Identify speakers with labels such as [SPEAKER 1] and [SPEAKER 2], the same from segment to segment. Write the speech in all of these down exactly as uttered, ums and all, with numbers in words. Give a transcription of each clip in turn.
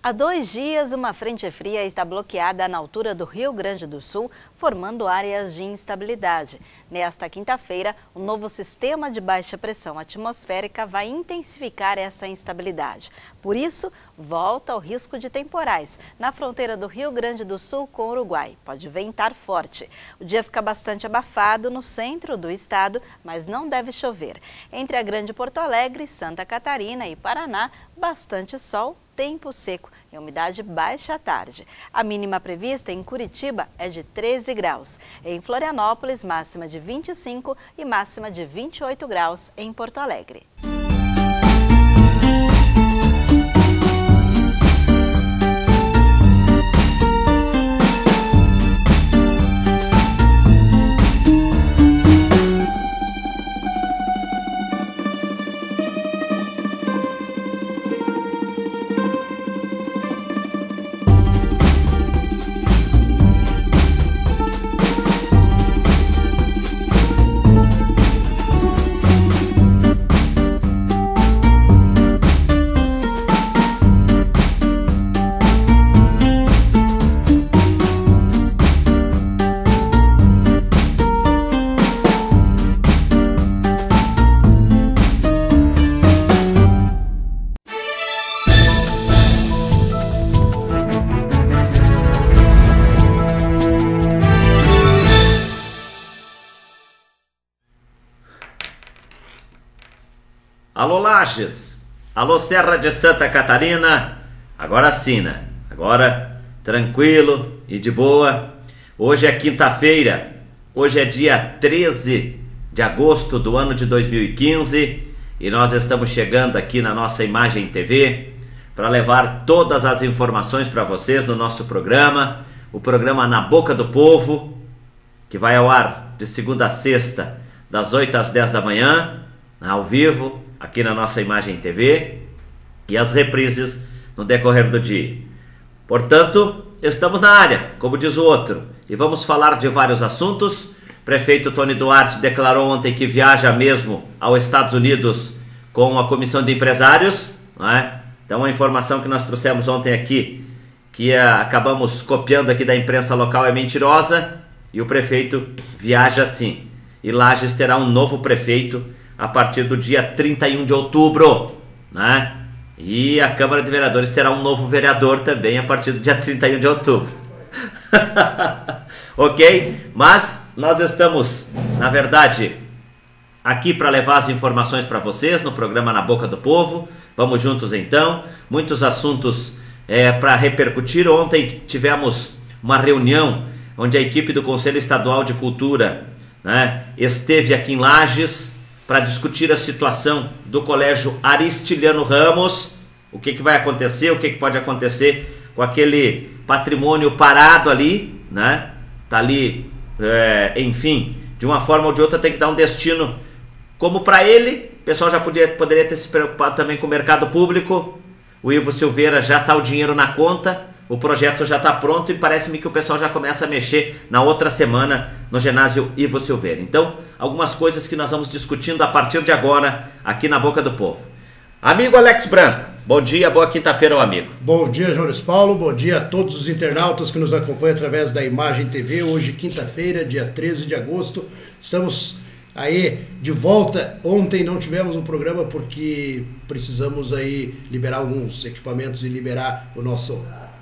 [SPEAKER 1] Há dois dias, uma frente fria está bloqueada na altura do Rio Grande do Sul, formando áreas de instabilidade. Nesta quinta-feira, um novo sistema de baixa pressão atmosférica vai intensificar essa instabilidade. Por isso, volta o risco de temporais na fronteira do Rio Grande do Sul com o Uruguai. Pode ventar forte. O dia fica bastante abafado no centro do estado, mas não deve chover. Entre a Grande Porto Alegre, Santa Catarina e Paraná, bastante sol, tempo seco e umidade baixa à tarde. A mínima prevista em Curitiba é de treze graus. Em Florianópolis, máxima de vinte e cinco e máxima de vinte e oito graus em Porto Alegre.
[SPEAKER 2] Alô Lages, alô Serra de Santa Catarina, agora sim, né? Agora tranquilo e de boa. Hoje é quinta-feira, hoje é dia treze de agosto do ano de dois mil e quinze e nós estamos chegando aqui na nossa Imagem T V para levar todas as informações para vocês no nosso programa, o programa Na Boca do Povo, que vai ao ar de segunda a sexta, das oito às dez da manhã, ao vivo, aqui na nossa Imagem T V, e as reprises no decorrer do dia. Portanto, estamos na área, como diz o outro, e vamos falar de vários assuntos. Prefeito Tony Duarte declarou ontem que viaja mesmo aos Estados Unidos com a Comissão de Empresários, não é? Então a informação que nós trouxemos ontem aqui, que a, acabamos copiando aqui da imprensa local, é mentirosa, e o prefeito viaja sim. E Lages terá um novo prefeito a partir do dia trinta e um de outubro, né? E a Câmara de Vereadores terá um novo vereador também a partir do dia trinta e um de outubro. Ok? Mas nós estamos, na verdade, aqui para levar as informações para vocês no programa Na Boca do Povo. Vamos juntos então. Muitos assuntos é, para repercutir. Ontem tivemos uma reunião onde a equipe do Conselho Estadual de Cultura, né, esteve aqui em Lages para discutir a situação do Colégio Aristiliano Ramos, o que, que vai acontecer, o que, que pode acontecer com aquele patrimônio parado ali, né? Tá ali, é, enfim, de uma forma ou de outra tem que dar um destino como para ele. O pessoal já podia, poderia ter se preocupado também com o mercado público. O Ivo Silveira já está o dinheiro na conta, o projeto já está pronto e parece-me que o pessoal já começa a mexer na outra semana no ginásio Ivo Silveira. Então, algumas coisas que nós vamos discutindo a partir de agora aqui na Boca do Povo. Amigo Alex Branco, bom dia, boa quinta-feira ao amigo.
[SPEAKER 3] Bom dia, Jones Paulo, bom dia a todos os internautas que nos acompanham através da Imagem T V. Hoje, quinta-feira, dia treze de agosto, estamos aí de volta. Ontem não tivemos um programa porque precisamos aí liberar alguns equipamentos e liberar o nosso...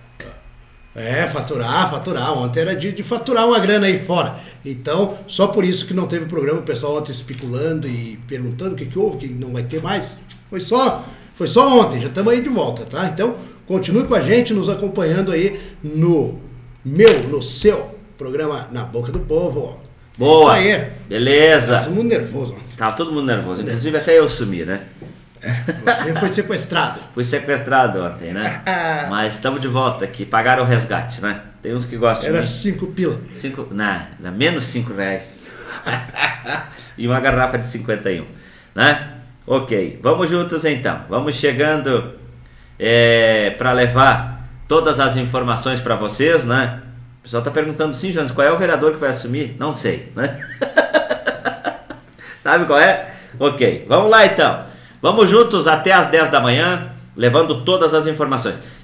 [SPEAKER 3] É, faturar, faturar. Ontem era dia de faturar uma grana aí fora. Então, só por isso que não teve programa. O pessoal ontem especulando e perguntando o que, que houve, que não vai ter mais. Foi só, foi só ontem, já estamos aí de volta, tá? Então, continue com a gente, nos acompanhando aí no meu, no seu programa Na Boca do Povo.
[SPEAKER 2] Boa,
[SPEAKER 3] isso aí.
[SPEAKER 2] Beleza.
[SPEAKER 3] Tava todo mundo nervoso ontem.
[SPEAKER 2] Tava todo mundo nervoso, inclusive até eu sumi, né?
[SPEAKER 3] Você foi sequestrado.
[SPEAKER 2] Fui sequestrado ontem, né? Mas estamos de volta aqui. Pagaram o resgate, né? Tem uns que gostam.
[SPEAKER 3] Era
[SPEAKER 2] de
[SPEAKER 3] cinco pila.
[SPEAKER 2] Cinco, não, era menos cinco reais. E uma garrafa de cinquenta e um, né? Ok, vamos juntos então. Vamos chegando é, para levar todas as informações para vocês, né? O pessoal está perguntando, sim, Jones, qual é o vereador que vai assumir? Não sei, né? Sabe qual é? Ok, vamos lá então. Vamos juntos até as dez da manhã, levando todas as informações.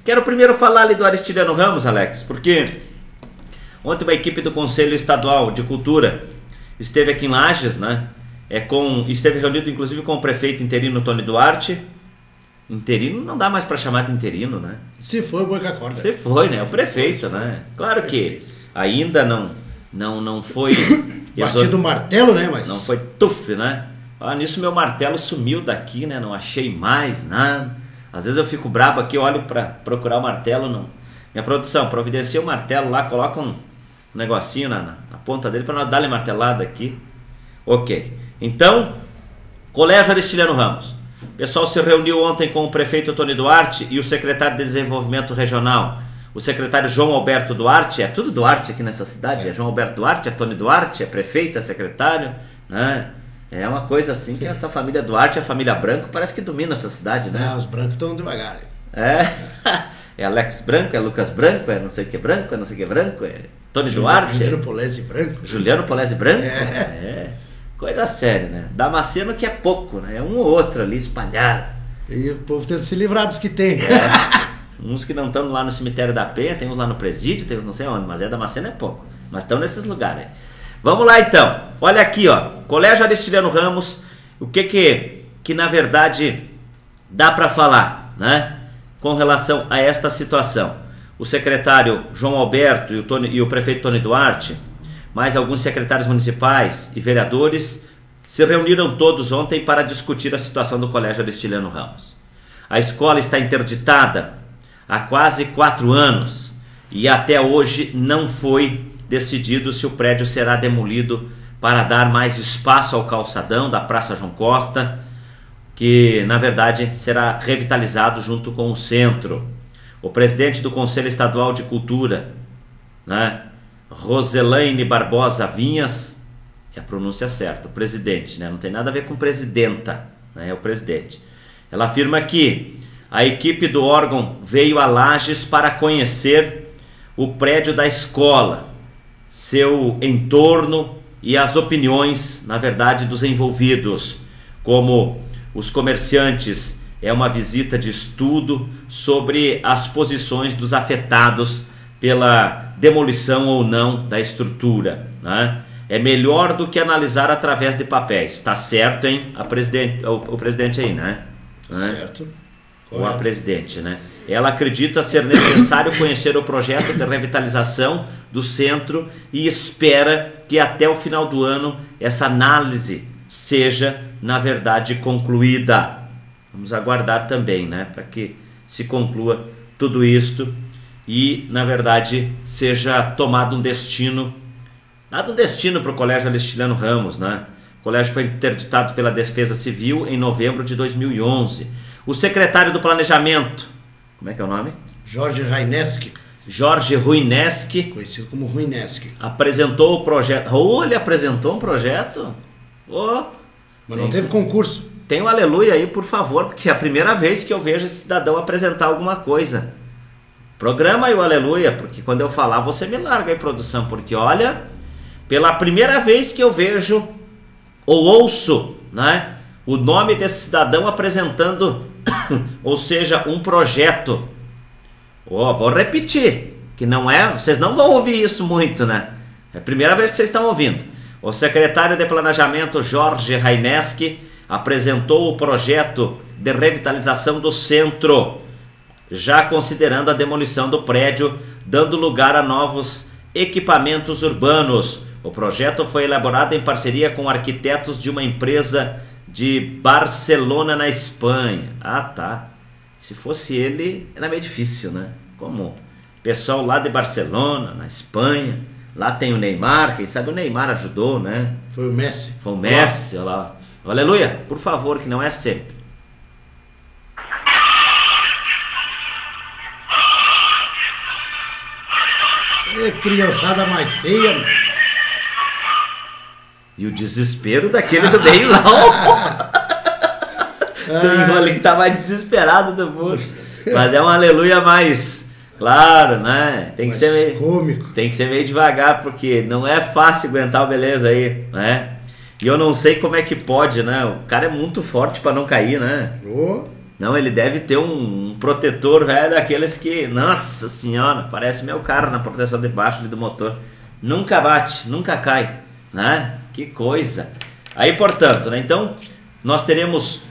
[SPEAKER 2] Quero primeiro falar ali do Aristiliano Ramos, Alex, porque ontem uma equipe do Conselho Estadual de Cultura esteve aqui em Lages, né? É com, esteve reunido inclusive com o prefeito interino Tony Duarte. Interino não dá mais para chamar de interino, né?
[SPEAKER 3] Se foi, boi que acorda.
[SPEAKER 2] Se foi, né? O prefeito, né? Claro que ainda não, não, não foi...
[SPEAKER 3] Batido o martelo, né? Mas...
[SPEAKER 2] Não foi tuf, né? Ah, nisso meu martelo sumiu daqui, né? Não achei mais nada. Às vezes eu fico brabo aqui, olho para procurar o martelo. Não. Minha produção, providencia o martelo lá, coloca um negocinho na, na, na ponta dele para nós dar-lhe martelada aqui. Ok. Então, Colégio Aristiliano Ramos. O pessoal se reuniu ontem com o prefeito Tony Duarte e o secretário de Desenvolvimento Regional, o secretário João Alberto Duarte. É tudo Duarte aqui nessa cidade, é João Alberto Duarte, é Tony Duarte, é prefeito, é secretário, né? É uma coisa assim que essa família Duarte, a família Branco, parece que domina essa cidade, né?
[SPEAKER 3] Não, os brancos estão devagar.
[SPEAKER 2] É, é Alex Branco, é Lucas Branco, é não sei o que Branco, é não sei o que Branco, é Tony Duarte.
[SPEAKER 3] Juliano Polese Branco.
[SPEAKER 2] Juliano Polese Branco,
[SPEAKER 3] é.
[SPEAKER 2] é. Coisa séria, né? Damasceno que é pouco, né? É um ou outro ali espalhado.
[SPEAKER 3] E o povo tenta se livrar dos que tem.
[SPEAKER 2] É. Uns que não estão lá no cemitério da Penha, tem uns lá no presídio, tem uns não sei onde, mas é Damasceno é pouco. Mas estão nesses lugares. Vamos lá então. Olha aqui, ó. Colégio Aristiliano Ramos, o que que, que na verdade dá para falar, né? Com relação a esta situação. O secretário João Alberto e o, Tony, e o prefeito Tony Duarte, mais alguns secretários municipais e vereadores, se reuniram todos ontem para discutir a situação do Colégio Aristiliano Ramos. A escola está interditada há quase quatro anos e até hoje não foi decidido se o prédio será demolido para dar mais espaço ao calçadão da Praça João Costa, que na verdade será revitalizado junto com o centro. O presidente do Conselho Estadual de Cultura, né, Roselaine Barbosa Vinhas, é a pronúncia certa, o presidente, né? Não tem nada a ver com presidenta, né? É o presidente. Ela afirma que a equipe do órgão veio a Lages para conhecer o prédio da escola, seu entorno e as opiniões, na verdade, dos envolvidos, como os comerciantes. É uma visita de estudo sobre as posições dos afetados pela demolição ou não da estrutura, né? É melhor do que analisar através de papéis. Tá certo, hein? A presidente, o, o presidente aí, né?
[SPEAKER 3] Certo.
[SPEAKER 2] Ou a presidente, né? Ela acredita ser necessário conhecer o projeto de revitalização do centro e espera que até o final do ano essa análise seja, na verdade, concluída. Vamos aguardar também, né? Para que se conclua tudo isto e, na verdade, seja tomado um destino, dado um destino para o Colégio Aristiliano Ramos, né? O colégio foi interditado pela Defesa Civil em novembro de dois mil e onze. O secretário do Planejamento, como é que é o nome?
[SPEAKER 3] Jorge Raineski.
[SPEAKER 2] Jorge Ruineski.
[SPEAKER 3] Conhecido como Ruineski.
[SPEAKER 2] Apresentou o projeto. Oh, ele apresentou um projeto? Oh,
[SPEAKER 3] Mas não teve concurso.
[SPEAKER 2] Tem um aleluia aí, por favor, porque é a primeira vez que eu vejo esse cidadão apresentar alguma coisa. Programa aí o aleluia, porque quando eu falar você me larga aí, produção, porque olha, pela primeira vez que eu vejo ou ouço, né, o nome desse cidadão apresentando, ou seja, um projeto. Oh, vou repetir, que não é, vocês não vão ouvir isso muito, né? É a primeira vez que vocês estão ouvindo. O secretário de Planejamento Jorge Raineski apresentou o projeto de revitalização do centro, já considerando a demolição do prédio, dando lugar a novos equipamentos urbanos. O projeto foi elaborado em parceria com arquitetos de uma empresa de Barcelona, na Espanha. Ah, tá. Se fosse ele, era meio difícil, né? Como pessoal lá de Barcelona, na Espanha, lá tem o Neymar, quem sabe o Neymar ajudou, né?
[SPEAKER 3] Foi o Messi.
[SPEAKER 2] Foi o Messi, olha lá. Aleluia, por favor, que não é sempre.
[SPEAKER 3] É, criançada mais feia.
[SPEAKER 2] E o desespero daquele do meio lá. Tem ali que tá mais desesperado do mundo. Mas é um aleluia mais, claro, né? Tem que
[SPEAKER 3] mais
[SPEAKER 2] ser meio
[SPEAKER 3] cômico.
[SPEAKER 2] Tem que ser meio devagar, porque não é fácil aguentar o beleza aí, né? E eu não sei como é que pode, né? O cara é muito forte para não cair, né?
[SPEAKER 3] Oh.
[SPEAKER 2] Não, ele deve ter um, um protetor, velho, daqueles que, nossa senhora, parece meu carro na proteção de baixo ali do motor. Nunca bate, nunca cai, né? Que coisa. Aí, portanto, né? Então, nós teremos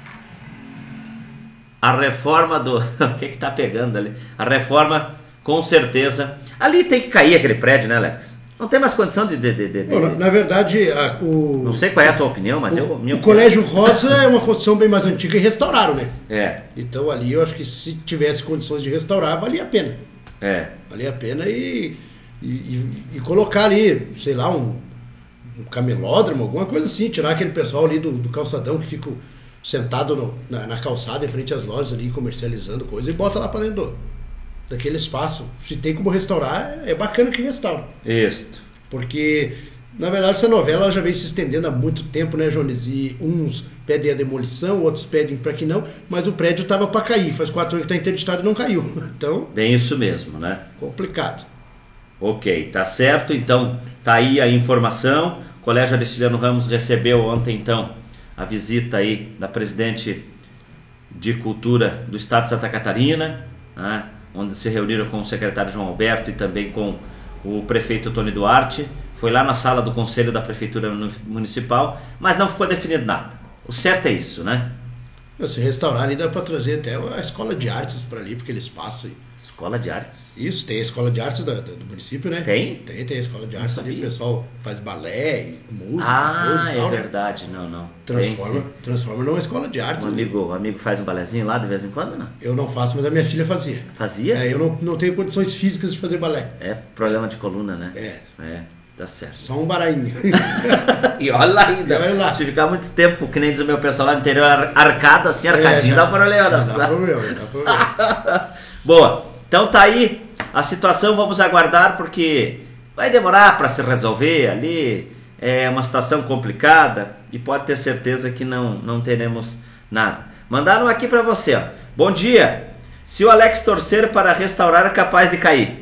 [SPEAKER 2] a reforma do... o que que tá pegando ali? A reforma, com certeza. Ali tem que cair aquele prédio, né, Alex? Não tem mais condição de... de, de, de...
[SPEAKER 3] Bom, na, na verdade, a, o...
[SPEAKER 2] Não sei qual é a tua opinião, mas
[SPEAKER 3] o,
[SPEAKER 2] eu... Minha
[SPEAKER 3] o
[SPEAKER 2] opinião...
[SPEAKER 3] Colégio Rosa é uma construção bem mais antiga e restauraram, né?
[SPEAKER 2] É.
[SPEAKER 3] Então ali eu acho que se tivesse condições de restaurar, valia a pena.
[SPEAKER 2] É.
[SPEAKER 3] Valia a pena e, e, e, e colocar ali, sei lá, um, um camelódromo, alguma coisa assim, tirar aquele pessoal ali do, do calçadão que fica sentado no, na, na calçada em frente às lojas ali, comercializando coisa, e bota lá para dentro do, daquele espaço. Se tem como restaurar, é bacana que restaura.
[SPEAKER 2] Isso.
[SPEAKER 3] Porque, na verdade, essa novela ela já vem se estendendo há muito tempo, né, Jones? E uns pedem a demolição, outros pedem para que não, mas o prédio estava para cair. Faz quatro anos que está interditado e não caiu. Então,
[SPEAKER 2] bem isso mesmo, né?
[SPEAKER 3] complicado.
[SPEAKER 2] Ok, tá certo. Então, tá aí a informação. O Colégio Aristiliano Ramos recebeu ontem, então, a visita aí da presidente de Cultura do Estado de Santa Catarina, né, onde se reuniram com o secretário João Alberto e também com o prefeito Tony Duarte. Foi lá na sala do Conselho da Prefeitura Municipal, mas não ficou definido nada. O certo é isso, né?
[SPEAKER 3] Se restaurar ali dá para trazer até a escola de artes para ali, porque eles passam.
[SPEAKER 2] Escola de Artes?
[SPEAKER 3] Isso, tem a escola de artes da, da, do município, né?
[SPEAKER 2] Tem?
[SPEAKER 3] Tem, tem a escola de
[SPEAKER 2] Não
[SPEAKER 3] artes ali,
[SPEAKER 2] sabia.
[SPEAKER 3] o pessoal faz balé, e música,
[SPEAKER 2] Ah,
[SPEAKER 3] música e tal,
[SPEAKER 2] é
[SPEAKER 3] né?
[SPEAKER 2] verdade. Não, não.
[SPEAKER 3] Transforma,
[SPEAKER 2] Tem, sim.
[SPEAKER 3] transforma numa escola de artes.
[SPEAKER 2] Um
[SPEAKER 3] ali.
[SPEAKER 2] amigo, um amigo faz um balezinho lá de vez em quando, não?
[SPEAKER 3] Eu não faço, mas a minha filha fazia.
[SPEAKER 2] Fazia?
[SPEAKER 3] É, eu não, não tenho condições físicas de fazer balé.
[SPEAKER 2] É problema de coluna, né?
[SPEAKER 3] É.
[SPEAKER 2] É, tá certo.
[SPEAKER 3] Só um barainho.
[SPEAKER 2] E olha lá ainda.
[SPEAKER 3] E olha lá.
[SPEAKER 2] Se ficar muito tempo, que nem diz o meu pessoal lá no interior, ar- arcado assim, arcadinho,
[SPEAKER 3] É,
[SPEAKER 2] dá problema.
[SPEAKER 3] dá,
[SPEAKER 2] das-
[SPEAKER 3] dá problema, dá problema.
[SPEAKER 2] Boa, então tá aí a situação, vamos aguardar porque vai demorar para se resolver ali, é uma situação complicada e pode ter certeza que não, não teremos nada. Mandaram aqui para você, ó. Bom dia, se o Alex torcer para restaurar é capaz de cair.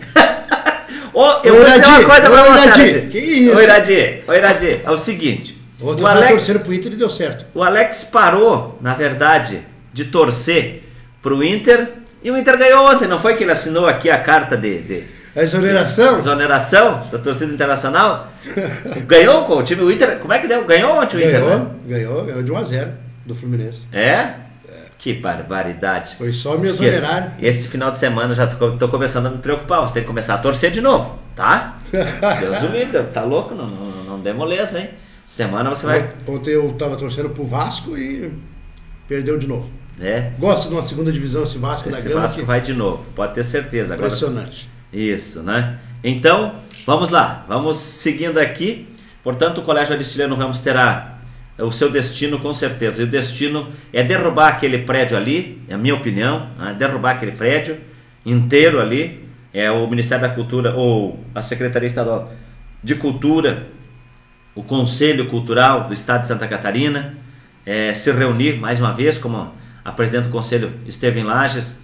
[SPEAKER 2] Ô, eu
[SPEAKER 3] Ô,
[SPEAKER 2] vou dizer
[SPEAKER 3] Iradi,
[SPEAKER 2] uma coisa
[SPEAKER 3] ô,
[SPEAKER 2] pra você,
[SPEAKER 3] Iradi,
[SPEAKER 2] Iradi.
[SPEAKER 3] que isso?
[SPEAKER 2] Ô, Iradi, ô, Iradi, é o seguinte,
[SPEAKER 3] Outro
[SPEAKER 2] o
[SPEAKER 3] tá
[SPEAKER 2] Alex...
[SPEAKER 3] torcendo pro Inter e deu certo.
[SPEAKER 2] O Alex parou, na verdade, de torcer pro Inter e o Inter ganhou ontem, não foi que ele assinou aqui a carta de, de
[SPEAKER 3] A exoneração?
[SPEAKER 2] exoneração da torcida internacional? Ganhou com o time, o Inter, como é que deu? Ganhou ontem o Inter,
[SPEAKER 3] Ganhou,
[SPEAKER 2] né?
[SPEAKER 3] ganhou, ganhou de um a zero do Fluminense.
[SPEAKER 2] É? Que barbaridade.
[SPEAKER 3] Foi só me
[SPEAKER 2] Porque
[SPEAKER 3] exonerar.
[SPEAKER 2] esse final de semana já tô, tô começando a me preocupar, você tem que começar a torcer de novo, tá? Deus o livre, tá louco? Não, não, não dê moleza, hein? Semana você vai...
[SPEAKER 3] Ontem eu tava torcendo pro Vasco e perdeu de novo.
[SPEAKER 2] É,
[SPEAKER 3] Gosto de uma segunda divisão, esse Vasco da
[SPEAKER 2] esse
[SPEAKER 3] Gama.
[SPEAKER 2] Vasco
[SPEAKER 3] que-
[SPEAKER 2] vai de novo, pode ter certeza. Agora,
[SPEAKER 3] Impressionante.
[SPEAKER 2] isso, né? Então, vamos lá, vamos seguindo aqui. Portanto, o Colégio Aristiliano Ramos terá o seu destino com certeza. E o destino é derrubar aquele prédio ali, é a minha opinião, né? Derrubar aquele prédio inteiro ali. É o Ministério da Cultura ou a Secretaria Estadual de Cultura, o Conselho Cultural do Estado de Santa Catarina, é, se reunir mais uma vez, como a presidente do Conselho esteve em Lages,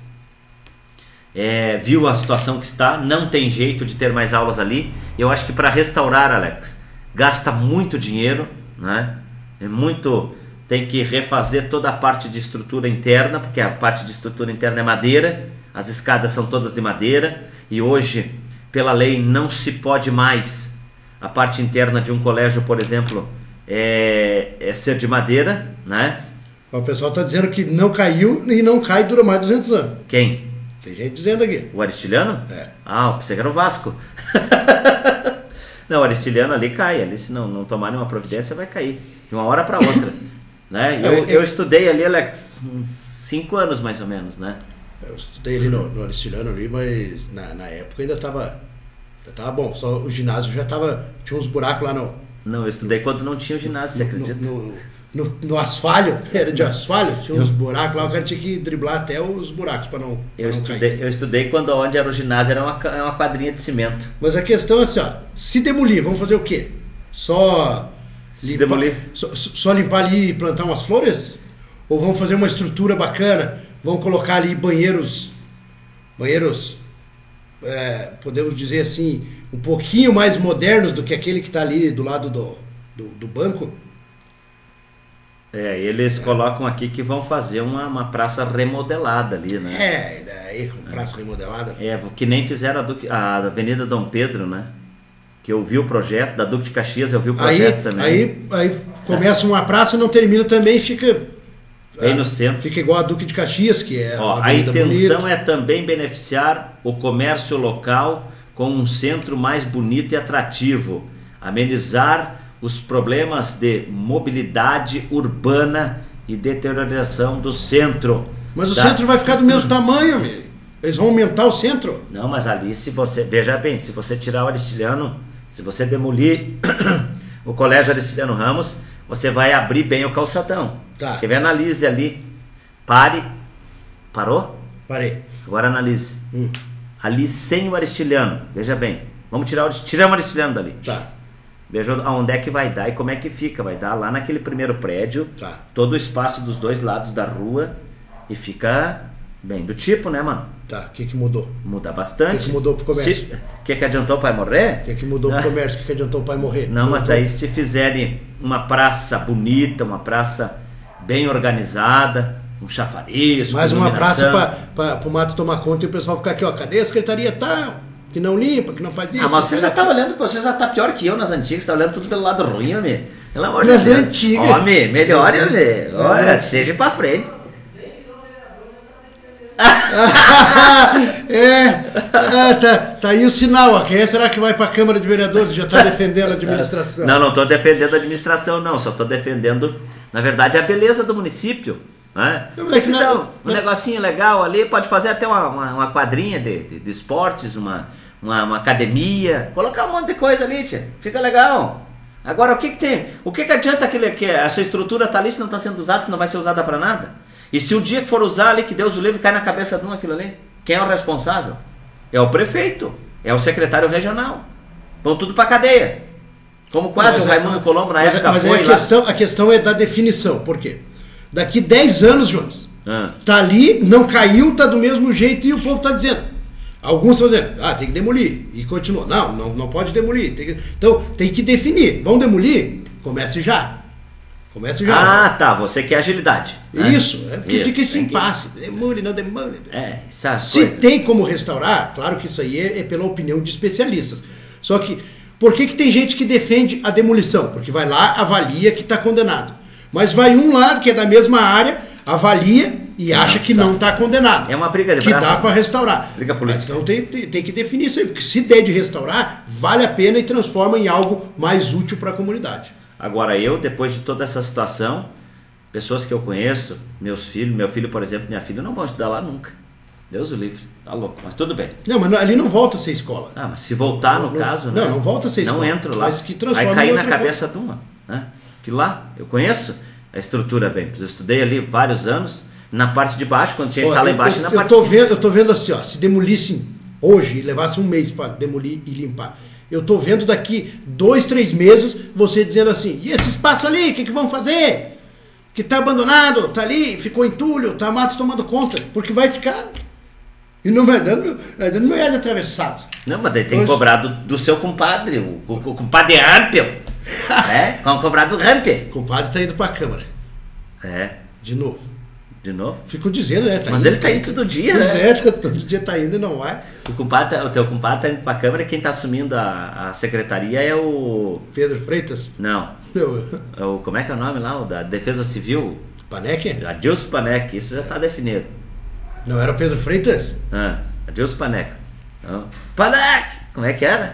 [SPEAKER 2] é, viu a situação que está, não tem jeito de ter mais aulas ali. Eu acho que para restaurar, Alex, gasta muito dinheiro, né? É muito, tem que refazer toda a parte de estrutura interna, porque a parte de estrutura interna é madeira, as escadas são todas de madeira, e hoje, pela lei, não se pode mais a parte interna de um colégio, por exemplo, é, é ser de madeira, né?
[SPEAKER 3] O pessoal tá dizendo que não caiu e não cai dura mais de duzentos anos.
[SPEAKER 2] Quem?
[SPEAKER 3] Tem gente dizendo aqui.
[SPEAKER 2] O Aristiliano?
[SPEAKER 3] É.
[SPEAKER 2] Ah, eu pensei que era o Vasco. Não, o Aristiliano ali cai, ali se não, não tomar nenhuma providência vai cair, de uma hora para outra. Né? Eu, eu estudei ali, Alex, uns cinco anos mais ou menos, né?
[SPEAKER 3] Eu estudei ali no, no Aristiliano ali, mas na, na época ainda tava, ainda tava bom. Só o ginásio já tava, tinha uns buracos lá no...
[SPEAKER 2] Não, eu estudei quando não tinha o ginásio, você acredita?
[SPEAKER 3] No, no, no, no asfalho, era de asfalho, tinha uns buracos lá, o cara tinha que driblar até os buracos para não, pra
[SPEAKER 2] Eu
[SPEAKER 3] não cair.
[SPEAKER 2] estudei, eu estudei quando onde era o ginásio era uma, ca- uma quadrinha de cimento.
[SPEAKER 3] Mas a questão é assim, ó, se demolir, vamos fazer o quê? Só
[SPEAKER 2] Se demolir.
[SPEAKER 3] Só, só limpar ali e plantar umas flores? Ou vamos fazer uma estrutura bacana? Vamos colocar ali banheiros, banheiros, é, podemos dizer assim, um pouquinho mais modernos do que aquele que está ali do lado do, do, do banco?
[SPEAKER 2] É, eles colocam aqui que vão fazer uma, uma praça remodelada ali, né?
[SPEAKER 3] É, e daí com praça remodelada.
[SPEAKER 2] É, que nem fizeram a, Duque, a Avenida Dom Pedro, né? Que eu vi o projeto, da Duque de Caxias eu vi o projeto
[SPEAKER 3] aí,
[SPEAKER 2] também.
[SPEAKER 3] Aí, aí começa uma praça, não termina também e fica...
[SPEAKER 2] Bem no centro.
[SPEAKER 3] Fica igual a Duque de Caxias, que é
[SPEAKER 2] Ó,
[SPEAKER 3] uma
[SPEAKER 2] a intenção
[SPEAKER 3] bonita.
[SPEAKER 2] é também beneficiar o comércio local com um centro mais bonito e atrativo, amenizar os problemas de mobilidade urbana e deterioração do centro.
[SPEAKER 3] Mas o
[SPEAKER 2] tá?
[SPEAKER 3] centro vai ficar do mesmo tamanho, amigo. Eles vão aumentar o centro.
[SPEAKER 2] Não, mas ali se você... Veja bem, se você tirar o Aristiliano, se você demolir o Colégio Aristiliano Ramos, você vai abrir bem o calçadão.
[SPEAKER 3] Tá.
[SPEAKER 2] Quer ver? Analise ali. Pare. Parou?
[SPEAKER 3] Parei.
[SPEAKER 2] Agora analise.
[SPEAKER 3] Hum.
[SPEAKER 2] Ali sem o Aristiliano. Veja bem. Vamos tirar o, tiramos o Aristiliano dali.
[SPEAKER 3] Tá.
[SPEAKER 2] Veja aonde é que vai dar e como é que fica. Vai dar lá naquele primeiro prédio.
[SPEAKER 3] Tá.
[SPEAKER 2] Todo o espaço dos dois lados da rua. E fica bem do tipo, né, mano?
[SPEAKER 3] Tá. O que que mudou?
[SPEAKER 2] Muda bastante.
[SPEAKER 3] O que que mudou pro comércio?
[SPEAKER 2] O que que adiantou o pai morrer?
[SPEAKER 3] O que que mudou pro comércio? O que que adiantou o pai morrer?
[SPEAKER 2] Não, mas
[SPEAKER 3] tô-
[SPEAKER 2] daí se fizerem uma praça bonita, uma praça bem organizada, um chafariz,
[SPEAKER 3] Mais
[SPEAKER 2] com
[SPEAKER 3] uma praça
[SPEAKER 2] iluminação.
[SPEAKER 3] para o mato tomar conta e o pessoal ficar aqui, ó. Cadê a secretaria tal? Que não limpa, que não faz isso.
[SPEAKER 2] Ah, mas você
[SPEAKER 3] que
[SPEAKER 2] já
[SPEAKER 3] não
[SPEAKER 2] tá
[SPEAKER 3] faz
[SPEAKER 2] olhando, você já tá pior que eu nas antigas, tá olhando tudo pelo lado ruim, homem. Pelo amor
[SPEAKER 3] Nas
[SPEAKER 2] de Deus.
[SPEAKER 3] antigas.
[SPEAKER 2] Homem, melhore, homem. Olha, seja pra frente.
[SPEAKER 3] É, ah, tá, tá aí o sinal, ó. Quem será que vai para a Câmara de Vereadores? Já está defendendo a administração.
[SPEAKER 2] Não, não estou defendendo a administração, não. Só estou defendendo, na verdade, a beleza do município. Né?
[SPEAKER 3] Não,
[SPEAKER 2] Se
[SPEAKER 3] é que
[SPEAKER 2] fizer
[SPEAKER 3] não-
[SPEAKER 2] um, um negocinho legal ali, pode fazer até uma, uma, uma quadrinha de, de, de esportes, uma, uma, uma academia, colocar um monte de coisa ali, tia. Fica legal. Agora, o que que tem? O que que adianta aquele, que essa estrutura tá ali se não está sendo usada, se não vai ser usada para nada? E se o dia que for usar ali, que Deus o livre, cai na cabeça de um aquilo ali, quem é o responsável? É o prefeito, é o secretário regional. Vão tudo para cadeia. Como quase
[SPEAKER 3] Mas
[SPEAKER 2] o
[SPEAKER 3] é-
[SPEAKER 2] Raimundo Colombo na
[SPEAKER 3] mas,
[SPEAKER 2] época
[SPEAKER 3] mas
[SPEAKER 2] foi
[SPEAKER 3] aí a
[SPEAKER 2] lá.
[SPEAKER 3] questão, a questão é da definição. Por quê? Daqui dez anos, Jonas,
[SPEAKER 2] Ah.
[SPEAKER 3] tá ali, não caiu, tá do mesmo jeito e o povo tá dizendo. Alguns estão dizendo, ah, tem que demolir. E continua. Não, não, não pode demolir. Tem que- então, tem que definir. Vão demolir? Comece já. Comece já.
[SPEAKER 2] Ah, tá. Você quer agilidade. né?
[SPEAKER 3] Isso, é porque
[SPEAKER 2] Isso,
[SPEAKER 3] fica esse
[SPEAKER 2] tem que-
[SPEAKER 3] impasse. Demole, não demole.
[SPEAKER 2] É, essas
[SPEAKER 3] Se
[SPEAKER 2] coisas.
[SPEAKER 3] tem como restaurar, claro que isso aí é, é pela opinião de especialistas. Só que, por que, que tem gente que defende a demolição? Porque vai lá, avalia que está condenado. Mas vai um lado, que é da mesma área, avalia e
[SPEAKER 2] Não,
[SPEAKER 3] acha que
[SPEAKER 2] tá.
[SPEAKER 3] não está condenado.
[SPEAKER 2] É uma briga de
[SPEAKER 3] Que
[SPEAKER 2] braço.
[SPEAKER 3] dá para restaurar.
[SPEAKER 2] Briga política.
[SPEAKER 3] Então tem, tem, tem que definir isso aí, porque se der de restaurar, vale a pena e transforma em algo mais útil para a comunidade.
[SPEAKER 2] Agora eu, depois de toda essa situação, pessoas que eu conheço, meus filhos, meu filho, por exemplo, minha filha, não vão estudar lá nunca. Deus o livre. Tá louco, mas tudo bem.
[SPEAKER 3] Não, mas ali não volta a ser escola.
[SPEAKER 2] Ah, mas se voltar no
[SPEAKER 3] Não,
[SPEAKER 2] caso,
[SPEAKER 3] não,
[SPEAKER 2] né?
[SPEAKER 3] não volta a ser
[SPEAKER 2] Não
[SPEAKER 3] escola,
[SPEAKER 2] entro lá.
[SPEAKER 3] mas que transforma
[SPEAKER 2] Vai cair
[SPEAKER 3] em
[SPEAKER 2] na
[SPEAKER 3] outra
[SPEAKER 2] cabeça de uma, né? Que lá, eu conheço a estrutura bem. Eu estudei ali vários anos, na parte de baixo, quando tinha
[SPEAKER 3] Ó,
[SPEAKER 2] sala
[SPEAKER 3] eu-
[SPEAKER 2] embaixo
[SPEAKER 3] eu,
[SPEAKER 2] e na
[SPEAKER 3] eu
[SPEAKER 2] parte
[SPEAKER 3] tô
[SPEAKER 2] de cima.
[SPEAKER 3] vendo, eu tô vendo assim, ó, se demolissem hoje e levasse um mês para demolir e limpar. Eu tô vendo daqui dois, três meses você dizendo assim, e esse espaço ali, o que, que vão fazer? Que tá abandonado, tá ali, ficou entulho, tá mato tomando conta, porque vai ficar. E não vai dando, vai dando moeda atravessado.
[SPEAKER 2] Não, mas daí tem que
[SPEAKER 3] Hoje-
[SPEAKER 2] cobrar do, do seu compadre, o, o, o compadre Rampel. É, vamos cobrar do Rampel.
[SPEAKER 3] O compadre tá indo pra Câmara,
[SPEAKER 2] É,
[SPEAKER 3] de novo.
[SPEAKER 2] de novo.
[SPEAKER 3] Fico dizendo, né? Tá
[SPEAKER 2] Mas
[SPEAKER 3] indo,
[SPEAKER 2] ele tá indo todo dia,
[SPEAKER 3] Pois
[SPEAKER 2] né?
[SPEAKER 3] é, todo dia tá indo e não vai.
[SPEAKER 2] O, compadre, o teu compadre tá indo pra Câmara, quem tá assumindo a, a secretaria é o...
[SPEAKER 3] Pedro Freitas,
[SPEAKER 2] Não,
[SPEAKER 3] meu,
[SPEAKER 2] é o, como é que é o nome lá? O da Defesa Civil?
[SPEAKER 3] Paneque?
[SPEAKER 2] Adilson Panek, isso já tá definido.
[SPEAKER 3] Não era o Pedro Freitas?
[SPEAKER 2] Ah, Adilson Panek. Não. Panek! Como é que era?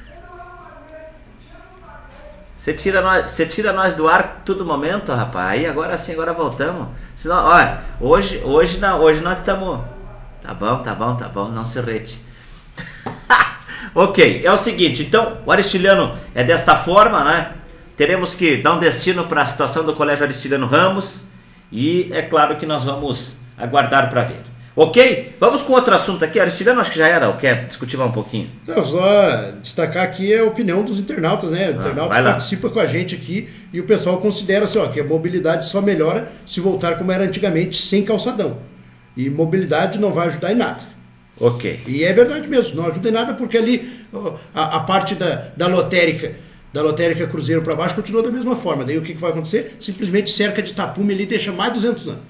[SPEAKER 2] Você tira nós, você tira nós do ar todo momento, rapaz. Aí agora sim, agora voltamos. Senão, olha, hoje, hoje não, hoje nós estamos. Tá bom, tá bom, tá bom, não se rete. Ok, é o seguinte, então, o Aristiliano é desta forma, né? Teremos que dar um destino para a situação do Colégio Aristiliano Ramos e é claro que nós vamos aguardar para ver. Ok? Vamos com outro assunto aqui. Aristiliano, acho que já era, ou quer discutir mais um pouquinho?
[SPEAKER 3] Não, só destacar aqui a opinião dos internautas, né? O internauta
[SPEAKER 2] vai lá.
[SPEAKER 3] participa com a gente aqui e o pessoal considera assim, ó, que a mobilidade só melhora se voltar como era antigamente, sem calçadão. E mobilidade não vai ajudar em nada.
[SPEAKER 2] Ok.
[SPEAKER 3] E é verdade mesmo, não ajuda em nada porque ali ó, a, a parte da, da lotérica da lotérica Cruzeiro para baixo continua da mesma forma. Daí o que, que vai acontecer? Simplesmente cerca de tapume ali deixa mais duzentos anos.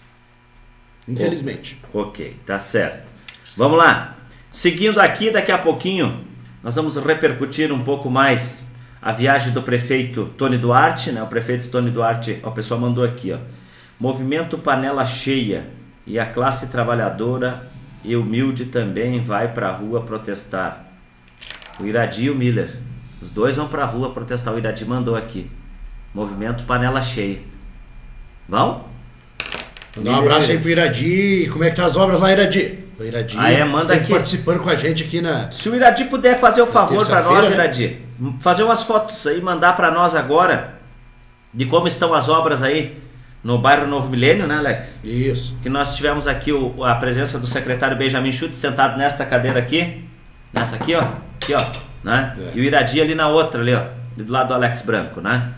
[SPEAKER 3] Infelizmente.
[SPEAKER 2] Ok, tá certo. Vamos lá. Seguindo aqui, daqui a pouquinho, nós vamos repercutir um pouco mais a viagem do prefeito Tony Duarte, né? O prefeito Tony Duarte, ó, o pessoal mandou aqui, ó. Movimento Panela Cheia e a classe trabalhadora e humilde também vai para a rua protestar. O Iradi e o Miller, os dois vão para a rua protestar. O Iradi mandou aqui. Movimento Panela Cheia. Vão?
[SPEAKER 3] Mandar um abraço aí pro Iradi. Como é que tá as obras lá, Iradi? O Iradi
[SPEAKER 2] ah, é, manda aqui.
[SPEAKER 3] Participando com a gente aqui na...
[SPEAKER 2] Se o Iradi puder fazer o favor para nós, né? Iradi, fazer umas fotos aí, mandar para nós agora de como estão as obras aí no bairro Novo Milênio, né, Alex?
[SPEAKER 3] Isso.
[SPEAKER 2] Que nós tivemos aqui o, a presença do secretário Benjamin Schultz sentado nesta cadeira aqui, nessa aqui, ó, aqui, ó, né? É. E o Iradi ali na outra, ali, ó, do lado do Alex Branco, né?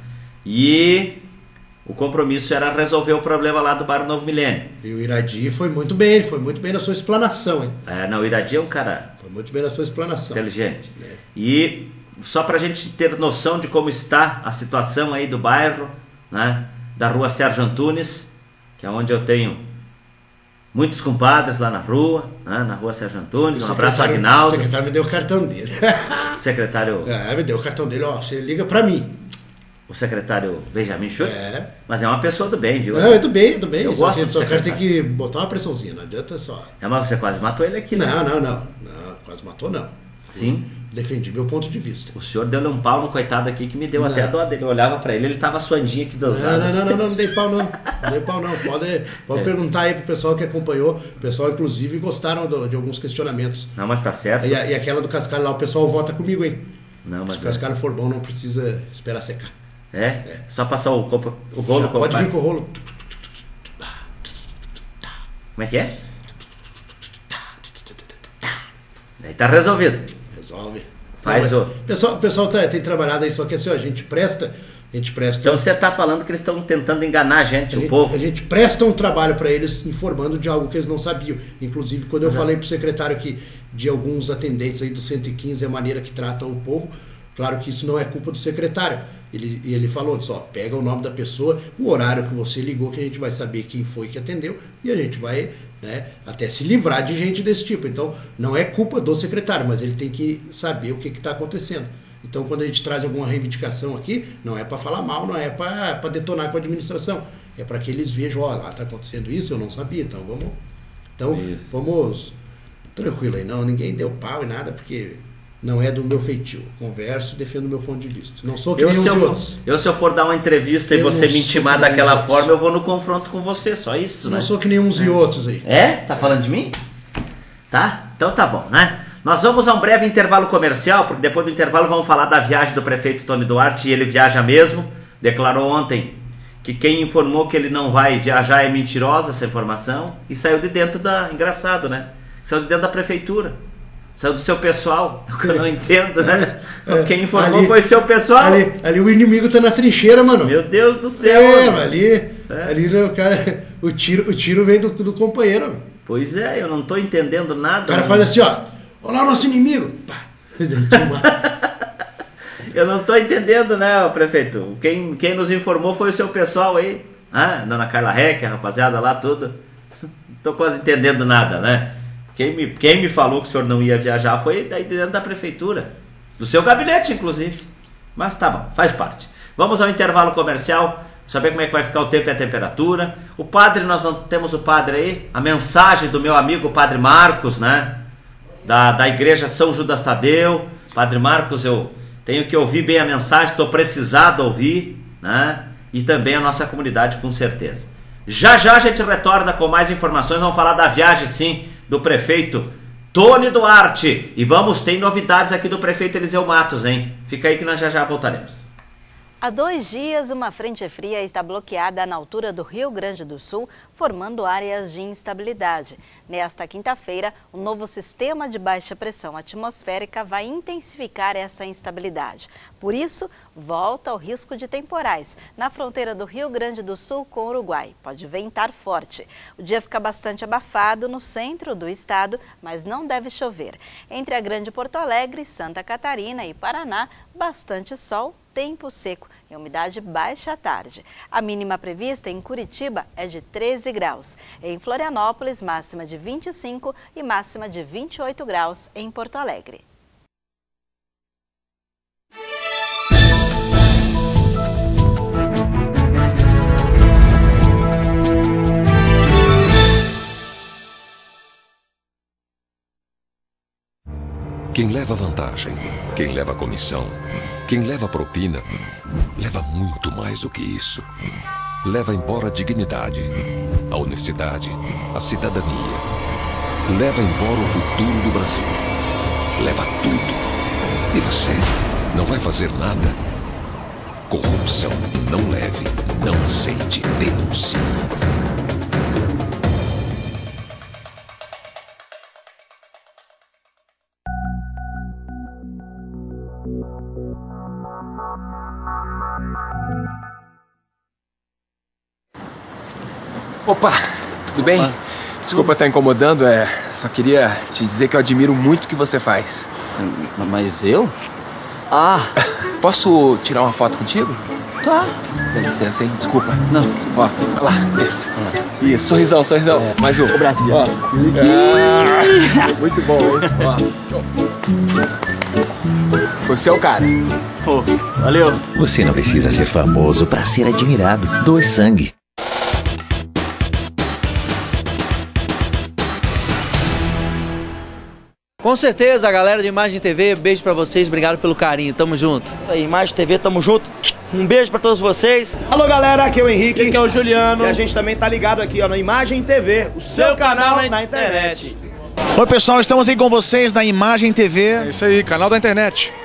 [SPEAKER 2] E o compromisso era resolver o problema lá do bairro Novo Milênio.
[SPEAKER 3] E o Iradi foi muito bem, foi muito bem na sua explanação, hein?
[SPEAKER 2] É, não, o Iradi é um cara...
[SPEAKER 3] Foi muito bem na sua explanação.
[SPEAKER 2] Inteligente.
[SPEAKER 3] É.
[SPEAKER 2] E só pra gente ter noção de como está a situação aí do bairro, né? Da rua Sérgio Antunes, que é onde eu tenho muitos compadres lá na rua, né? Na rua Sérgio Antunes. Um abraço ao Aguinaldo.
[SPEAKER 3] O secretário me deu o cartão dele.
[SPEAKER 2] O secretário...
[SPEAKER 3] É, me deu o cartão dele, ó, você liga pra mim.
[SPEAKER 2] O secretário Benjamin Schultz?
[SPEAKER 3] É.
[SPEAKER 2] Mas é uma pessoa do bem, viu?
[SPEAKER 3] Não, é do bem, do bem.
[SPEAKER 2] Eu gosto do
[SPEAKER 3] só
[SPEAKER 2] secretário.
[SPEAKER 3] Só tem que botar uma pressãozinha, não adianta só.
[SPEAKER 2] É, mas você quase matou ele aqui, né?
[SPEAKER 3] Não, não, não. Não, quase matou, não.
[SPEAKER 2] Sim.
[SPEAKER 3] Defendi meu ponto de vista.
[SPEAKER 2] O senhor deu-lhe um pau no coitado aqui que me deu não. até a dó dele. Eu olhava pra ele, ele tava suandinho aqui dos
[SPEAKER 3] lados.
[SPEAKER 2] Não,
[SPEAKER 3] não, não, não, não dei pau não. Não dei pau não. Pode, pode é. perguntar aí pro pessoal que acompanhou. O pessoal, inclusive, gostaram do, de alguns questionamentos.
[SPEAKER 2] Não, mas tá certo.
[SPEAKER 3] E, e aquela do cascalho lá, o pessoal vota comigo, hein?
[SPEAKER 2] Não, mas
[SPEAKER 3] se o cascalho é. for bom, não precisa esperar secar.
[SPEAKER 2] É? é. Só passar o, o rolo.
[SPEAKER 3] Pode vir com o rolo.
[SPEAKER 2] Como é que é? Aí tá resolvido.
[SPEAKER 3] Resolve.
[SPEAKER 2] Faz
[SPEAKER 3] não,
[SPEAKER 2] o...
[SPEAKER 3] O pessoal, o pessoal tá, tem trabalhado aí, só que assim, ó, a gente presta... A gente presta...
[SPEAKER 2] Então você tá falando que eles estão tentando enganar a gente,
[SPEAKER 3] a
[SPEAKER 2] o
[SPEAKER 3] gente,
[SPEAKER 2] povo.
[SPEAKER 3] A gente presta um trabalho para eles informando de algo que eles não sabiam. Inclusive, quando eu Exato. falei pro secretário que de alguns atendentes aí do cento e quinze, a maneira que tratam o povo, claro que isso não é culpa do secretário. Ele, ele falou disso, ó, pega o nome da pessoa, o horário que você ligou, que a gente vai saber quem foi que atendeu, e a gente vai, né, até se livrar de gente desse tipo. Então, não é culpa do secretário, mas ele tem que saber o que está acontecendo. Então, quando a gente traz alguma reivindicação aqui, não é para falar mal, não é para detonar com a administração. É para que eles vejam, ó, lá está acontecendo isso, eu não sabia, então vamos... Então, isso. vamos... Tranquilo aí, não, ninguém deu pau e nada, porque... Não é do meu feitio. Converso e defendo o meu ponto de vista. Não sou que eu, nem os outros.
[SPEAKER 2] Eu, se eu for dar uma entrevista eu e você me intimar daquela forma, eu vou no confronto com você. Só isso,
[SPEAKER 3] não
[SPEAKER 2] né?
[SPEAKER 3] sou que nem uns é. e outros aí.
[SPEAKER 2] É? Tá falando de mim? Tá? Então tá bom, né? Nós vamos a um breve intervalo comercial, porque depois do intervalo vamos falar da viagem do prefeito Tony Duarte, e ele viaja mesmo. Declarou ontem que quem informou que ele não vai viajar é mentirosa, essa informação. E saiu de dentro da... Engraçado, né? Saiu de dentro da prefeitura. Saiu do seu pessoal, o que eu não entendo, né? É, Quem informou ali, foi seu pessoal.
[SPEAKER 3] Ali, ali o inimigo tá na trincheira, mano.
[SPEAKER 2] Meu Deus do céu.
[SPEAKER 3] É, mano. ali, é. ali né, o cara, o tiro, o tiro vem do, do companheiro. Mano.
[SPEAKER 2] Pois é, eu não tô entendendo nada.
[SPEAKER 3] O cara
[SPEAKER 2] mano.
[SPEAKER 3] faz assim, ó, olá o nosso inimigo. Pá.
[SPEAKER 2] Eu não tô entendendo, né, prefeito? Quem, quem nos informou foi o seu pessoal aí. Ah, dona Carla Reck, a rapaziada lá, tudo. Não tô quase entendendo nada, né? Quem me, quem me falou que o senhor não ia viajar foi daí dentro da prefeitura. Do seu gabinete, inclusive. Mas tá bom, faz parte. Vamos ao intervalo comercial, saber como é que vai ficar o tempo e a temperatura. O padre, nós não temos o padre aí. A mensagem do meu amigo, o padre Marcos, né? Da, da igreja São Judas Tadeu. Padre Marcos, eu tenho que ouvir bem a mensagem, estou precisado ouvir, né? E também a nossa comunidade, com certeza. Já já a gente retorna com mais informações, vamos falar da viagem, sim, do prefeito Tony Duarte. E vamos, tem novidades aqui do prefeito Eliseu Matos, hein? Fica aí que nós já já voltaremos.
[SPEAKER 1] Há dois dias, uma frente fria está bloqueada na altura do Rio Grande do Sul, formando áreas de instabilidade. Nesta quinta-feira, um novo sistema de baixa pressão atmosférica vai intensificar essa instabilidade. Por isso, volta o risco de temporais na fronteira do Rio Grande do Sul com o Uruguai. Pode ventar forte. O dia fica bastante abafado no centro do estado, mas não deve chover. Entre a Grande Porto Alegre, Santa Catarina e Paraná, bastante sol, tempo seco e umidade baixa à tarde. A mínima prevista em Curitiba é de treze graus. Em Florianópolis, máxima de vinte e cinco e máxima de vinte e oito graus em Porto Alegre.
[SPEAKER 4] Quem leva vantagem, quem leva comissão, quem leva propina, leva muito mais do que isso. Leva embora a dignidade, a honestidade, a cidadania. Leva embora o futuro do Brasil. Leva tudo. E você não vai fazer nada? Corrupção, não leve, não aceite, denuncie.
[SPEAKER 5] Opa, tudo bem? Opa. Desculpa estar incomodando, é, só queria te dizer que eu admiro muito o que você faz.
[SPEAKER 6] Mas eu? Ah!
[SPEAKER 5] Posso tirar uma foto contigo?
[SPEAKER 6] Tá.
[SPEAKER 5] Dá licença, hein? Desculpa.
[SPEAKER 6] Não.
[SPEAKER 5] Ó, vai lá, desce. Ah. Isso, sorrisão, sorrisão. É. Mais um.
[SPEAKER 6] O braço,
[SPEAKER 5] ó. Ah, muito bom, hein? Ó. Você é o cara.
[SPEAKER 6] Oh, valeu.
[SPEAKER 7] Você não precisa ser famoso para ser admirado. Doe sangue.
[SPEAKER 8] Com certeza, galera de Imagem T V, beijo pra vocês, obrigado pelo carinho, tamo junto.
[SPEAKER 6] Imagem T V, tamo junto. Um beijo pra todos vocês.
[SPEAKER 9] Alô, galera, aqui é o Henrique.
[SPEAKER 6] Aqui é o Juliano.
[SPEAKER 9] E a gente também tá ligado aqui, ó, no Imagem T V, o seu, seu canal, canal na internet.
[SPEAKER 10] Oi, pessoal, estamos aí com vocês na Imagem T V. É isso aí, canal da internet.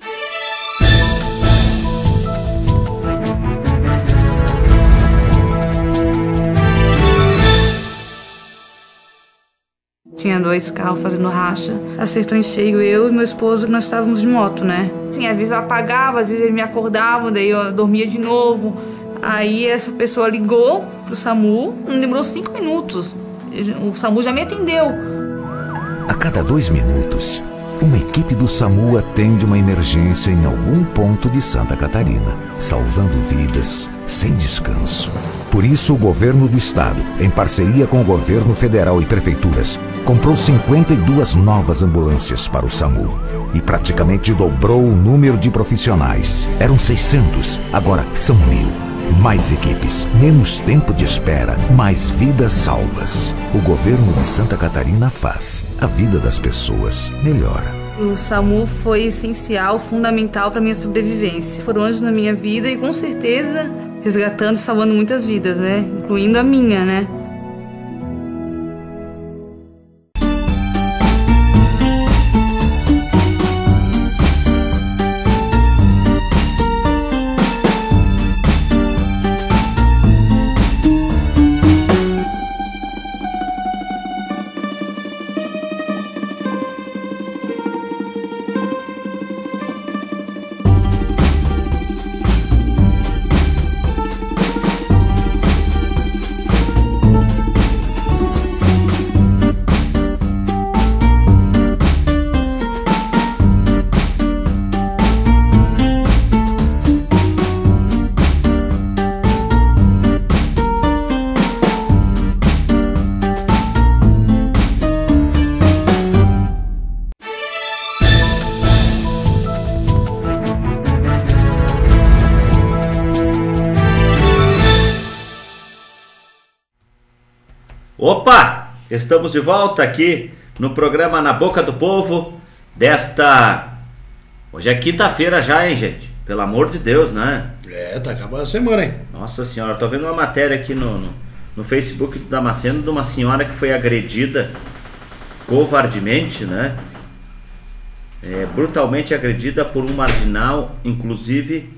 [SPEAKER 11] Tinha dois carros fazendo racha, acertou em cheio eu e meu esposo, nós estávamos de moto, né? Sim, às vezes eu apagava, às vezes ele me acordava, daí eu dormia de novo. Aí essa pessoa ligou pro SAMU, não demorou cinco minutos, o SAMU já me atendeu.
[SPEAKER 12] A cada dois minutos, uma equipe do SAMU atende uma emergência em algum ponto de Santa Catarina, salvando vidas sem descanso. Por isso, o governo do estado, em parceria com o governo federal e prefeituras, comprou cinquenta e duas novas ambulâncias para o SAMU e praticamente dobrou o número de profissionais. Eram seiscentos, agora são mil. Mais equipes, menos tempo de espera, mais vidas salvas. O governo de Santa Catarina faz a vida das pessoas melhor.
[SPEAKER 11] O SAMU foi essencial, fundamental para minha sobrevivência. Foram anos na minha vida e com certeza resgatando e salvando muitas vidas, né? Incluindo a minha, né?
[SPEAKER 2] Opa! Estamos de volta aqui no programa Na Boca do Povo desta... Hoje é quinta-feira já, hein, gente? Pelo amor de Deus, né?
[SPEAKER 3] É, tá acabando a semana, hein?
[SPEAKER 2] Nossa senhora, tô vendo uma matéria aqui no, no, no Facebook do Damasceno de uma senhora que foi agredida covardemente, né? É, brutalmente agredida por um marginal, inclusive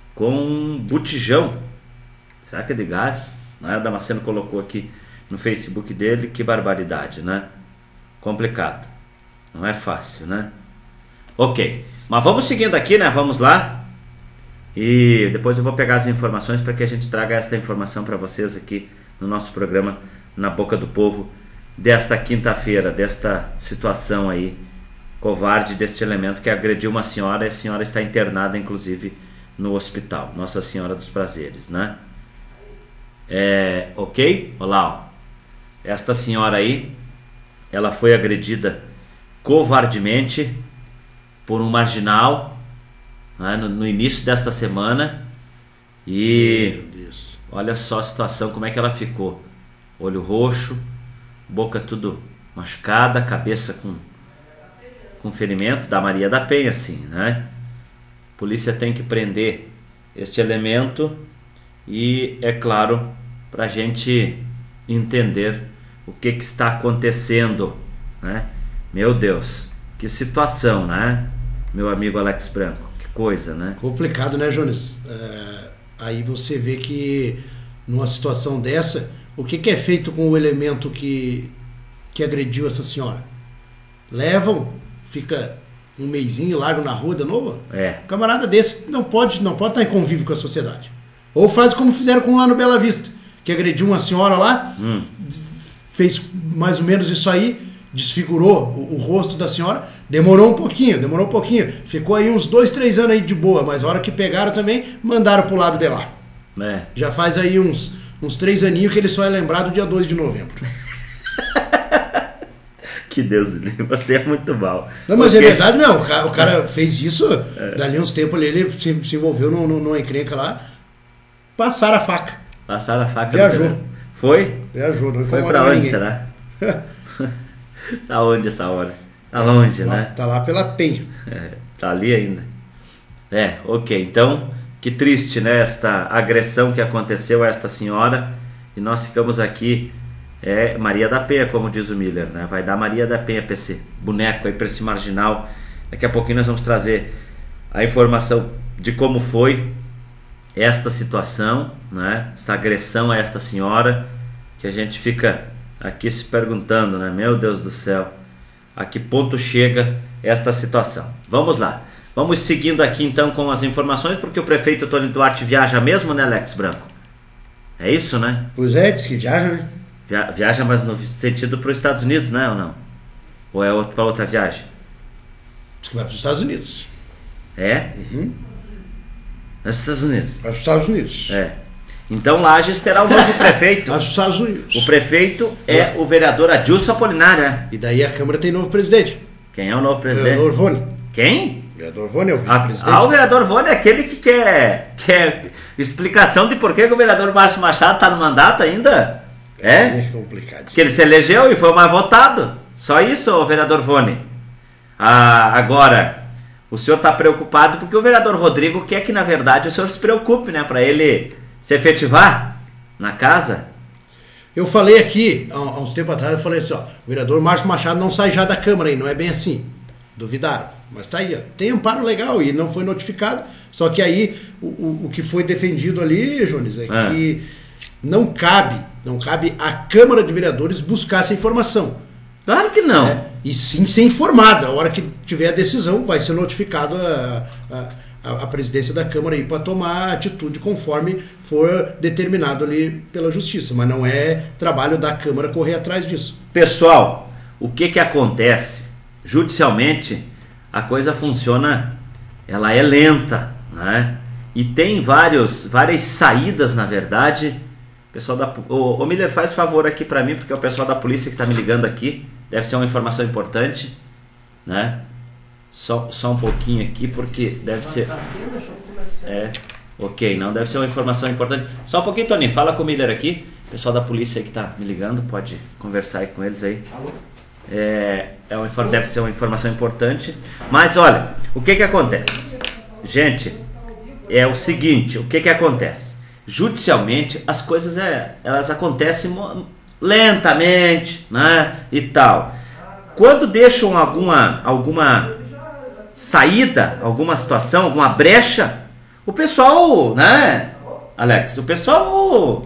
[SPEAKER 2] com um botijão. Será que é de gás? Né? O Damasceno colocou aqui no Facebook dele, que barbaridade, né? Complicado. Não é fácil, né? Ok. Mas vamos seguindo aqui, né? Vamos lá. E depois eu vou pegar as informações para que a gente traga esta informação para vocês aqui no nosso programa Na Boca do Povo desta quinta-feira, desta situação aí covarde deste elemento que agrediu uma senhora, e a senhora está internada inclusive no hospital, Nossa Senhora dos Prazeres, né? É, ok? Olha lá, ó. Esta senhora aí, ela foi agredida covardemente por um marginal, né, no, no início desta semana. E meu Deus, olha só a situação, como é que ela ficou. Olho roxo, boca tudo machucada, cabeça com, com ferimentos, da Maria da Penha, assim, né? A polícia tem que prender este elemento e, é claro, para a gente entender o que, que está acontecendo, né? Meu Deus, que situação, né? Meu amigo Alex Branco, que coisa, né?
[SPEAKER 3] Complicado, né, Jones? É, aí você vê que numa situação dessa, o que, que é feito com o elemento que, que agrediu essa senhora? Levam, fica um mesinho, largo na rua de novo?
[SPEAKER 2] É.
[SPEAKER 3] Camarada desse não pode, não pode estar em convívio com a sociedade. Ou faz como fizeram com lá no Bela Vista, que agrediu uma senhora lá, hum. fez mais ou menos isso aí, desfigurou o, o rosto da senhora, demorou um pouquinho, demorou um pouquinho, ficou aí uns dois, três anos aí de boa, mas a hora que pegaram também, mandaram pro lado de lá.
[SPEAKER 2] É.
[SPEAKER 3] Já faz aí uns, uns três aninhos que ele só é lembrado dia dois de novembro.
[SPEAKER 2] Que Deus livre, você é muito mal.
[SPEAKER 3] Não, mas porque... é verdade mesmo, o cara, o cara fez isso, é. Dali uns tempos ali, ele se, se envolveu no, no, numa encrenca lá, passaram a faca.
[SPEAKER 2] Passaram a faca.
[SPEAKER 3] Viajou.
[SPEAKER 2] Foi?
[SPEAKER 3] Viajou. Não
[SPEAKER 2] foi pra onde, ninguém. Será? Tá onde essa hora? Tá longe,
[SPEAKER 3] lá,
[SPEAKER 2] né?
[SPEAKER 3] Tá lá pela Penha.
[SPEAKER 2] É, tá ali ainda. É, ok. Então, que triste, né? Esta agressão que aconteceu a esta senhora. E nós ficamos aqui, é Maria da Penha, como diz o Miller, né? Vai dar Maria da Penha pra esse boneco aí, pra esse marginal. Daqui a pouquinho nós vamos trazer a informação de como foi esta situação, né? Esta agressão a esta senhora, que a gente fica aqui se perguntando, né? Meu Deus do céu, a que ponto chega esta situação? Vamos lá, vamos seguindo aqui então com as informações, porque o prefeito Tony Duarte viaja mesmo, né, Alex Branco? É isso, né?
[SPEAKER 3] Pois é, diz que viaja, né?
[SPEAKER 2] Via viaja, mas no sentido para os Estados Unidos, né, ou não? Ou é para outra viagem?
[SPEAKER 3] Diz que vai para os Estados Unidos.
[SPEAKER 2] É?
[SPEAKER 3] Uhum.
[SPEAKER 2] Nos Estados Unidos?
[SPEAKER 3] Para os Estados Unidos.
[SPEAKER 2] É. Então Lages terá o novo prefeito.
[SPEAKER 3] Nos Estados Unidos.
[SPEAKER 2] O prefeito é, é o vereador Adilson Apolinário, é?
[SPEAKER 3] E daí a Câmara tem novo presidente.
[SPEAKER 2] Quem é o novo presidente?
[SPEAKER 3] Vereador Vone.
[SPEAKER 2] Quem?
[SPEAKER 3] Vereador Vone é o vice-presidente.
[SPEAKER 2] Ah, o vereador Vone é aquele que quer, quer explicação de por que o vereador Márcio Machado está no mandato ainda? É?
[SPEAKER 3] É complicado.
[SPEAKER 2] Porque ele se elegeu e foi mais votado. Só isso, o vereador Vone. Ah, agora, o senhor está preocupado porque o vereador Rodrigo quer que, na verdade, o senhor se preocupe, né? Para ele se efetivar na casa.
[SPEAKER 3] Eu falei aqui, há uns tempos atrás, eu falei assim, ó, o vereador Márcio Machado não sai já da Câmara aí, não é bem assim. Duvidaram. Mas tá aí, ó. Tem amparo legal e não foi notificado. Só que aí, o, o, o que foi defendido ali, Jones, é ah. que não cabe, não cabe à Câmara de Vereadores buscar essa informação.
[SPEAKER 2] Claro que não.
[SPEAKER 3] É, e sim ser informado. A hora que tiver a decisão, vai ser notificado a, a, a, a presidência da Câmara aí para tomar atitude conforme for determinado ali pela Justiça. Mas não é trabalho da Câmara correr atrás disso.
[SPEAKER 2] Pessoal, o que que acontece? Judicialmente, a coisa funciona, ela é lenta, né? E tem vários, várias saídas, na verdade. O pessoal da, o, o Miller, faz favor aqui para mim, porque é o pessoal da polícia que está me ligando aqui. Deve ser uma informação importante, né? Só, só um pouquinho aqui, porque deve ser... É, ok, não, deve ser uma informação importante. Só um pouquinho, Tony, fala com o Miller aqui. O pessoal da polícia aí que está me ligando, pode conversar aí com eles aí. É, é uma, deve ser uma informação importante. Mas olha, o que que acontece? Gente, é o seguinte, o que que acontece? Judicialmente, as coisas é, elas acontecem lentamente, né, e tal. Quando deixam alguma, alguma saída, alguma situação, alguma brecha, o pessoal, né, Alex, o pessoal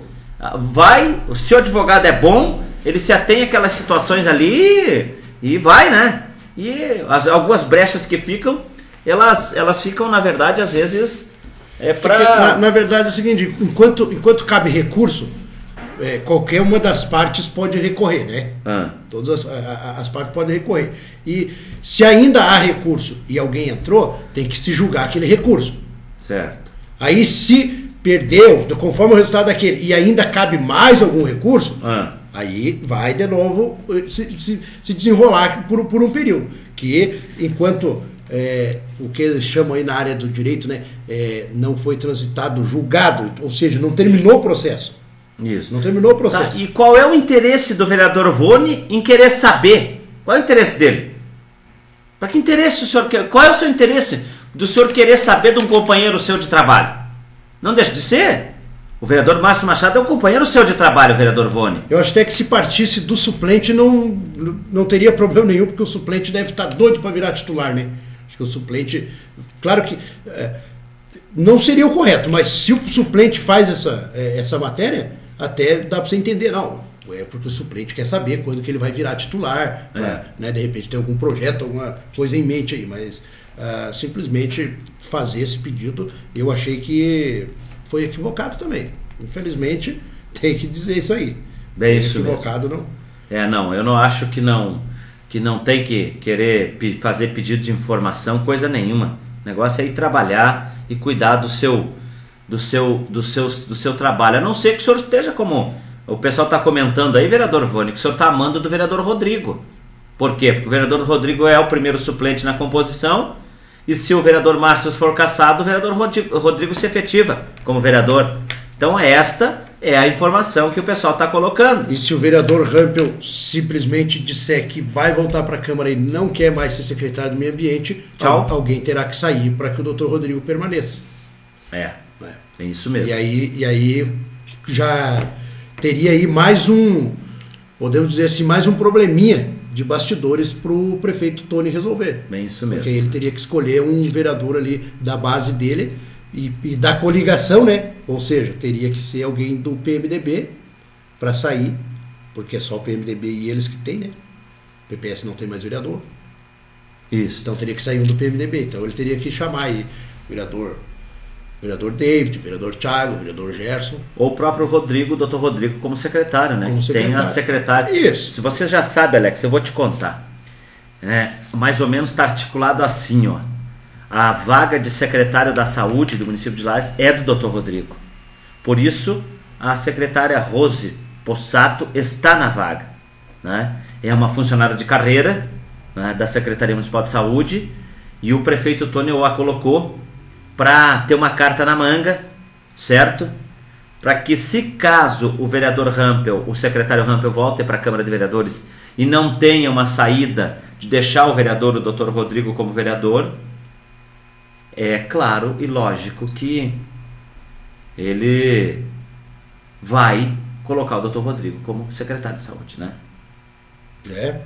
[SPEAKER 2] vai, se o advogado é bom, ele se atém àquelas situações ali e vai, né? E as, algumas brechas que ficam, elas, elas ficam, na verdade, às vezes, é pra...
[SPEAKER 3] Na, na verdade é o seguinte, enquanto, enquanto cabe recurso, é, qualquer uma das partes pode recorrer, né?
[SPEAKER 2] Ah.
[SPEAKER 3] Todas as, a, as partes podem recorrer. E se ainda há recurso e alguém entrou, tem que se julgar aquele recurso.
[SPEAKER 2] Certo.
[SPEAKER 3] Aí se perdeu, conforme o resultado daquele, e ainda cabe mais algum recurso,
[SPEAKER 2] ah.
[SPEAKER 3] aí vai de novo se, se, se desenrolar por, por um período. Que enquanto é, o que eles chamam aí na área do direito, né, é, não foi transitado, julgado, ou seja, não terminou o processo.
[SPEAKER 2] Isso.
[SPEAKER 3] Não terminou o processo.
[SPEAKER 2] Tá, e qual é o interesse do vereador Rony em querer saber? Qual é o interesse dele? Para que interesse o senhor quer? Qual é o seu interesse do senhor querer saber de um companheiro seu de trabalho? Não deixa de ser. O vereador Márcio Machado é um companheiro seu de trabalho, o vereador Rony.
[SPEAKER 3] Eu acho até que se partisse do suplente não, não teria problema nenhum, porque o suplente deve estar doido para virar titular, né? Acho que o suplente... Claro que... É, não seria o correto, mas se o suplente faz essa, é, essa matéria... Até dá para você entender, não, é porque o suplente quer saber quando que ele vai virar titular, pra,
[SPEAKER 2] é.
[SPEAKER 3] né, de repente ter algum projeto, alguma coisa em mente aí, mas uh, simplesmente fazer esse pedido, eu achei que foi equivocado também. Infelizmente, tem que dizer isso aí.
[SPEAKER 2] É isso
[SPEAKER 3] equivocado
[SPEAKER 2] mesmo.
[SPEAKER 3] Não.
[SPEAKER 2] É, não, eu não acho que não, que não tem que querer fazer pedido de informação, coisa nenhuma. O negócio é ir trabalhar e cuidar do seu... Do seu, do, seu, do seu trabalho, a não ser que o senhor esteja como o pessoal está comentando aí, vereador Rony, que o senhor está amando do vereador Rodrigo. Por quê? Porque o vereador Rodrigo é o primeiro suplente na composição, e se o vereador Márcio for cassado, o vereador Rodrigo se efetiva como vereador. Então esta é a informação que o pessoal está colocando.
[SPEAKER 3] E se o vereador Rampel simplesmente disser que vai voltar para a Câmara e não quer mais ser secretário do Meio Ambiente,
[SPEAKER 2] Tchau.
[SPEAKER 3] alguém terá que sair para que o doutor Rodrigo permaneça.
[SPEAKER 2] É. É isso mesmo.
[SPEAKER 3] E aí, e aí já teria aí mais um, podemos dizer assim, mais um probleminha de bastidores para o prefeito Tony resolver.
[SPEAKER 2] Bem isso mesmo.
[SPEAKER 3] Porque ele teria que escolher um vereador ali da base dele e, e da coligação, né? Ou seja, teria que ser alguém do P M D B para sair, porque é só o P M D B e eles que tem, né? O P P S não tem mais vereador.
[SPEAKER 2] Isso.
[SPEAKER 3] Então teria que sair um do P M D B. Então ele teria que chamar aí o vereador... vereador David, vereador Thiago, vereador Gerson.
[SPEAKER 2] Ou o próprio Rodrigo, o doutor Rodrigo como secretário, né?
[SPEAKER 3] Como secretário.
[SPEAKER 2] Tem a secretária.
[SPEAKER 3] Isso.
[SPEAKER 2] Se você já sabe, Alex, eu vou te contar. É, mais ou menos está articulado assim, ó. A vaga de secretário da saúde do município de Lages é do doutor Rodrigo. Por isso, a secretária Rose Possato está na vaga, né? É uma funcionária de carreira, né, da Secretaria Municipal de Saúde, e o prefeito Tony a colocou para ter uma carta na manga, certo? Para que, se caso o vereador Rampel, o secretário Rampel, volte para a Câmara de Vereadores e não tenha uma saída de deixar o vereador, o doutor Rodrigo, como vereador, é claro e lógico que ele vai colocar o doutor Rodrigo como secretário de saúde, né?
[SPEAKER 3] É.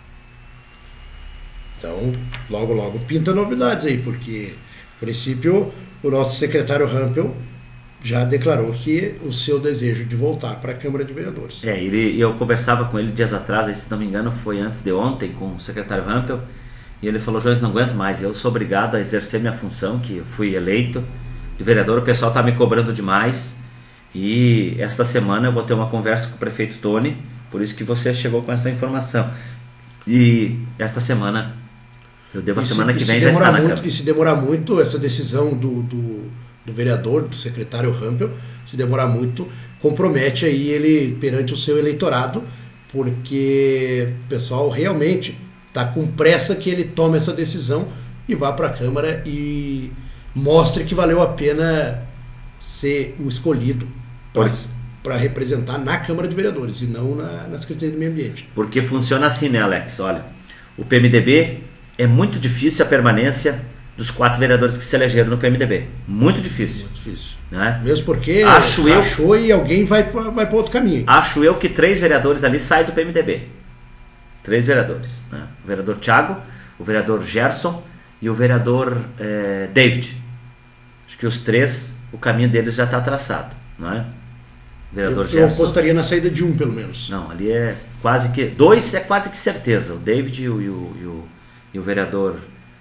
[SPEAKER 3] Então, logo, logo pinta novidades aí, porque... A princípio, o nosso secretário Rampel já declarou que o seu desejo de voltar para a Câmara de Vereadores.
[SPEAKER 2] É, ele, eu conversava com ele dias atrás, aí, se não me engano foi antes de ontem, com o secretário Rampel, e ele falou: Jones, não aguento mais, eu sou obrigado a exercer minha função, que eu fui eleito de vereador, o pessoal está me cobrando demais, e esta semana eu vou ter uma conversa com o prefeito Tony, por isso que você chegou com essa informação. E esta semana... Eu devo a semana que vem já estar na Câmara.
[SPEAKER 3] E se demorar muito essa decisão do, do, do vereador, do secretário Rampel, se demorar muito, compromete aí ele perante o seu eleitorado, porque o pessoal realmente está com pressa que ele tome essa decisão e vá para a Câmara e mostre que valeu a pena ser o escolhido para representar na Câmara de Vereadores e não na, na Secretaria do Meio Ambiente.
[SPEAKER 2] Porque funciona assim, né, Alex? Olha, o P M D B... É muito difícil a permanência dos quatro vereadores que se elegeram no P M D B. Muito difícil.
[SPEAKER 3] Muito difícil.
[SPEAKER 2] Né?
[SPEAKER 3] Mesmo porque
[SPEAKER 2] acho eu,
[SPEAKER 3] achou e alguém vai para vai outro caminho.
[SPEAKER 2] Acho eu que três vereadores ali saem do P M D B. Três vereadores. Né? O vereador Thiago, o vereador Gerson e o vereador eh, David. Acho que os três, o caminho deles já está traçado, não é? O vereador
[SPEAKER 3] eu, eu apostaria na saída de um, pelo menos.
[SPEAKER 2] Não, ali é quase que... Dois é quase que certeza. O David e o, e o, e o, e o vereador...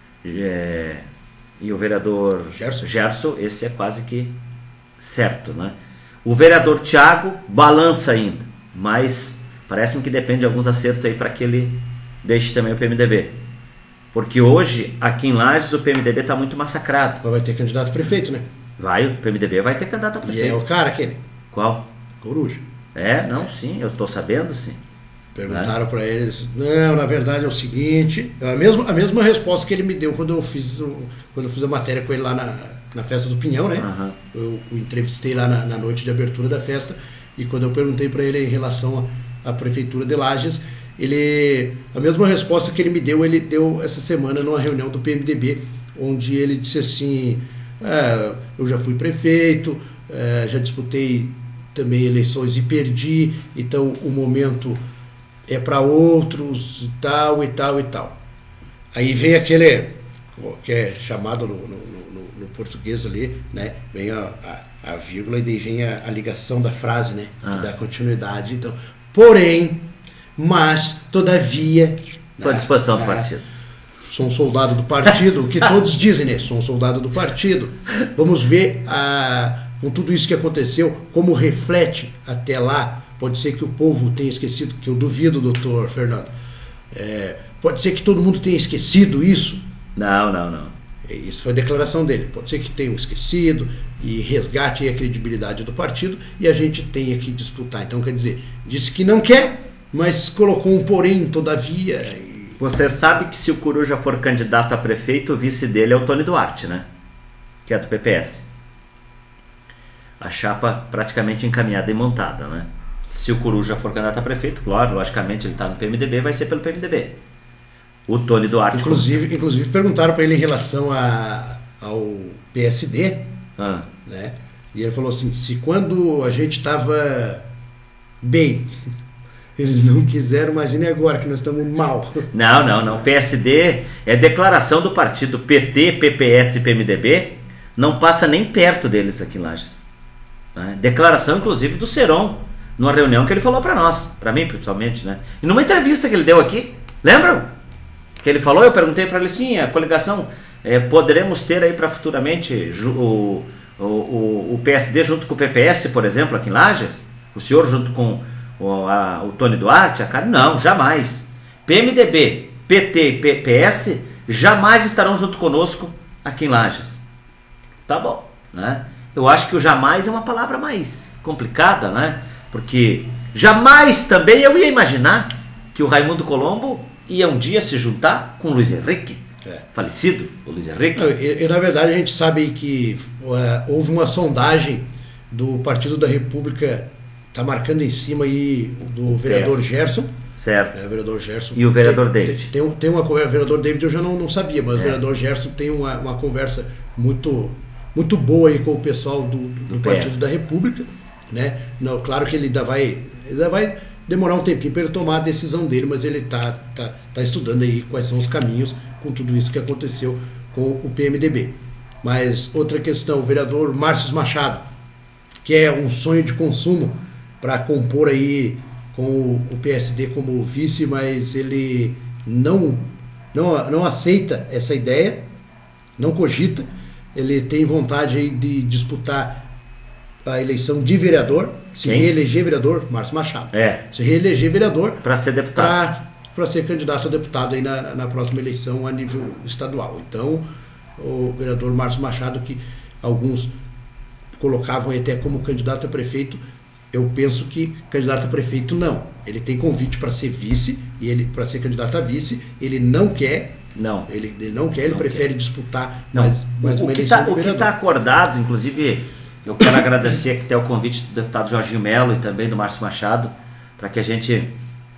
[SPEAKER 2] É, e o vereador
[SPEAKER 3] Gerson.
[SPEAKER 2] Gerson, esse é quase que certo, né? O vereador Thiago balança ainda, mas parece-me que depende de alguns acertos aí para que ele deixe também o P M D B. Porque hoje, aqui em Lages, o P M D B está muito massacrado.
[SPEAKER 3] Mas vai ter candidato a prefeito, né?
[SPEAKER 2] Vai, o P M D B vai ter candidato a prefeito.
[SPEAKER 3] E é o cara aquele?
[SPEAKER 2] Qual?
[SPEAKER 3] Coruja.
[SPEAKER 2] É, não, sim, eu estou sabendo, sim.
[SPEAKER 3] Perguntaram para eles, não, na verdade é o seguinte, a mesma, a mesma resposta que ele me deu quando eu fiz, o, quando eu fiz a matéria com ele lá na, na festa do Pinhão, né?
[SPEAKER 2] Uhum.
[SPEAKER 3] Eu o entrevistei lá na, na noite de abertura da festa, e quando eu perguntei para ele em relação à prefeitura de Lages, ele, a mesma resposta que ele me deu, ele deu essa semana numa reunião do P M D B, onde ele disse assim, é, eu já fui prefeito, é, já disputei também eleições e perdi, então o momento é para outros e tal e tal e tal. Aí vem aquele, que é chamado no, no, no, no português ali, né? Vem a, a, a vírgula e daí vem a, a ligação da frase, né? Que ah. dá continuidade. Então, porém, mas, todavia...
[SPEAKER 2] Estou à disposição do partido.
[SPEAKER 3] Sou um soldado do partido, o que todos dizem, né? Sou um soldado do partido. Vamos ver, a, com tudo isso que aconteceu, como reflete até lá. Pode ser que o povo tenha esquecido, que eu duvido, doutor Fernando. É, pode ser que todo mundo tenha esquecido isso.
[SPEAKER 2] Não, não, não.
[SPEAKER 3] Isso foi a declaração dele. Pode ser que tenham esquecido e resgate a credibilidade do partido e a gente tenha que disputar. Então, quer dizer, disse que não quer, mas colocou um porém, todavia. E...
[SPEAKER 2] Você sabe que se o Coruja for candidato a prefeito, o vice dele é o Tony Duarte, né? Que é do P P S. A chapa praticamente encaminhada e montada, né? Se o Coruja for candidato a prefeito, claro, logicamente ele está no P M D B, vai ser pelo P M D B. O Tony Duarte...
[SPEAKER 3] Inclusive, inclusive perguntaram para ele em relação a, ao P S D,
[SPEAKER 2] ah.
[SPEAKER 3] né? E ele falou assim, se quando a gente estava bem, eles não quiseram, imagine agora que nós estamos mal.
[SPEAKER 2] Não, não, não. P S D é declaração do partido P T, P P S e P M D B, não passa nem perto deles aqui em Lages. Né? Declaração, inclusive, do Seron, numa reunião que ele falou para nós, para mim principalmente, né? E numa entrevista que ele deu aqui, lembram? Que ele falou, eu perguntei para ele, sim, a coligação, é, poderemos ter aí para futuramente o, o, o, o P S D junto com o P P S, por exemplo, aqui em Lages? O senhor junto com o, a, o Tony Duarte, a cara? Não, jamais. P M D B, P T e P P S jamais estarão junto conosco aqui em Lages. Tá bom, né? Eu acho que o jamais é uma palavra mais complicada, né? Porque jamais também eu ia imaginar que o Raimundo Colombo ia um dia se juntar com o Luiz Henrique, é. falecido, o Luiz Henrique.
[SPEAKER 3] E, e na verdade a gente sabe que uh, houve uma sondagem do Partido da República, está marcando em cima aí do vereador Gerson.
[SPEAKER 2] Certo.
[SPEAKER 3] É, o vereador Gerson.
[SPEAKER 2] E o vereador
[SPEAKER 3] tem,
[SPEAKER 2] David.
[SPEAKER 3] Tem, tem, tem uma conversa, o vereador David eu já não, não sabia, mas é. o vereador Gerson tem uma, uma conversa muito, muito boa aí com o pessoal do, do, do Partido da República. Né? Não, claro que ele ainda vai, ainda vai demorar um tempinho para ele tomar a decisão dele, mas ele está tá, tá estudando aí quais são os caminhos com tudo isso que aconteceu com o P M D B. Mas outra questão, o vereador Márcio Machado, que é um sonho de consumo para compor aí com o P S D como vice, mas ele não, não, não aceita essa ideia, não cogita, ele tem vontade aí de disputar a eleição de vereador, se Quem? reeleger vereador, Márcio Machado.
[SPEAKER 2] É.
[SPEAKER 3] Se reeleger vereador
[SPEAKER 2] para ser deputado.
[SPEAKER 3] Para ser candidato a deputado aí na, na próxima eleição a nível estadual. Então, o vereador Márcio Machado, que alguns colocavam até como candidato a prefeito, eu penso que candidato a prefeito não. Ele tem convite para ser vice, e ele para ser candidato a vice, ele não quer.
[SPEAKER 2] Não.
[SPEAKER 3] Ele, ele não quer, ele não prefere quer. disputar
[SPEAKER 2] não.
[SPEAKER 3] mais, mais
[SPEAKER 2] o,
[SPEAKER 3] uma
[SPEAKER 2] o
[SPEAKER 3] eleição.
[SPEAKER 2] Que tá, o que está acordado, inclusive... Eu quero agradecer aqui até o convite do deputado Jorginho Melo e também do Márcio Machado, para que a gente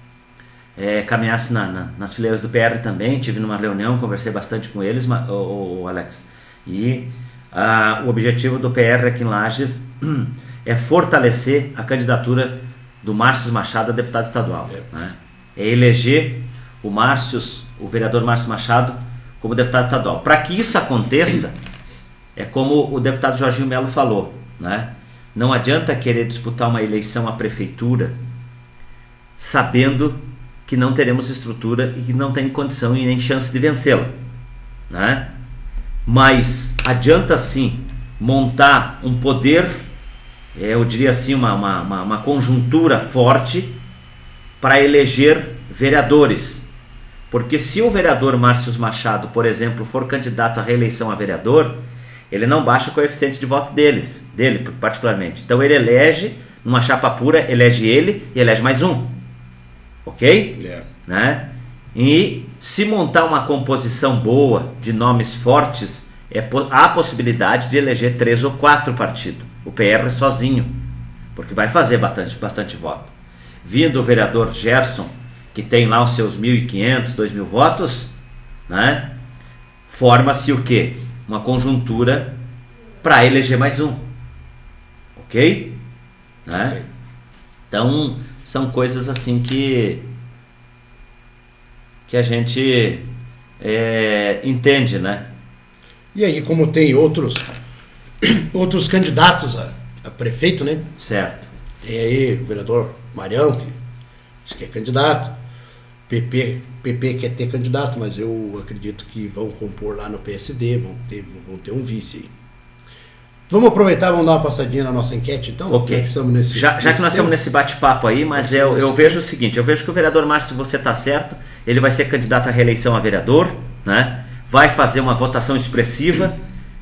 [SPEAKER 2] é, caminhasse na, na, nas fileiras do P R também. Tive numa reunião, conversei bastante com eles, o, o, o Alex. E ah, o objetivo do P R aqui em Lages é fortalecer a candidatura do Márcio Machado a deputado estadual. É, né? É eleger o Márcio, o vereador Márcio Machado como deputado estadual. Para que isso aconteça, é como o deputado Jorginho Melo falou, né? Não adianta querer disputar uma eleição à prefeitura sabendo que não teremos estrutura e que não tem condição e nem chance de vencê-la, né? Mas adianta sim montar um poder, eu diria assim, uma, uma, uma, uma conjuntura forte para eleger vereadores. Porque se o vereador Márcio Machado, por exemplo, for candidato à reeleição a vereador, ele não baixa o coeficiente de voto deles, dele particularmente. Então ele elege, numa chapa pura, elege ele e elege mais um. Ok?
[SPEAKER 3] Yeah.
[SPEAKER 2] Né? E se montar uma composição boa, de nomes fortes, é, há possibilidade de eleger três ou quatro partidos. O P R sozinho, porque vai fazer bastante, bastante voto. Vindo o vereador Gerson, que tem lá os seus mil e quinhentos, dois mil votos, né? Forma-se o quê? Uma conjuntura para eleger mais um. Ok? Né?
[SPEAKER 3] Okay.
[SPEAKER 2] Então, são coisas assim que, que a gente é, entende, né?
[SPEAKER 3] E aí, como tem outros, outros candidatos a, a prefeito, né?
[SPEAKER 2] Certo.
[SPEAKER 3] Tem aí o vereador Marião, que diz que é candidato. P P, P P quer ter candidato, mas eu acredito que vão compor lá no P S D, vão ter, vão ter um vice aí. Vamos aproveitar, vamos dar uma passadinha na nossa enquete, então?
[SPEAKER 2] Ok.
[SPEAKER 3] Já que, estamos nesse,
[SPEAKER 2] já, já
[SPEAKER 3] nesse
[SPEAKER 2] que nós
[SPEAKER 3] tema.
[SPEAKER 2] estamos nesse bate-papo aí, mas eu, eu vejo o seguinte, eu vejo que o vereador Márcio, você está certo, ele vai ser candidato à reeleição a vereador, né? Vai fazer uma votação expressiva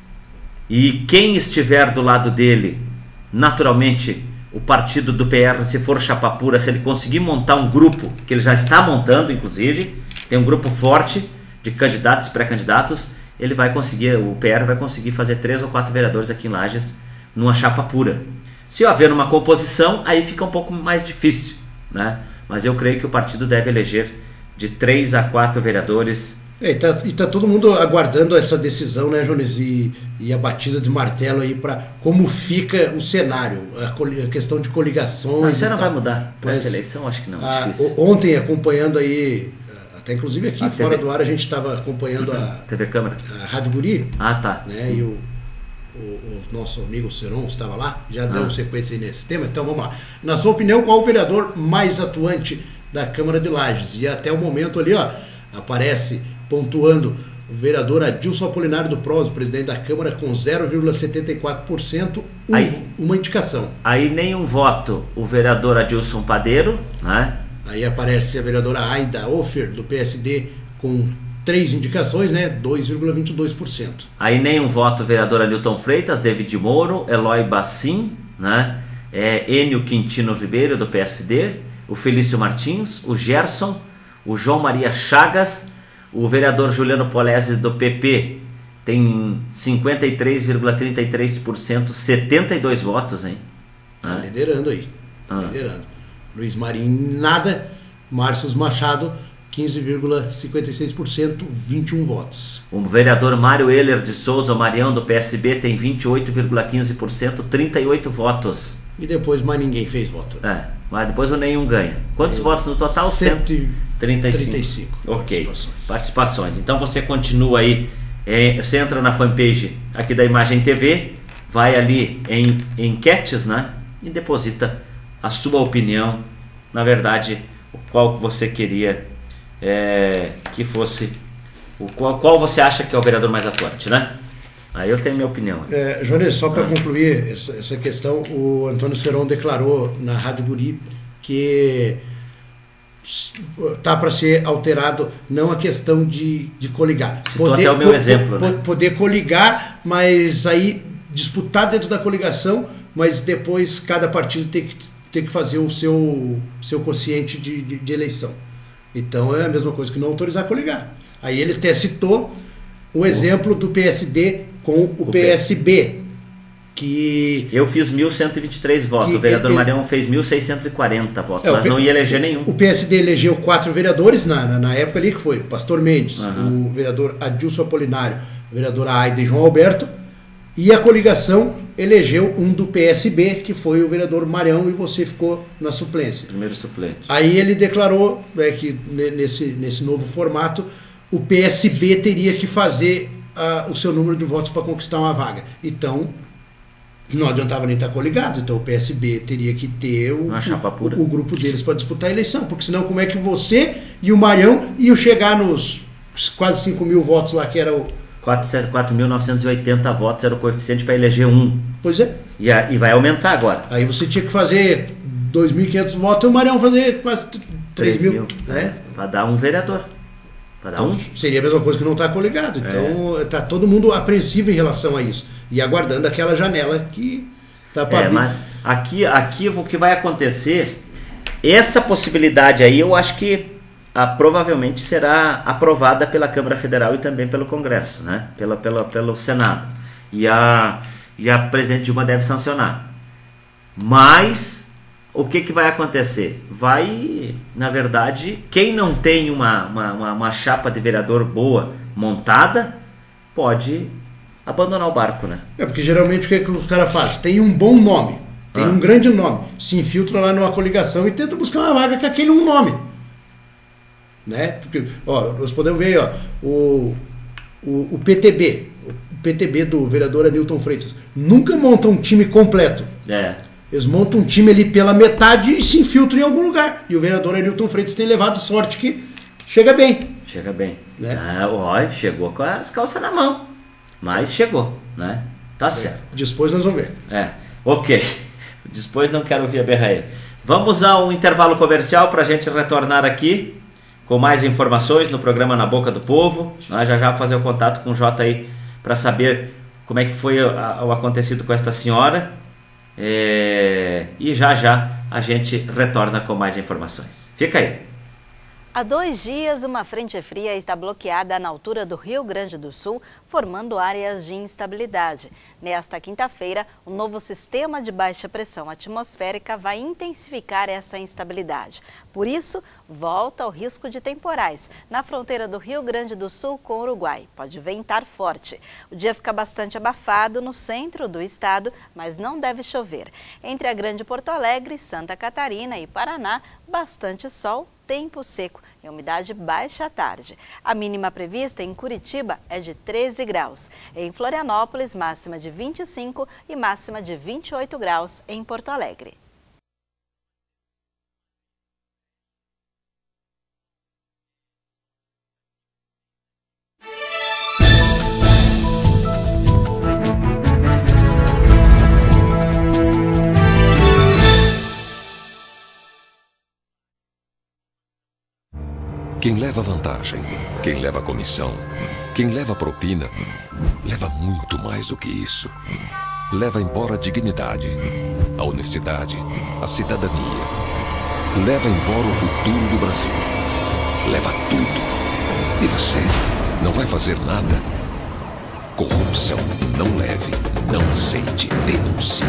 [SPEAKER 2] e quem estiver do lado dele, naturalmente, o partido do P R, se for chapa pura, se ele conseguir montar um grupo, que ele já está montando, inclusive, tem um grupo forte de candidatos, pré-candidatos, ele vai conseguir, o P R vai conseguir fazer três ou quatro vereadores aqui em Lages numa chapa pura. Se haver uma composição, aí fica um pouco mais difícil, né? Mas eu creio que o partido deve eleger de três a quatro vereadores.
[SPEAKER 3] É, e, tá, e tá todo mundo aguardando essa decisão, né, Jones? E, e a batida de martelo aí para como fica o cenário, a, coli, a questão de coligações.
[SPEAKER 2] Mas isso não
[SPEAKER 3] tal.
[SPEAKER 2] vai mudar para essa eleição, acho que não, é
[SPEAKER 3] a,
[SPEAKER 2] difícil.
[SPEAKER 3] Ontem, acompanhando aí, até inclusive aqui
[SPEAKER 2] a
[SPEAKER 3] fora
[SPEAKER 2] T V
[SPEAKER 3] do ar, a gente estava acompanhando a
[SPEAKER 2] T V Câmara,
[SPEAKER 3] a Rádio Guri.
[SPEAKER 2] Ah, tá.
[SPEAKER 3] Né, e o, o, o nosso amigo Seron estava lá, já deu ah. sequência aí nesse tema, então vamos lá. Na sua opinião, qual o vereador mais atuante da Câmara de Lages? E até o momento ali, ó, aparece pontuando o vereador Adilson Apolinário do P R O S, presidente da Câmara, com zero vírgula setenta e quatro por cento, um, aí, uma indicação.
[SPEAKER 2] Aí nenhum voto o vereador Adilson Padeiro, né?
[SPEAKER 3] Aí aparece a vereadora Aida Ofer, do P S D, com três indicações, né? dois vírgula vinte e dois por cento.
[SPEAKER 2] Aí nenhum voto o vereador Anilton Freitas, David Moro, Eloy Bassim, né? É, Enio Quintino Ribeiro, do P S D, o Felício Martins, o Gerson, o João Maria Chagas, o vereador Juliano Polese, do P P, tem cinquenta e três vírgula trinta e três por cento, setenta e dois votos, hein?
[SPEAKER 3] Tá
[SPEAKER 2] ah.
[SPEAKER 3] liderando aí, tá
[SPEAKER 2] ah.
[SPEAKER 3] liderando. Luiz Marinho, nada. Márcio Machado, quinze vírgula cinquenta e seis por cento, vinte e um votos.
[SPEAKER 2] O vereador Mário Heller de Souza Marião, do P S B, tem vinte e oito vírgula quinze por cento, trinta e oito votos.
[SPEAKER 3] E depois mais ninguém fez voto.
[SPEAKER 2] É, mas depois o nenhum ganha. Quantos votos no total? cento e trinta e cinco. Ok, participações. participações. Então você continua aí, é, você entra na fanpage aqui da Imagem T V, vai ali em enquetes, né? E deposita a sua opinião, na verdade, o qual você queria é, que fosse, o qual, qual você acha que é o vereador mais atuante, né? Aí eu tenho minha opinião.
[SPEAKER 3] É, Jones, só para ah. concluir essa, essa questão, o Antônio Seron declarou na Rádio Guri que tá para ser alterado não a questão de, de coligar.
[SPEAKER 2] Citou poder, até o meu po, exemplo,
[SPEAKER 3] po,
[SPEAKER 2] né?
[SPEAKER 3] Poder coligar, mas aí disputar dentro da coligação, mas depois cada partido tem que, tem que fazer o seu, seu quociente de, de, de eleição. Então é a mesma coisa que não autorizar coligar. Aí ele até citou o exemplo do P S D com o, o P S B, que...
[SPEAKER 2] Eu fiz mil cento e vinte e três votos, o vereador ele, Marião fez mil seiscentos e quarenta votos, é, mas P, não ia eleger nenhum.
[SPEAKER 3] O P S D elegeu quatro vereadores na, na, na época ali, que foi Pastor Mendes, uhum. o vereador Adilson Apolinário, a vereadora Aida e João Alberto, e a coligação elegeu um do P S B, que foi o vereador Marião, e você ficou na suplência.
[SPEAKER 2] Primeiro suplente.
[SPEAKER 3] Aí ele declarou, né, que nesse, nesse novo formato, o P S B teria que fazer a, o seu número de votos para conquistar uma vaga. Então, não adiantava nem estar coligado. Então o P S B teria que ter o, o, o grupo deles para disputar a eleição. Porque senão como é que você e o Marião iam chegar nos quase cinco mil votos lá que era o...
[SPEAKER 2] quatro mil novecentos e oitenta votos era o coeficiente para eleger um.
[SPEAKER 3] Pois é.
[SPEAKER 2] E, a, e vai aumentar agora.
[SPEAKER 3] Aí você tinha que fazer dois mil e quinhentos votos e o Marião fazer quase três mil. Né?
[SPEAKER 2] Para dar um vereador. Pra dar
[SPEAKER 3] então,
[SPEAKER 2] um...
[SPEAKER 3] Seria a mesma coisa que não está coligado. Então está é. todo mundo apreensivo em relação a isso. E aguardando aquela janela que está para
[SPEAKER 2] É, abrir. Mas aqui, aqui o que vai acontecer, essa possibilidade aí eu acho que ah, provavelmente será aprovada pela Câmara Federal e também pelo Congresso, né? Pela, pela, pelo Senado. E a, e a presidente Dilma deve sancionar. Mas o que, que vai acontecer? Vai, na verdade, quem não tem uma, uma, uma, uma chapa de vereador boa montada, pode abandonar o barco, né?
[SPEAKER 3] É, porque geralmente o que, que os caras fazem? Tem um bom nome, tem ah. um grande nome, se infiltra lá numa coligação e tenta buscar uma vaga com aquele um nome. Né? Porque, ó, nós podemos ver aí, ó, o, o, o P T B, o P T B do vereador Anilton Freitas, nunca monta um time completo.
[SPEAKER 2] É.
[SPEAKER 3] Eles montam um time ali pela metade e se infiltram em algum lugar. E o vereador Anilton Freitas tem levado sorte que chega bem.
[SPEAKER 2] Chega bem.
[SPEAKER 3] Né?
[SPEAKER 2] Ah, ó, chegou com as calças na mão. Mas chegou, né? Tá certo. É.
[SPEAKER 3] Depois nós vamos ver.
[SPEAKER 2] É, ok. Depois não quero ouvir a berraeira. Vamos a um intervalo comercial para a gente retornar aqui com mais informações no programa Na Boca do Povo. Nós já já fazer o contato com o Jota aí para saber como é que foi o, a, o acontecido com esta senhora. É, e já já a gente retorna com mais informações. Fica aí.
[SPEAKER 1] Há dois dias, uma frente fria está bloqueada na altura do Rio Grande do Sul, formando áreas de instabilidade. Nesta quinta-feira, o novo sistema de baixa pressão atmosférica vai intensificar essa instabilidade. Por isso, volta ao risco de temporais na fronteira do Rio Grande do Sul com o Uruguai. Pode ventar forte. O dia fica bastante abafado no centro do estado, mas não deve chover. Entre a Grande Porto Alegre, Santa Catarina e Paraná, bastante sol, tempo seco e umidade baixa à tarde. A mínima prevista em Curitiba é de treze graus. Em Florianópolis, máxima de vinte e cinco e máxima de vinte e oito graus em Porto Alegre.
[SPEAKER 4] Quem leva vantagem, quem leva comissão, quem leva propina, leva muito mais do que isso. Leva embora a dignidade, a honestidade, a cidadania. Leva embora o futuro do Brasil. Leva tudo. E você não vai fazer nada? Corrupção. Não leve, não aceite, denuncie.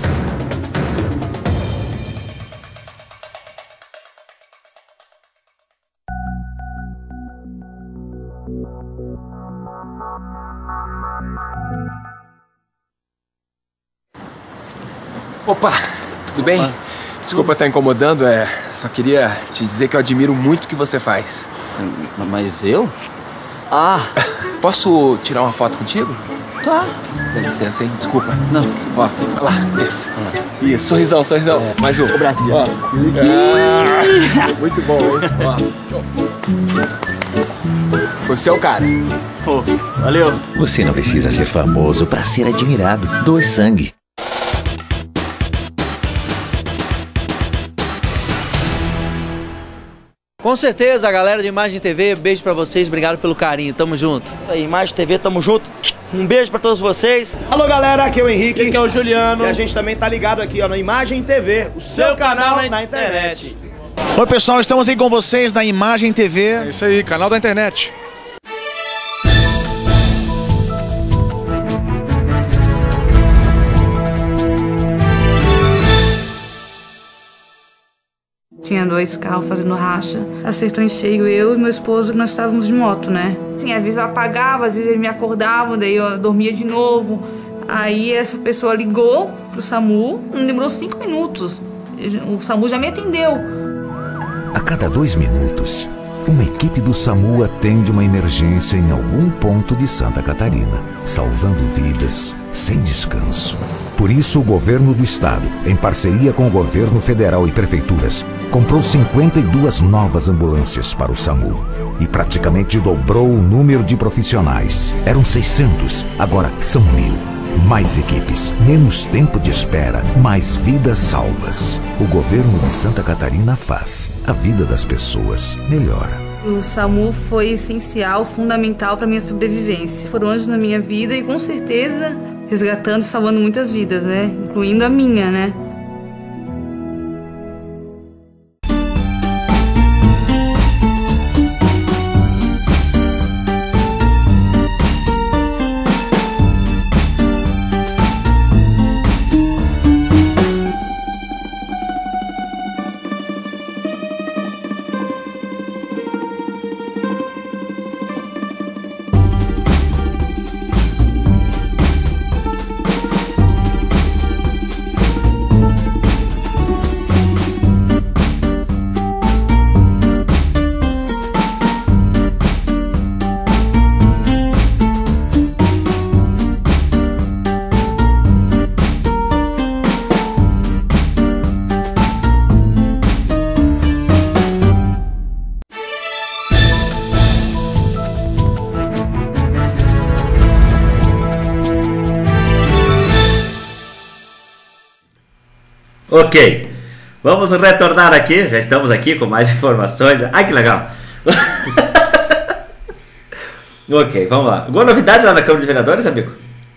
[SPEAKER 5] Opa, tudo bem? Opa. Desculpa estar incomodando, é... Só queria te dizer que eu admiro muito o que você faz.
[SPEAKER 6] Mas eu? Ah!
[SPEAKER 5] Posso tirar uma foto contigo?
[SPEAKER 6] Tá.
[SPEAKER 5] Dá licença, hein? Desculpa.
[SPEAKER 6] Não.
[SPEAKER 5] Ó, vai lá, desce. Ah. Isso, sorrisão, sorrisão. É. Mais um.
[SPEAKER 6] O Brasil.
[SPEAKER 5] Ó. Ah. Muito bom, hein? Ó. Você é o cara.
[SPEAKER 6] Oh, valeu.
[SPEAKER 7] Você não precisa ser famoso para ser admirado. Doe sangue.
[SPEAKER 8] Com certeza, galera de Imagem T V, beijo pra vocês, obrigado pelo carinho, tamo junto.
[SPEAKER 6] Imagem T V, tamo junto. Um beijo pra todos vocês.
[SPEAKER 9] Alô, galera, aqui é o Henrique.
[SPEAKER 6] Aqui é o Juliano.
[SPEAKER 9] E a gente também tá ligado aqui, ó, no Imagem T V, o seu, seu canal, canal na internet.
[SPEAKER 10] Oi, pessoal, estamos aí com vocês na Imagem T V. É isso aí, canal da internet.
[SPEAKER 11] Tinha dois carros fazendo racha, acertou em cheio eu e meu esposo, nós estávamos de moto, né? Assim, às vezes eu apagava, às vezes ele me acordava, daí eu dormia de novo. Aí essa pessoa ligou pro SAMU, não demorou cinco minutos, o SAMU já me atendeu.
[SPEAKER 12] A cada dois minutos, uma equipe do SAMU atende uma emergência em algum ponto de Santa Catarina, salvando vidas sem descanso. Por isso, o governo do estado, em parceria com o governo federal e prefeituras, comprou cinquenta e duas novas ambulâncias para o SAMU e praticamente dobrou o número de profissionais. Eram seiscentos, agora são mil. Mais equipes, menos tempo de espera, mais vidas salvas. O governo de Santa Catarina faz a vida das pessoas melhor.
[SPEAKER 11] O SAMU foi essencial, fundamental para minha sobrevivência. Foram anos na minha vida e com certeza resgatando e salvando muitas vidas, né? Incluindo a minha, né?
[SPEAKER 2] Ok, vamos retornar aqui, já estamos aqui com mais informações. Ai, que legal! Ok, vamos lá. Alguma novidade lá na Câmara de Vereadores, amigo?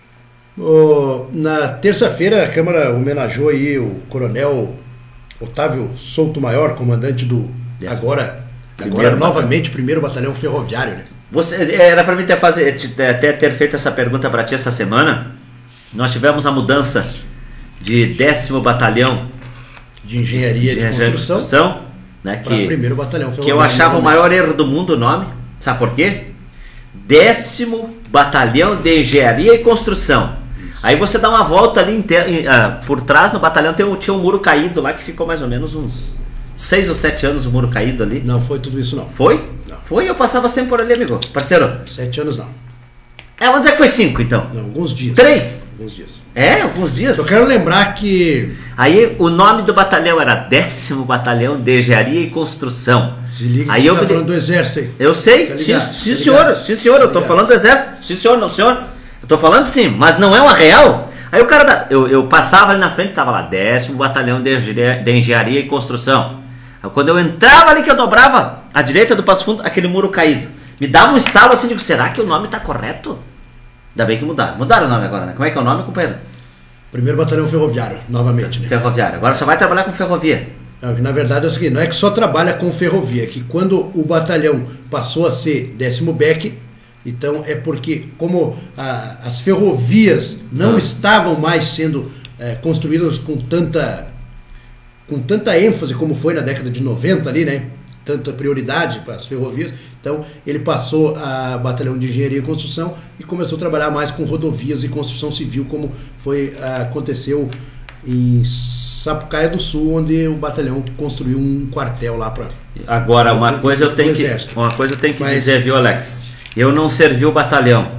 [SPEAKER 3] Oh, na terça-feira a Câmara homenageou aí o coronel Otávio Souto Maior, comandante do yes. agora, agora novamente primeiro Batalhão Ferroviário, né?
[SPEAKER 2] Você, era para mim ter, fazer, até ter feito essa pergunta para ti essa semana. Nós tivemos a mudança de décimo Batalhão
[SPEAKER 3] de Engenharia de, de, de Construção,
[SPEAKER 2] construção né, que,
[SPEAKER 3] primeiro Batalhão
[SPEAKER 2] que eu achava o maior erro do mundo o nome. Sabe por quê? Décimo Batalhão de Engenharia e Construção. Isso. Aí você dá uma volta ali uh, por trás no batalhão tem, tinha um muro caído lá que ficou mais ou menos uns seis ou sete anos o muro caído ali.
[SPEAKER 3] Não foi tudo isso não.
[SPEAKER 2] Foi?
[SPEAKER 3] Não.
[SPEAKER 2] Foi? Eu passava sempre por ali, amigo. Parceiro?
[SPEAKER 3] Sete anos não.
[SPEAKER 2] É, vamos dizer que foi cinco, então.
[SPEAKER 3] Não, alguns dias.
[SPEAKER 2] Três?
[SPEAKER 3] Alguns dias.
[SPEAKER 2] É, alguns dias.
[SPEAKER 3] Eu quero lembrar que...
[SPEAKER 2] Aí o nome do batalhão era décimo Batalhão de Engenharia e Construção.
[SPEAKER 3] Se liga,
[SPEAKER 2] aí
[SPEAKER 3] você
[SPEAKER 2] eu
[SPEAKER 3] tá
[SPEAKER 2] me...
[SPEAKER 3] falando do Exército aí.
[SPEAKER 2] Eu sei,
[SPEAKER 3] tá
[SPEAKER 2] sim, sim
[SPEAKER 3] tá
[SPEAKER 2] senhor, sim senhor, eu tô falando do Exército. Sim senhor, não senhor. Eu tô falando sim, mas não é uma real. Aí o cara, da... eu, eu passava ali na frente, tava lá, décimo Batalhão de Engenharia, de Engenharia e Construção. Aí, quando eu entrava ali, que eu dobrava à direita do Passo Fundo, aquele muro caído. Me dava um estalo assim, digo, será que o nome tá correto? Ainda bem que mudaram. Mudaram o nome agora, né? Como é que é o nome, companheiro?
[SPEAKER 3] Primeiro Batalhão Ferroviário, novamente, né?
[SPEAKER 2] Ferroviário. Agora só vai trabalhar com ferrovia.
[SPEAKER 3] Não, na verdade é o seguinte, não é que só trabalha com ferrovia, é que quando o batalhão passou a ser décimo B E C, então é porque como a, as ferrovias não ah. estavam mais sendo é, construídas com tanta, com tanta ênfase como foi na década de noventa ali, né? Tanta prioridade para as ferrovias, então ele passou a Batalhão de Engenharia e Construção e começou a trabalhar mais com rodovias e construção civil, como foi, aconteceu em Sapucaia do Sul, onde o batalhão construiu um quartel lá para...
[SPEAKER 2] Agora, uma coisa eu tenho que, uma coisa eu tenho que mas... dizer, viu, Alex? Eu não servi o batalhão,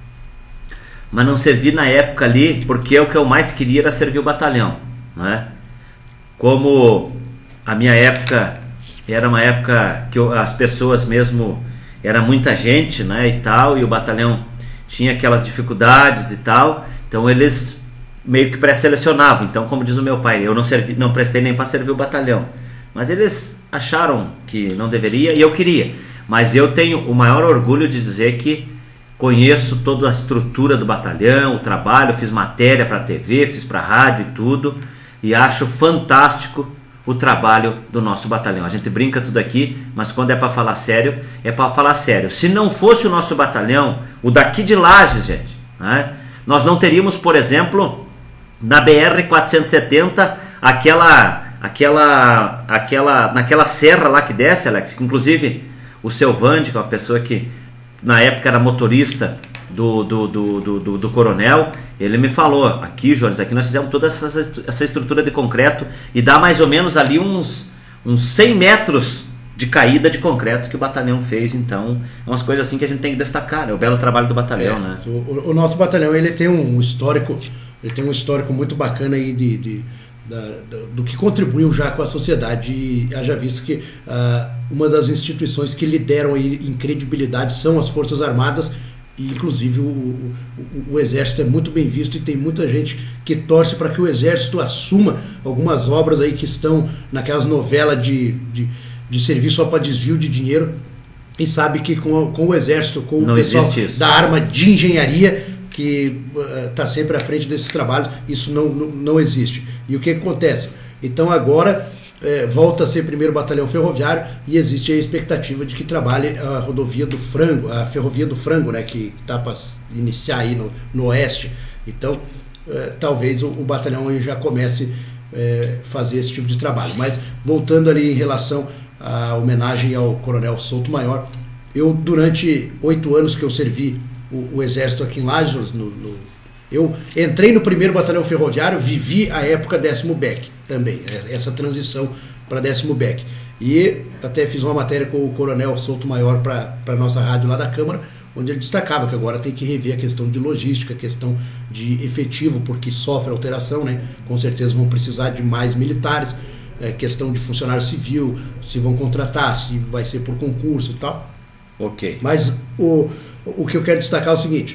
[SPEAKER 2] mas não servi na época ali, porque o que eu mais queria era servir o batalhão, né? Como a minha época... Era uma época que eu, as pessoas mesmo, era muita gente, né, e tal, e o batalhão tinha aquelas dificuldades e tal, então eles meio que pré-selecionavam. Então, como diz o meu pai, eu não, servi, não prestei nem para servir o batalhão, mas eles acharam que não deveria e eu queria. Mas eu tenho o maior orgulho de dizer que conheço toda a estrutura do batalhão, o trabalho, fiz matéria para a T V, fiz para a rádio e tudo, e acho fantástico o trabalho do nosso batalhão. A gente brinca tudo aqui, mas quando é para falar sério, é para falar sério. Se não fosse o nosso batalhão, o daqui de Lages, gente, né, nós não teríamos, por exemplo, na B R quatrocentos e setenta, aquela, aquela, aquela, naquela serra lá que desce, Alex, que inclusive o seu Vande, que é uma pessoa que na época era motorista do, do, do, do, do, do coronel, ele me falou, aqui, Jones, aqui nós fizemos toda essa, essa estrutura de concreto e dá mais ou menos ali uns, uns cem metros de caída de concreto que o batalhão fez. Então, é umas coisas assim que a gente tem que destacar, né? O belo trabalho do batalhão,
[SPEAKER 3] é,
[SPEAKER 2] né?
[SPEAKER 3] O, o nosso batalhão, ele tem um histórico, ele tem um histórico muito bacana aí de, de, da, da, do que contribuiu já com a sociedade. E haja visto que uh, uma das instituições que lideram aí em credibilidade são as Forças Armadas, e inclusive o, o, o Exército é muito bem visto e tem muita gente que torce para que o Exército assuma algumas obras aí que estão naquelas novelas de, de, de serviço só para desvio de dinheiro, e sabe que com, com o Exército, com
[SPEAKER 2] Não
[SPEAKER 3] o pessoal da arma de engenharia que está uh, sempre à frente desses trabalhos, isso não, não, não existe. E o que acontece? Então agora É, volta a ser primeiro batalhão ferroviário, e existe a expectativa de que trabalhe a rodovia do Frango, a ferrovia do Frango, né, que está para iniciar aí no, no oeste. Então é, talvez o, o batalhão aí já comece a é, fazer esse tipo de trabalho. Mas voltando ali em relação à homenagem ao Coronel Souto Maior, eu durante oito anos que eu servi o, o Exército aqui em Lages, no, no eu entrei no primeiro batalhão ferroviário, vivi a época décimo B E C também, essa transição para décimo B E C. E até fiz uma matéria com o Coronel Souto Maior para a nossa rádio lá da Câmara, onde ele destacava que agora tem que rever a questão de logística, a questão de efetivo, porque sofre alteração, né? Com certeza vão precisar de mais militares, é, questão de funcionário civil, se vão contratar, se vai ser por concurso e tal.
[SPEAKER 2] Ok.
[SPEAKER 3] Mas o, o que eu quero destacar é o seguinte: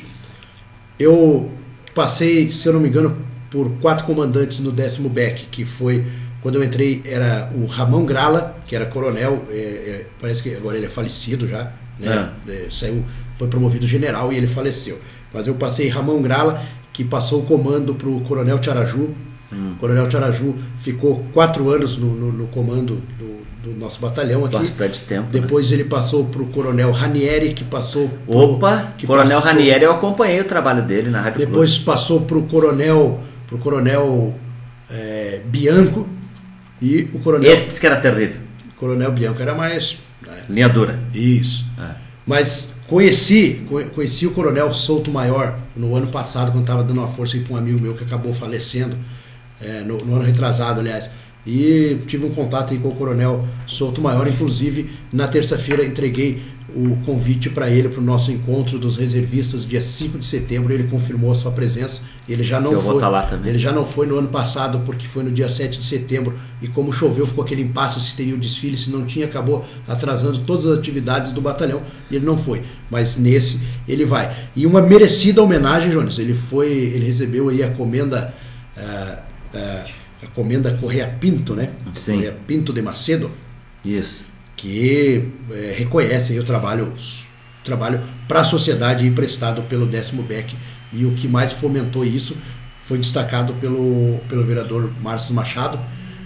[SPEAKER 3] eu passei, se eu não me engano, por quatro comandantes no décimo B E C, que foi, quando eu entrei, era o Ramon Grala, que era coronel, é, é, parece que agora ele é falecido já, né? É. É, saiu, foi promovido general e ele faleceu. Mas eu passei Ramon Grala, que passou o comando para o Coronel Tiaraju. Hum. O Coronel Tiaraju ficou quatro anos no, no, no comando do, do nosso batalhão aqui.
[SPEAKER 2] Bastante tempo.
[SPEAKER 3] Depois, né? Ele passou para o Coronel Ranieri, que passou... Pro,
[SPEAKER 2] Opa!
[SPEAKER 3] que
[SPEAKER 2] Coronel
[SPEAKER 3] passou,
[SPEAKER 2] Ranieri, eu acompanhei o trabalho dele na Rádio
[SPEAKER 3] Depois
[SPEAKER 2] Clube.
[SPEAKER 3] Passou para o Coronel, pro coronel é, Bianco e o Coronel...
[SPEAKER 2] Esse disse que era terrível.
[SPEAKER 3] O Coronel Bianco era mais... Né?
[SPEAKER 2] Linha dura.
[SPEAKER 3] Isso. É. Mas conheci, conheci o Coronel Souto Maior no ano passado, quando estava dando uma força para um amigo meu que acabou falecendo, é, no, no ano retrasado, aliás. E tive um contato aí com o Coronel Souto Maior, inclusive na terça-feira entreguei o convite para ele, para o nosso encontro dos reservistas, dia cinco de setembro, ele confirmou a sua presença. Ele já não
[SPEAKER 2] eu
[SPEAKER 3] foi,
[SPEAKER 2] vou estar lá também.
[SPEAKER 3] Ele já não foi no ano passado, porque foi no dia sete de setembro, e como choveu, ficou aquele impasse se teria o desfile, se não tinha, acabou atrasando todas as atividades do batalhão, e ele não foi. Mas nesse ele vai. E uma merecida homenagem, Jonas, ele foi, ele recebeu aí a comenda, uh, uh, a comenda Correia Pinto, né?
[SPEAKER 2] Sim.
[SPEAKER 3] Correia Pinto de Macedo.
[SPEAKER 2] Isso.
[SPEAKER 3] Que é, reconhece aí o trabalho, trabalho para a sociedade prestado pelo décimo B E C, e o que mais fomentou isso foi destacado pelo, pelo vereador Márcio Machado,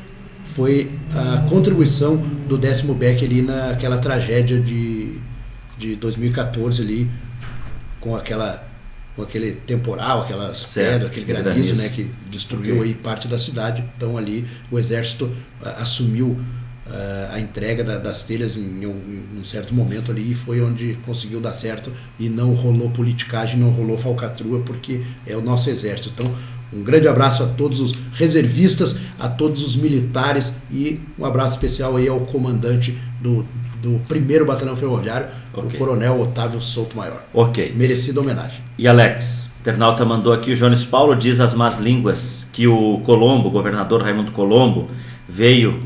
[SPEAKER 3] foi a contribuição do décimo B E C ali naquela tragédia de, de dois mil e quatorze ali, com aquela com aquele temporal, aquelas certo, pedras, aquele granizo, granizo, né, que destruiu okay. aí parte da cidade. Então ali o exército uh, assumiu Uh, a entrega da, das telhas em, em, em um certo momento ali, e foi onde conseguiu dar certo, e não rolou politicagem, não rolou falcatrua, porque é o nosso exército. Então um grande abraço a todos os reservistas, a todos os militares, e um abraço especial aí ao comandante do, do primeiro batalhão ferroviário, okay. o Coronel Otávio Souto Maior.
[SPEAKER 2] Ok.
[SPEAKER 3] Merecida homenagem.
[SPEAKER 2] E Alex, o internauta mandou aqui, o Jones Paulo diz as más línguas que o Colombo, o governador Raimundo Colombo, veio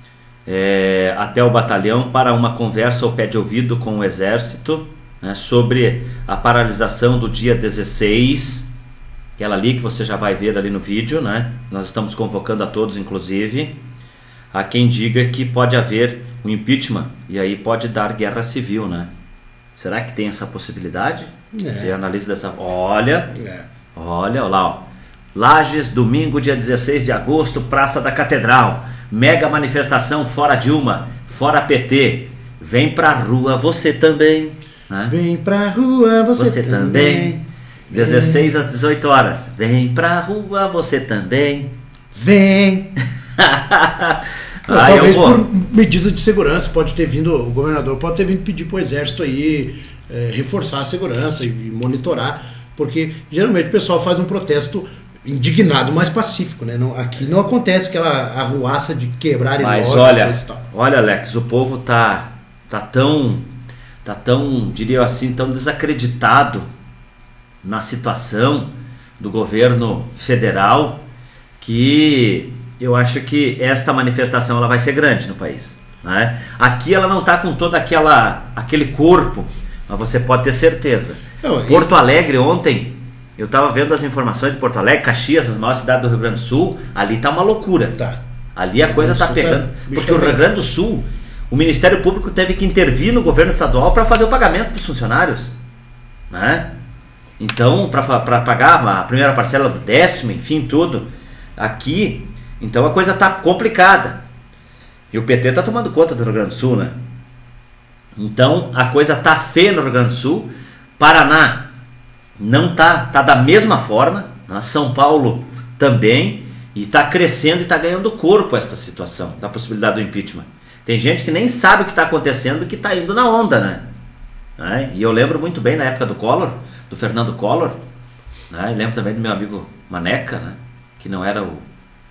[SPEAKER 2] É, até o batalhão para uma conversa ao pé de ouvido com o exército, né, sobre a paralisação do dia dezesseis, aquela ali que você já vai ver ali no vídeo, né? Nós estamos convocando a todos, inclusive, a quem diga que pode haver um impeachment e aí pode dar guerra civil, né? Será que tem essa possibilidade? É. Você analisa dessa... Olha, é. olha, olha lá, ó. Lages, domingo, dia dezesseis de agosto, Praça da Catedral. Mega manifestação fora Dilma, fora P T. Vem pra rua você também. Né?
[SPEAKER 3] Vem pra rua você,
[SPEAKER 2] você também. também. dezesseis às dezoito horas. Vem pra rua você também.
[SPEAKER 3] Vem. Não, ah, talvez por medida de segurança, pode ter vindo, o governador pode ter vindo pedir pro exército aí é, reforçar a segurança e monitorar, porque geralmente o pessoal faz um protesto indignado, mas pacífico, né? Não, aqui não acontece aquela arruaça de quebrar
[SPEAKER 2] Mas
[SPEAKER 3] loja,
[SPEAKER 2] olha, olha, Alex, o povo tá, tá tão, tá tão, diria assim, tão desacreditado na situação do governo federal que eu acho que esta manifestação ela vai ser grande no país, né? Aqui ela não está com todo aquela, aquele corpo, mas você pode ter certeza. Não, Porto e... Alegre ontem, eu estava vendo as informações de Porto Alegre, Caxias, as maiores cidades do Rio Grande do Sul, ali tá uma loucura. Tá. Ali a coisa está pegando, tá, porque o Rio Grande do Sul, o Ministério Público teve que intervir no governo estadual para fazer o pagamento dos funcionários, né? Então, para pagar a primeira parcela do décimo, enfim, tudo, aqui, então a coisa está complicada. E o P T está tomando conta do Rio Grande do Sul, né? Então, a coisa está feia no Rio Grande do Sul. Paraná não está, está da mesma forma, né? São Paulo também, e está crescendo e está ganhando corpo esta situação, da possibilidade do impeachment. Tem gente que nem sabe o que está acontecendo e que está indo na onda, né? né? E eu lembro muito bem na época do Collor, do Fernando Collor, né? E lembro também do meu amigo Maneca, né? Que não era o,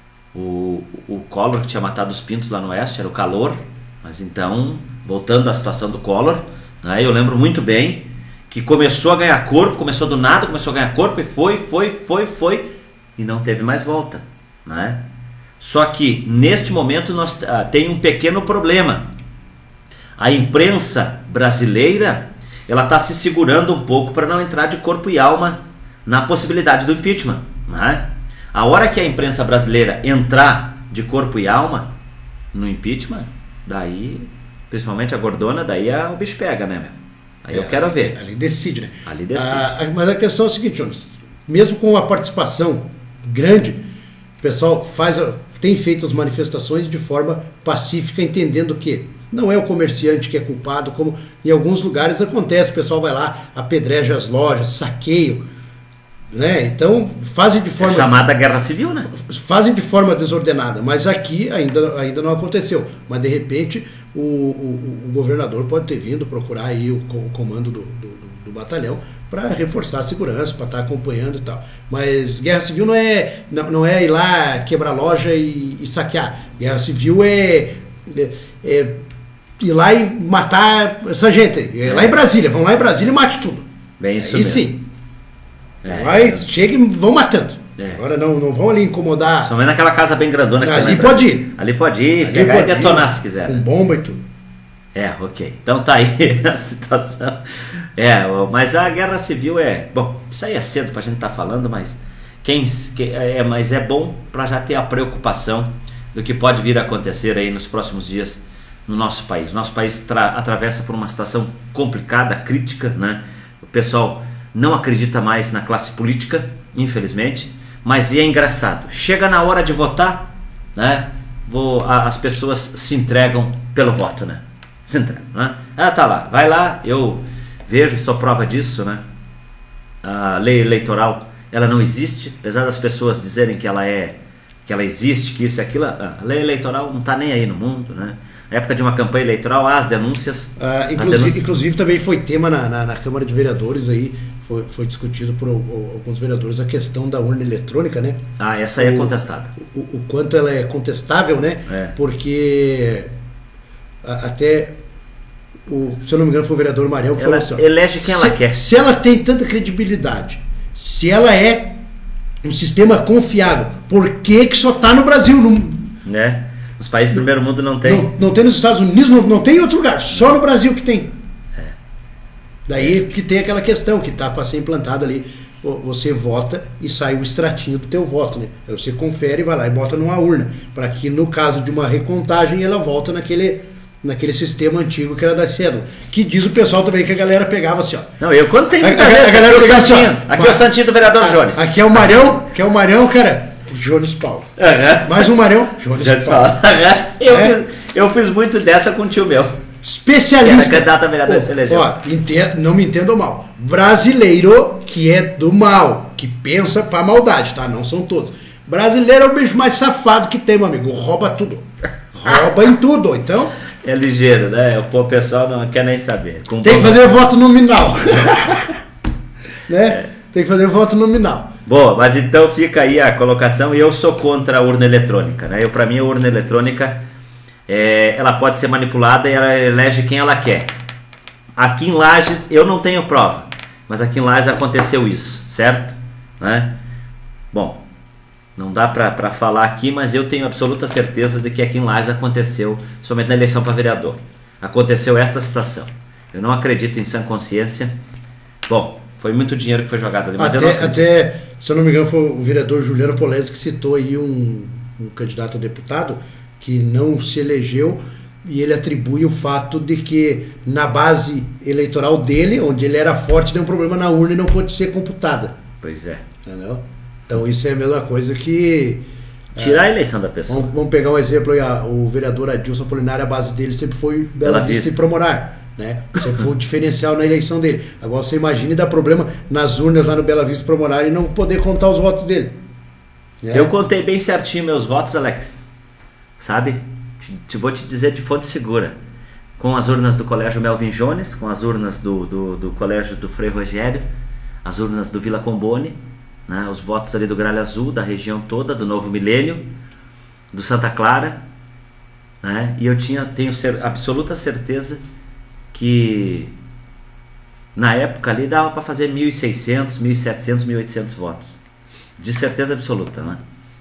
[SPEAKER 2] o, o Collor que tinha matado os pintos lá no oeste, era o Calor. Mas então, voltando à situação do Collor, né? Eu lembro muito bem que começou a ganhar corpo, começou do nada, começou a ganhar corpo e foi, foi, foi, foi, e não teve mais volta, né? Só que neste momento nós ah, tem um pequeno problema. A imprensa brasileira ela está se segurando um pouco para não entrar de corpo e alma na possibilidade do impeachment, né? A hora que a imprensa brasileira entrar de corpo e alma no impeachment, daí, principalmente a gordona, daí a, o bicho pega, né, meu? Aí é, eu quero ver.
[SPEAKER 3] Ali decide, né?
[SPEAKER 2] Ali decide.
[SPEAKER 3] Ah, mas a questão é o seguinte, Jones, mesmo com a participação grande, o pessoal faz, tem feito as manifestações de forma pacífica, entendendo que não é o comerciante que é culpado, como em alguns lugares acontece, o pessoal vai lá, apedreja as lojas, saqueio, né? Então fazem de forma...
[SPEAKER 2] É chamada guerra civil, né?
[SPEAKER 3] Fazem de forma desordenada, mas aqui ainda, ainda não aconteceu. Mas de repente o, o, o governador pode ter vindo procurar aí o, o comando do, do, do batalhão para reforçar a segurança, para estar acompanhando e tal. Mas guerra civil não é, não, não é ir lá quebrar loja e, e saquear. Guerra civil é... é, é ir lá e matar essa gente. É. Lá em Brasília, vão lá em Brasília e mate tudo.
[SPEAKER 2] Bem isso
[SPEAKER 3] aí
[SPEAKER 2] mesmo.
[SPEAKER 3] Sim.
[SPEAKER 2] É.
[SPEAKER 3] Vai, chega e vão matando. É. Agora não, não vão ali incomodar.
[SPEAKER 2] Somente naquela casa bem grandona que
[SPEAKER 3] ali pode ir.
[SPEAKER 2] Ali pode ir,
[SPEAKER 3] ali
[SPEAKER 2] pegar
[SPEAKER 3] pode
[SPEAKER 2] e detonar
[SPEAKER 3] ir,
[SPEAKER 2] se quiser.
[SPEAKER 3] Com bomba e tudo.
[SPEAKER 2] É, ok. Então tá aí a situação. É, mas a guerra civil é... Bom, isso aí é cedo pra gente estar tá falando, mas, quem, é, mas é bom pra já ter a preocupação do que pode vir a acontecer aí nos próximos dias no nosso país. Nosso país atravessa por uma situação complicada, crítica, né? O pessoal não acredita mais na classe política, infelizmente, mas é engraçado. Chega na hora de votar, né? Vou, a, as pessoas se entregam pelo voto, né? Se entregam, né? Ah, tá lá, vai lá, eu vejo, sou prova disso, né? A lei eleitoral, ela não existe, apesar das pessoas dizerem que ela é, que ela existe, que isso e aquilo, a lei eleitoral não está nem aí no mundo, né? Na época de uma campanha eleitoral, há as denúncias.
[SPEAKER 3] Ah, inclusive,
[SPEAKER 2] as denúncias.
[SPEAKER 3] inclusive também foi tema na, na, na Câmara de Vereadores aí, foi, foi discutido por alguns vereadores a questão da urna eletrônica, né?
[SPEAKER 2] Ah, essa aí o, é contestada.
[SPEAKER 3] O, o quanto ela é contestável, né?
[SPEAKER 2] É.
[SPEAKER 3] Porque a, até, o, se eu não me engano, foi o vereador Marião que
[SPEAKER 2] ela
[SPEAKER 3] falou assim:
[SPEAKER 2] elege quem
[SPEAKER 3] se,
[SPEAKER 2] ela quer.
[SPEAKER 3] Se ela tem tanta credibilidade, se ela é um sistema confiável, por que que só está no Brasil? Não,
[SPEAKER 2] né? Os países do primeiro mundo não tem.
[SPEAKER 3] Não, não tem nos Estados Unidos, não, não tem em outro lugar, só no Brasil que tem.
[SPEAKER 2] É.
[SPEAKER 3] Daí que tem aquela questão que está para ser implantado ali, você vota e sai o extratinho do teu voto, né? Aí você confere e vai lá e bota numa urna, para que no caso de uma recontagem ela volta naquele, naquele sistema antigo que era da cédula. Que diz o pessoal também que a galera pegava assim, ó.
[SPEAKER 2] Não, eu quando tem muita
[SPEAKER 3] a,
[SPEAKER 2] vez,
[SPEAKER 3] a, a galera
[SPEAKER 2] aqui,
[SPEAKER 3] pegava
[SPEAKER 2] o Santinho,
[SPEAKER 3] assim, ó,
[SPEAKER 2] aqui é o Santinho do vereador
[SPEAKER 3] a,
[SPEAKER 2] Jones.
[SPEAKER 3] Aqui é o Marião, que é o Marião, cara. Jones Paulo.
[SPEAKER 2] Uhum.
[SPEAKER 3] Mais um Marião, Jones, Jones Paulo.
[SPEAKER 2] Paulo. eu,
[SPEAKER 3] é.
[SPEAKER 2] fiz, eu fiz muito dessa com o tio meu.
[SPEAKER 3] Especialista.
[SPEAKER 2] Que era candidato a vereador, se elegeu.
[SPEAKER 3] Ó, entendo, não me entendam mal. Brasileiro que é do mal, que pensa pra maldade, tá? Não são todos. Brasileiro é o bicho mais safado que tem, meu amigo. Rouba tudo. Rouba em tudo, então.
[SPEAKER 2] É ligeiro, né? O pessoal não quer nem saber. Com
[SPEAKER 3] tem que fazer voto nominal. Né? É. Tem que fazer voto nominal.
[SPEAKER 2] Boa, mas então fica aí a colocação. E eu sou contra a urna eletrônica, né? Eu, para mim, a urna eletrônica é, ela pode ser manipulada e ela elege quem ela quer. Aqui em Lages eu não tenho prova, mas aqui em Lages aconteceu isso, certo? Né? Bom, não dá para falar aqui, mas eu tenho absoluta certeza de que aqui em Lages aconteceu, somente na eleição para vereador, aconteceu esta situação. Eu não acredito em sã consciência. Bom, foi muito dinheiro que foi jogado ali, mas
[SPEAKER 3] até,
[SPEAKER 2] eu não acredito.
[SPEAKER 3] Até, se eu não me engano, foi o vereador Juliano Polese que citou aí um, um candidato a deputado que não se elegeu, e ele atribui o fato de que na base eleitoral dele, onde ele era forte, deu um problema na urna e não pôde ser computada.
[SPEAKER 2] Pois é.
[SPEAKER 3] Entendeu? Então isso é a mesma coisa que...
[SPEAKER 2] Tirar é, a eleição da pessoa.
[SPEAKER 3] Vamos, vamos pegar um exemplo aí, a, o vereador Adilson Apolinário, a base dele sempre foi Bela, Bela Vista, Vista e Promorar. Né? Sempre foi o diferencial na eleição dele. Agora você imagine dar problema nas urnas lá no Bela Vista e Promorar e não poder contar os votos dele.
[SPEAKER 2] Né? Eu contei bem certinho meus votos, Alex. Sabe? Te, te vou te dizer de fonte segura. Com as urnas do Colégio Melvin Jones, com as urnas do, do, do Colégio do Frei Rogério, as urnas do Vila Combone, né? Os votos ali do Gralha Azul, da região toda, do Novo Milênio, do Santa Clara, né? E eu tinha, tenho cer- absoluta certeza que na época ali dava para fazer mil e seiscentos, mil e setecentos, mil e oitocentos votos. De certeza absoluta, né?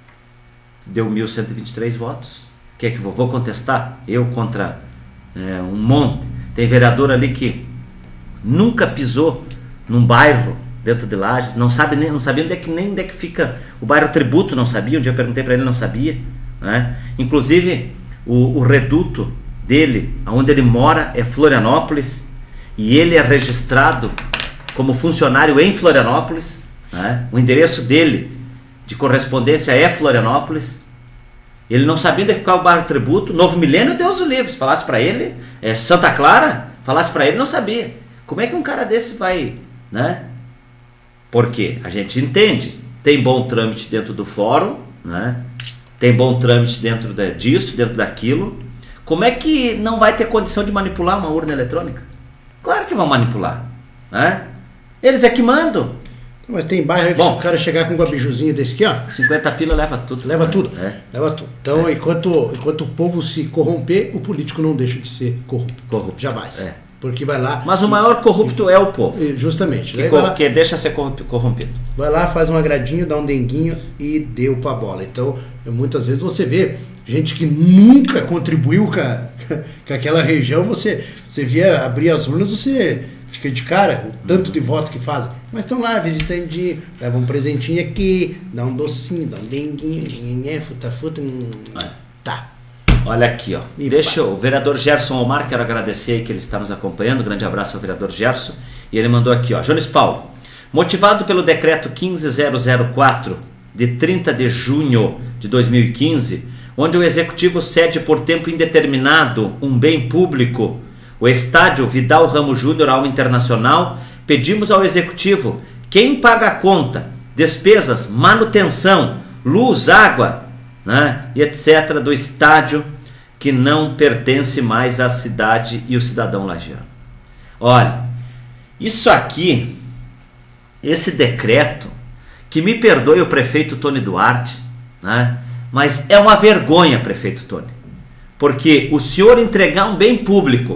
[SPEAKER 2] Deu mil cento e vinte e três votos. Quer que eu vou contestar? Eu contra é, um monte. Tem vereador ali que nunca pisou num bairro dentro de Lages, não sabe nem, não sabia onde é que, nem onde é que fica o bairro Tributo, não sabia. Um dia eu perguntei para ele, não sabia, né? Inclusive o, o reduto dele, onde ele mora, é Florianópolis, e ele é registrado como funcionário em Florianópolis, né? O endereço dele de correspondência é Florianópolis. Ele não sabia onde ficava o bairro Tributo. Novo Milênio, Deus o livre. Se falasse para ele, é Santa Clara, falasse para ele, não sabia. Como é que um cara desse vai, né? Porque a gente entende, tem bom trâmite dentro do fórum, né? Tem bom trâmite dentro de, disso, dentro daquilo. Como é que não vai ter condição de manipular uma urna eletrônica? Claro que vão manipular, né? Eles é que mandam.
[SPEAKER 3] Mas tem bairro aí que Bom, se o cara chegar com um gabijuzinho desse aqui, ó,
[SPEAKER 2] cinquenta pila leva tudo.
[SPEAKER 3] Leva tudo.
[SPEAKER 2] É.
[SPEAKER 3] Leva tudo. Então, é. enquanto, enquanto o povo se corromper, o político não deixa de ser corrupto.
[SPEAKER 2] Corrupto.
[SPEAKER 3] Jamais.
[SPEAKER 2] É.
[SPEAKER 3] Porque vai lá...
[SPEAKER 2] Mas o maior corrupto é o povo.
[SPEAKER 3] Justamente.
[SPEAKER 2] Que,
[SPEAKER 3] lá,
[SPEAKER 2] que deixa ser corrompido.
[SPEAKER 3] Vai lá, faz um agradinho, dá um denguinho e deu pra bola. Então, muitas vezes você vê gente que nunca contribuiu com, a, com aquela região, você, você via abrir as urnas, você fica de cara, o tanto de voto que fazem. Mas estão lá visitando, de, levam um presentinho aqui, dá um docinho, dá um denguinho, futa, futa, é. Tá.
[SPEAKER 2] Olha aqui, ó. E deixa eu, o vereador Gerson Omar, quero agradecer aí que ele está nos acompanhando. Um grande abraço ao vereador Gerson. E ele mandou aqui, ó. Jones Paulo, motivado pelo decreto quinze mil quatro de trinta de junho de dois mil e quinze, onde o executivo cede por tempo indeterminado um bem público, o estádio Vidal Ramos Júnior ao Internacional, pedimos ao executivo quem paga a conta, despesas, manutenção, luz, água, né, e etcétera do estádio que não pertence mais à cidade e o cidadão lagiano. Olha, isso aqui, esse decreto, que me perdoe o prefeito Tony Duarte, né, mas é uma vergonha, prefeito Tony, porque o senhor entregar um bem público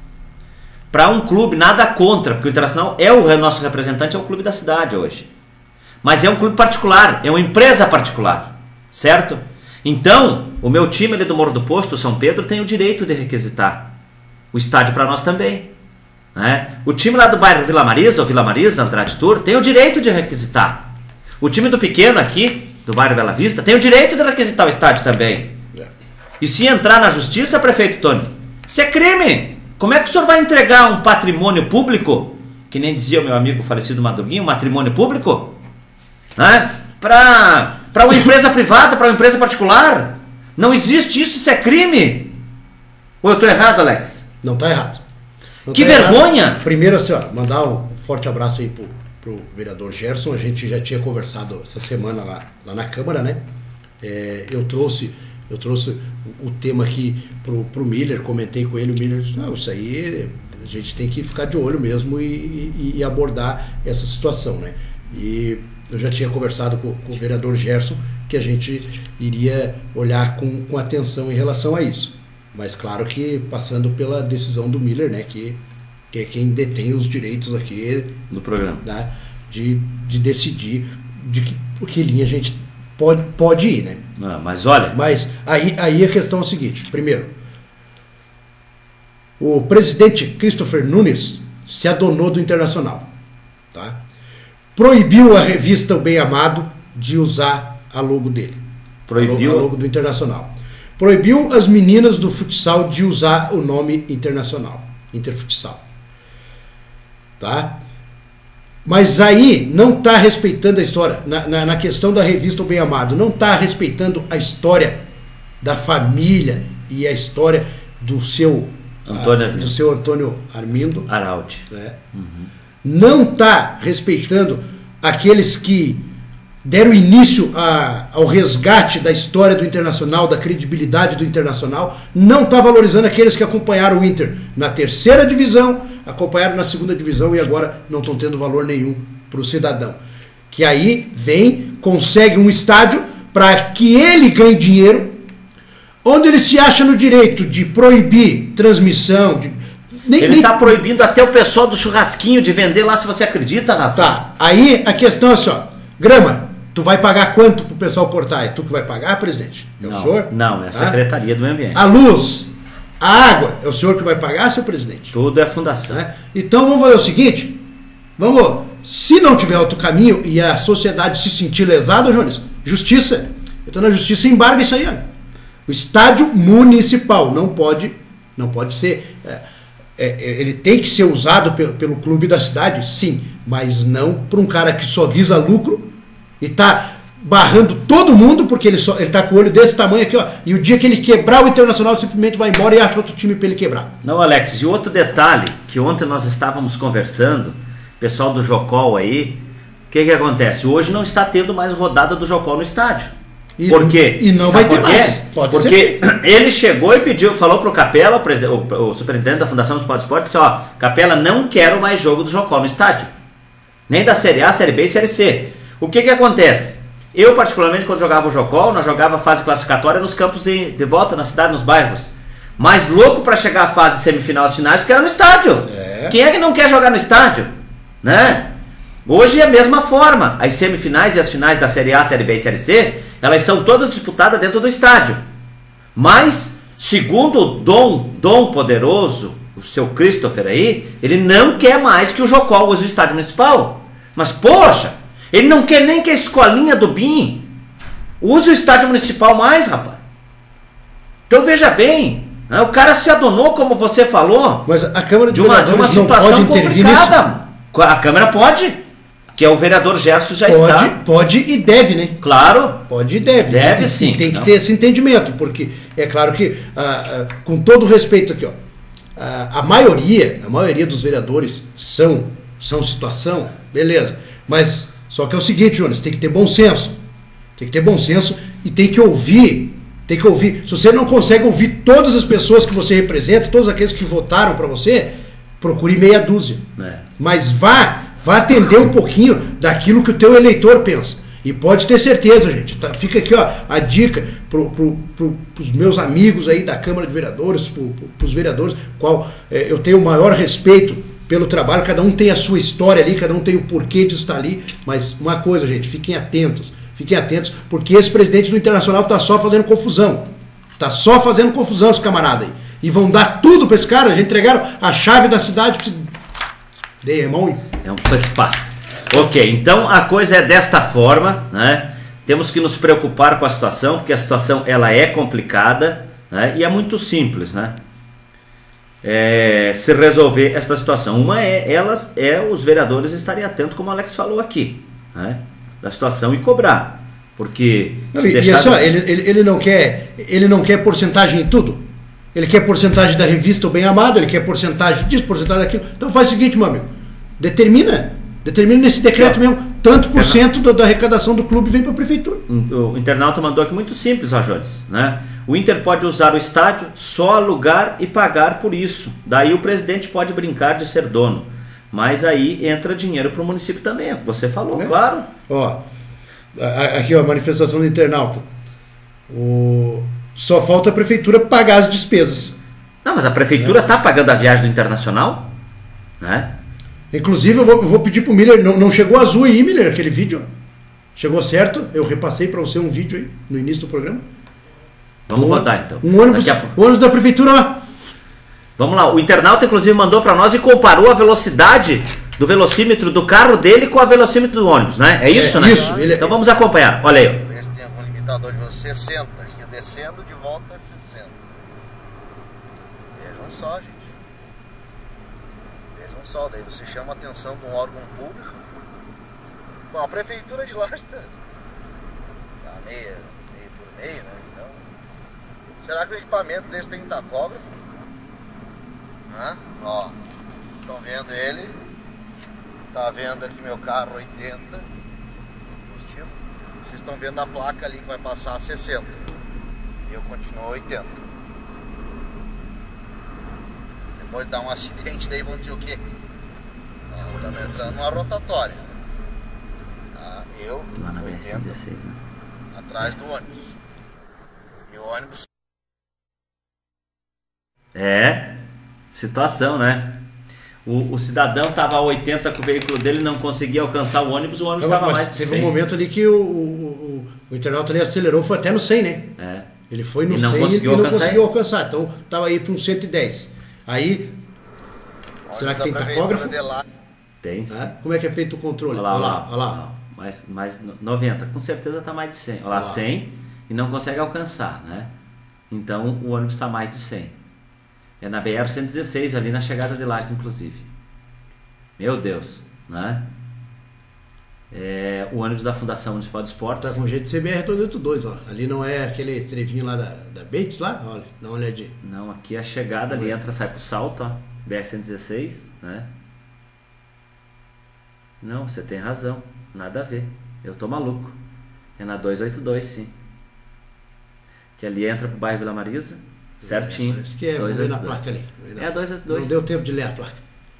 [SPEAKER 2] para um clube, nada contra, porque o Internacional é o nosso representante, é o clube da cidade hoje, mas é um clube particular, é uma empresa particular, certo? Então, o meu time ali do Morro do Posto, o São Pedro, tem o direito de requisitar o estádio para nós também, né? O time lá do bairro Vila Marisa, ou Vila Marisa, Andrade Tour, tem o direito de requisitar. O time do pequeno aqui, do bairro Bela Vista, tem o direito de requisitar o estádio também. E se entrar na justiça, prefeito Tony, isso é crime. Como é que o senhor vai entregar um patrimônio público, que nem dizia o meu amigo falecido Madruguinho, um patrimônio público, né, para para uma empresa privada, para uma empresa particular? Não existe isso, isso é crime. Ou eu estou errado, Alex?
[SPEAKER 3] Não está errado. Não
[SPEAKER 2] que
[SPEAKER 3] tá
[SPEAKER 2] vergonha!
[SPEAKER 3] Errado. Primeiro, assim, ó, mandar um forte abraço aí pro, pro vereador Gerson. A gente já tinha conversado essa semana lá, lá na Câmara, né? É, eu trouxe eu trouxe o, o tema aqui pro, pro Miller, comentei com ele, o Miller disse, não, isso aí a gente tem que ficar de olho mesmo e, e, e abordar essa situação, né? E eu já tinha conversado com, com o vereador Gerson que a gente iria olhar com, com atenção em relação a isso. Mas claro que passando pela decisão do Miller, né, que, que é quem detém os direitos aqui
[SPEAKER 2] do programa,
[SPEAKER 3] né, de, de decidir de que, por que linha a gente pode, pode ir, né?
[SPEAKER 2] Ah, mas olha...
[SPEAKER 3] Mas aí, aí a questão é o seguinte, primeiro, o presidente Christopher Nunes se adonou do Internacional, tá? Proibiu a revista O Bem Amado de usar a logo dele.
[SPEAKER 2] Proibiu?
[SPEAKER 3] A logo do Internacional. Proibiu as meninas do futsal de usar o nome Internacional, Interfutsal. Tá? Mas aí não está respeitando a história, na, na, na questão da revista O Bem Amado, não está respeitando a história da família e a história do seu
[SPEAKER 2] Antônio,
[SPEAKER 3] a, do seu Antônio Armindo
[SPEAKER 2] Araldi.
[SPEAKER 3] Né? Uhum. Não está respeitando aqueles que deram início a, ao resgate da história do Internacional, da credibilidade do Internacional, não está valorizando aqueles que acompanharam o Inter na terceira divisão, acompanharam na segunda divisão e agora não estão tendo valor nenhum para o cidadão. Que aí vem, consegue um estádio para que ele ganhe dinheiro, onde ele se acha no direito de proibir transmissão. De,
[SPEAKER 2] nem, ele está proibindo até o pessoal do churrasquinho de vender lá, se você acredita, rapaz.
[SPEAKER 3] Tá, aí a questão é assim, ó, Grama, tu vai pagar quanto pro pessoal cortar? É tu que vai pagar, presidente? É
[SPEAKER 2] não,
[SPEAKER 3] o senhor?
[SPEAKER 2] Não, é a Secretaria ah? do Meio Ambiente.
[SPEAKER 3] A luz, a água, é o senhor que vai pagar, seu presidente?
[SPEAKER 2] Tudo é a fundação.
[SPEAKER 3] É? Então vamos fazer o seguinte, vamos, se não tiver outro caminho e a sociedade se sentir lesada, Jones, justiça. Então na justiça embarga isso aí, ó. O estádio municipal não pode, não pode ser, é, é, ele tem que ser usado pelo, pelo clube da cidade, sim, mas não por um cara que só visa lucro e tá barrando todo mundo porque ele só, ele tá com o olho desse tamanho aqui, ó, e o dia que ele quebrar o Internacional simplesmente vai embora e acha outro time para ele quebrar.
[SPEAKER 2] Não, Alex, e outro detalhe, que ontem nós estávamos conversando, pessoal do Jocol aí, o que que acontece? Hoje não está tendo mais rodada do Jocol no estádio.
[SPEAKER 3] E,
[SPEAKER 2] por quê?
[SPEAKER 3] E não
[SPEAKER 2] Sabe
[SPEAKER 3] vai ter
[SPEAKER 2] por quê?
[SPEAKER 3] mais. Pode
[SPEAKER 2] Porque
[SPEAKER 3] ser.
[SPEAKER 2] ele chegou e pediu, falou pro Capela, o, o, o superintendente da Fundação Esporte Esporte, disse, ó, Capela, não quero mais jogo do Jocol no estádio. Nem da Série A, Série B e Série C. O que que acontece? Eu, particularmente, quando jogava o Jocol, nós jogava a fase classificatória nos campos de, de volta, na cidade, nos bairros. Mas louco pra chegar à fase semifinal, às finais, porque era no estádio. É. Quem é que não quer jogar no estádio? Né? Hoje é a mesma forma. As semifinais e as finais da Série A, Série B e Série C, elas são todas disputadas dentro do estádio. Mas, segundo o Dom, Dom Poderoso, o seu Christopher aí, ele não quer mais que o Jocol use o estádio municipal. Mas, poxa, ele não quer nem que a escolinha do B I M use o estádio municipal mais, rapaz. Então veja bem, né, o cara se adonou, como você falou,
[SPEAKER 3] mas a Câmara de,
[SPEAKER 2] de, uma, de uma situação complicada.
[SPEAKER 3] Nisso?
[SPEAKER 2] A Câmara pode, que é o vereador Gerson já
[SPEAKER 3] pode,
[SPEAKER 2] está.
[SPEAKER 3] Pode e deve, né?
[SPEAKER 2] Claro.
[SPEAKER 3] Pode e deve.
[SPEAKER 2] Deve
[SPEAKER 3] tem,
[SPEAKER 2] sim.
[SPEAKER 3] Tem que
[SPEAKER 2] não.
[SPEAKER 3] ter esse entendimento, porque é claro que, ah, ah, com todo respeito aqui, ó, ah, a maioria, a maioria dos vereadores são, são situação, beleza. Mas, só que é o seguinte, Jonas, tem que ter bom senso. Tem que ter bom senso e tem que ouvir, tem que ouvir. Se você não consegue ouvir todas as pessoas que você representa, todos aqueles que votaram para você, procure meia dúzia. É. Mas vá, vá atender um pouquinho daquilo que o teu eleitor pensa. E pode ter certeza, gente. Tá, fica aqui, ó, a dica para pro, pro, os meus amigos aí da Câmara de Vereadores, para os vereadores, qual é, eu tenho o maior respeito pelo trabalho. Cada um tem a sua história ali, cada um tem o porquê de estar ali. Mas uma coisa, gente, fiquem atentos. Fiquem atentos, porque esse presidente do Internacional tá só fazendo confusão. Tá só fazendo confusão, esse camarada aí. E vão dar tudo para esse cara. Já entregaram a chave da cidade para esse... Dei, irmão.
[SPEAKER 2] É um pasta. Ok, então a coisa é desta forma, né? Temos que nos preocupar com a situação, porque a situação ela é complicada, né? E é muito simples, né? É, se resolver essa situação. Uma é, elas, é os vereadores estarem atentos, como o Alex falou aqui, né? Da situação e cobrar. Porque
[SPEAKER 3] não, e, deixar... e é só, ele, ele, ele, não quer, ele não quer porcentagem em tudo. Ele quer porcentagem da revista O Bem Amado, ele quer porcentagem disso, porcentagem daquilo. Então faz o seguinte, meu amigo. Determina, determina nesse decreto mesmo, tanto por cento da, da arrecadação do clube vem para a prefeitura.
[SPEAKER 2] O internauta mandou aqui muito simples, Rajones, né? O Inter pode usar o estádio, só alugar e pagar por isso. Daí o presidente pode brincar de ser dono. mas aí entra dinheiro para o município também, é o que você falou, né? Claro.
[SPEAKER 3] Ó, aqui ó, a manifestação do internauta. O... Só falta a prefeitura pagar as despesas.
[SPEAKER 2] Não, mas a prefeitura está é. pagando a viagem do Internacional, né?
[SPEAKER 3] Inclusive, eu vou, eu vou pedir pro Miller, não, não chegou azul aí, Miller, aquele vídeo? Chegou certo? Eu repassei para você um vídeo aí, no início do programa.
[SPEAKER 2] Vamos
[SPEAKER 3] um,
[SPEAKER 2] rodar então.
[SPEAKER 3] Um ônibus, a... o ônibus da prefeitura lá.
[SPEAKER 2] Vamos lá, o internauta inclusive mandou para nós e comparou a velocidade do velocímetro do carro dele com a velocímetro do ônibus, né? É isso, é, né?
[SPEAKER 3] Isso. Ele...
[SPEAKER 2] Então vamos acompanhar, olha aí.
[SPEAKER 13] Esse tem algum limitador de velocidade, sessenta, aqui descendo, de volta sessenta. Vejam só, gente. Vejam só, daí você chama a atenção de um órgão público. Bom, a prefeitura de Lages está tá meio, meio por meio, né? Então, será que o equipamento desse tem tacógrafo? Hã? Ó, estão vendo ele? Tá vendo aqui meu carro oitenta positivo. Vocês estão vendo a placa ali que vai passar a sessenta. E eu continuo a oitenta. Depois dá um acidente, daí vão dizer o quê? Ó, estamos entrando numa rotatória. Tá? Eu,
[SPEAKER 2] lá na
[SPEAKER 13] oitenta,
[SPEAKER 2] dezesseis, né?
[SPEAKER 13] atrás do ônibus. E o ônibus...
[SPEAKER 2] É, situação, né? O, o cidadão estava a oitenta com o veículo dele, não conseguia alcançar o ônibus, o ônibus estava mais de
[SPEAKER 3] teve
[SPEAKER 2] cem.
[SPEAKER 3] Um momento ali que o, o, o, o internauta ali acelerou, foi até no cem, né?
[SPEAKER 2] É.
[SPEAKER 3] Ele foi no
[SPEAKER 2] e não
[SPEAKER 3] cem
[SPEAKER 2] conseguiu
[SPEAKER 3] e não
[SPEAKER 2] alcançar
[SPEAKER 3] conseguiu alcançar. Então estava aí com cento e dez. Aí, olha, será que tem tacógrafo?
[SPEAKER 2] Tem sim.
[SPEAKER 3] Ah, como é que é feito o controle?
[SPEAKER 2] Olha lá,
[SPEAKER 3] olha lá. Olha lá.
[SPEAKER 2] Não, mais, mais noventa, com certeza está mais de cem. Olha lá, olha lá, cem e não consegue alcançar, né? Então o ônibus está mais de cem. É na B R cento e dezesseis, ali na chegada de Lages, inclusive. Meu Deus, né? É, o ônibus da Fundação Municipal de Esportes.
[SPEAKER 3] Tá com jeito de ser B R duzentos e oitenta e dois, ó. Ali não é aquele trevinho lá da, da Bates lá? Olha, dá uma olhadinha.
[SPEAKER 2] Não, aqui é a chegada, ali entra, sai pro salto, ó. B R cento e dezesseis, né? Não, você tem razão. Nada a ver. Eu tô maluco. É na duzentos e oitenta e dois, sim. Que ali entra pro bairro Vila Marisa. Certinho.
[SPEAKER 3] É, que é, vou ver na placa ali.
[SPEAKER 2] É a duzentos e oitenta e dois.
[SPEAKER 3] Não deu tempo de ler a placa.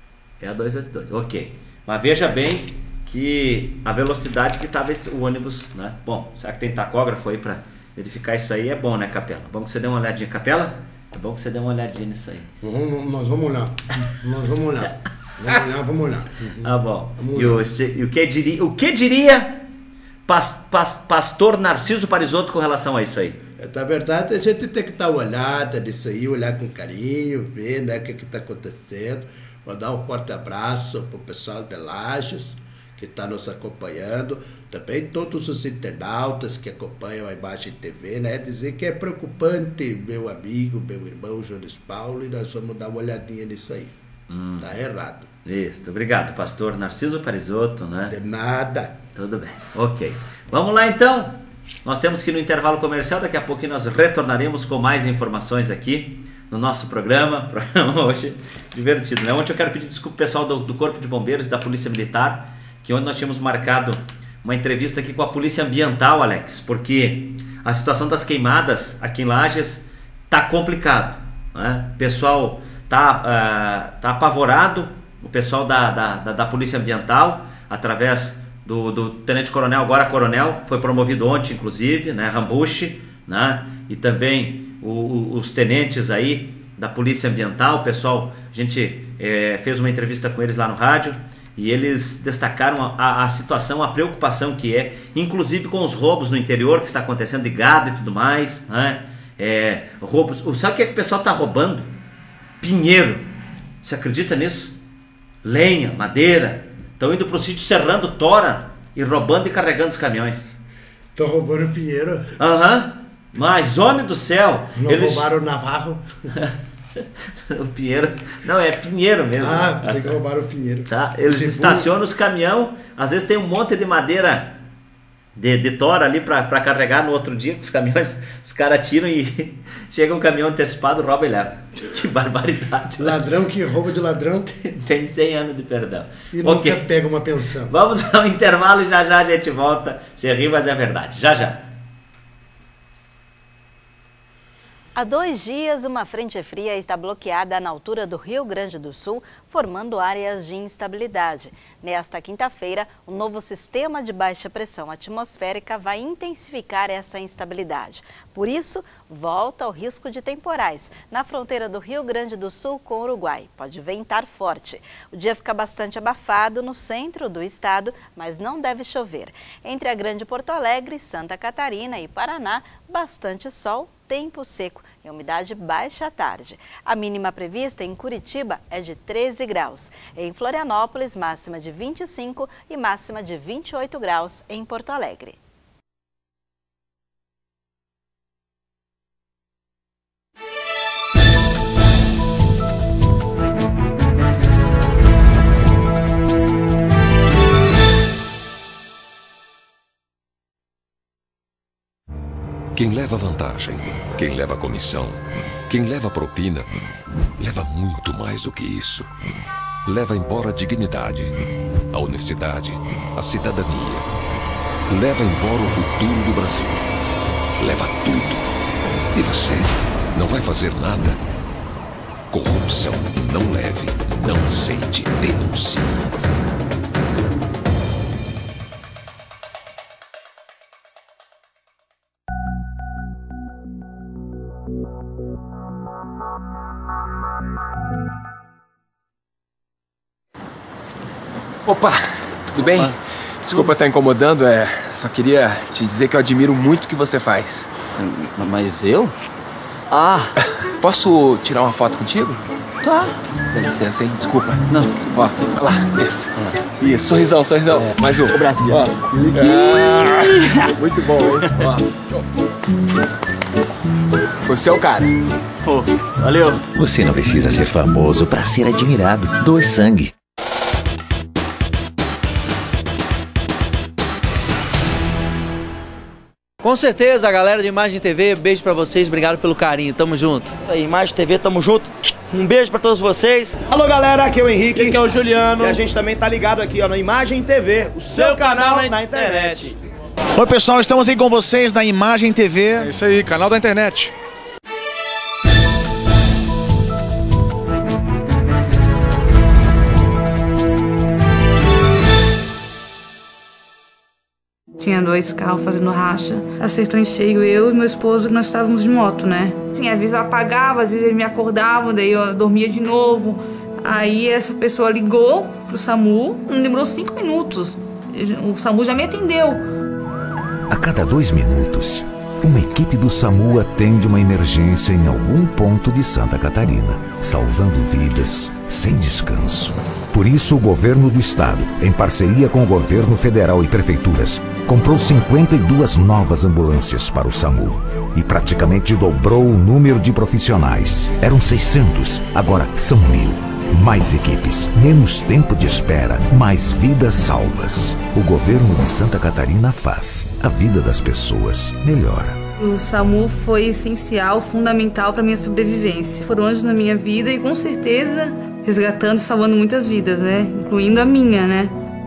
[SPEAKER 2] É a duzentos e oitenta e dois, ok. Mas veja bem que a velocidade que estava o ônibus, né? Bom, será que tem tacógrafo aí para verificar isso aí? É bom, né, Capela? Bom que você dê uma olhadinha. Capela? É bom que você dê uma olhadinha nisso aí.
[SPEAKER 3] Uhum, nós vamos olhar. Nós vamos olhar. Vamos olhar, vamos olhar. Uhum.
[SPEAKER 2] Ah, bom. E o, e o que diria, o que diria pas, pas, pastor Narciso Parisotto com relação a isso aí?
[SPEAKER 3] Na verdade, a gente tem que dar uma olhada nisso aí, olhar com carinho, ver, né, o que está acontecendo. Vou dar um forte abraço para o pessoal de Lages, que está nos acompanhando. Também todos os internautas que acompanham a Imagem T V, né? Dizer que é preocupante, meu amigo, meu irmão Jones Paulo, e nós vamos dar uma olhadinha nisso aí. Hum. Tá errado.
[SPEAKER 2] Isso, obrigado, pastor Narciso Parisotto, né?
[SPEAKER 3] De nada.
[SPEAKER 2] Tudo bem, ok. Vamos lá então. Nós temos que ir no intervalo comercial, daqui a pouquinho nós retornaremos com mais informações aqui no nosso programa, programa hoje divertido, né? Ontem eu quero pedir desculpa ao pessoal do, do Corpo de Bombeiros e da Polícia Militar, que ontem nós tínhamos marcado uma entrevista aqui com a Polícia Ambiental, Alex, porque a situação das queimadas aqui em Lages tá complicado, né? O pessoal tá, uh, tá apavorado, o pessoal da, da, da, da Polícia Ambiental, através do, do Tenente Coronel, agora Coronel, foi promovido ontem, inclusive, né? Rambuche, né? E também o, o, os tenentes aí da Polícia Ambiental, o pessoal, a gente é, fez uma entrevista com eles lá no rádio, e eles destacaram a, a, a situação, a preocupação que é, inclusive com os roubos no interior que está acontecendo de gado e tudo mais, né? É, roubos. Sabe o que é que o pessoal está roubando? Pinheiro. Você acredita nisso? Lenha, madeira. Estão indo para o sítio serrando tora e roubando e carregando os caminhões.
[SPEAKER 3] Estão roubando pinheiro.
[SPEAKER 2] Aham. Uhum. Mas, homem do céu.
[SPEAKER 3] Não eles... roubaram o Navarro.
[SPEAKER 2] O Pinheiro, não, é Pinheiro mesmo.
[SPEAKER 3] Ah, tem que roubar o Pinheiro.
[SPEAKER 2] Tá? Eles Seguro. estacionam os caminhões, às vezes tem um monte de madeira de, de tora ali para carregar no outro dia, que os caminhões, os caras tiram e chega um caminhão antecipado, rouba e leva. Que barbaridade.
[SPEAKER 3] Ladrão que rouba de ladrão.
[SPEAKER 2] Tem, tem cem anos de perdão.
[SPEAKER 3] E okay. Nunca pega uma pensão.
[SPEAKER 2] Vamos ao intervalo e já já a gente volta. Você ri, mas é verdade. Já já.
[SPEAKER 1] Há dois dias, uma frente fria está bloqueada na altura do Rio Grande do Sul, formando áreas de instabilidade. Nesta quinta-feira, um novo sistema de baixa pressão atmosférica vai intensificar essa instabilidade. Por isso, volta ao risco de temporais na fronteira do Rio Grande do Sul com o Uruguai. Pode ventar forte. O dia fica bastante abafado no centro do estado, mas não deve chover. Entre a Grande Porto Alegre, Santa Catarina e Paraná, bastante sol, tempo seco e umidade baixa à tarde. A mínima prevista em Curitiba é de treze graus. Em Florianópolis, máxima de vinte e cinco e máxima de vinte e oito graus em Porto Alegre.
[SPEAKER 4] Quem leva vantagem, quem leva comissão, quem leva propina, leva muito mais do que isso. Leva embora a dignidade, a honestidade, a cidadania. Leva embora o futuro do Brasil. Leva tudo. E você não vai fazer nada? Corrupção, não leve, não aceite, denuncie.
[SPEAKER 5] Opa, tudo bem? Opa. Desculpa estar incomodando, é... só queria te dizer que eu admiro muito o que você faz.
[SPEAKER 6] Mas eu? Ah!
[SPEAKER 5] Posso tirar uma foto contigo?
[SPEAKER 6] Tá.
[SPEAKER 5] Dá licença, hein? Desculpa.
[SPEAKER 6] Não.
[SPEAKER 5] Ó, vai lá, desce. Ah. Isso, sorrisão, sorrisão. É. Mais um.
[SPEAKER 6] O braço aqui.
[SPEAKER 5] Ó. Ah. Muito bom, hein? Ó. Você é o cara.
[SPEAKER 6] Pô, valeu.
[SPEAKER 7] Você não precisa ser famoso para ser admirado. Doe sangue.
[SPEAKER 8] Com certeza, a galera do Imagem T V, beijo pra vocês, obrigado pelo carinho, tamo junto.
[SPEAKER 6] Imagem T V, tamo junto. Um beijo pra todos vocês.
[SPEAKER 9] Alô, galera, aqui é o Henrique.
[SPEAKER 6] Aqui é o Juliano.
[SPEAKER 9] E a gente também tá ligado aqui, ó, no Imagem T V, o seu, seu canal, canal na internet. internet.
[SPEAKER 10] Oi, pessoal, estamos aí com vocês na Imagem T V. É isso aí, canal da internet.
[SPEAKER 11] Tinha dois carros fazendo racha, acertou em cheio eu e meu esposo, nós estávamos de moto, né? Assim, às vezes eu apagava, às vezes ele me acordava, daí eu dormia de novo. Aí essa pessoa ligou pro SAMU, não demorou cinco minutos, o SAMU já me atendeu.
[SPEAKER 12] A cada dois minutos, uma equipe do SAMU atende uma emergência em algum ponto de Santa Catarina, salvando vidas sem descanso. Por isso, o governo do estado, em parceria com o governo federal e prefeituras, comprou cinquenta e duas novas ambulâncias para o SAMU e praticamente dobrou o número de profissionais. Eram seiscentos, agora são mil. Mais equipes, menos tempo de espera, mais vidas salvas. O governo de Santa Catarina faz a vida das pessoas melhor.
[SPEAKER 11] O SAMU foi essencial, fundamental para minha sobrevivência. Foram anos na minha vida e com certeza resgatando e salvando muitas vidas, né? Incluindo a minha, né?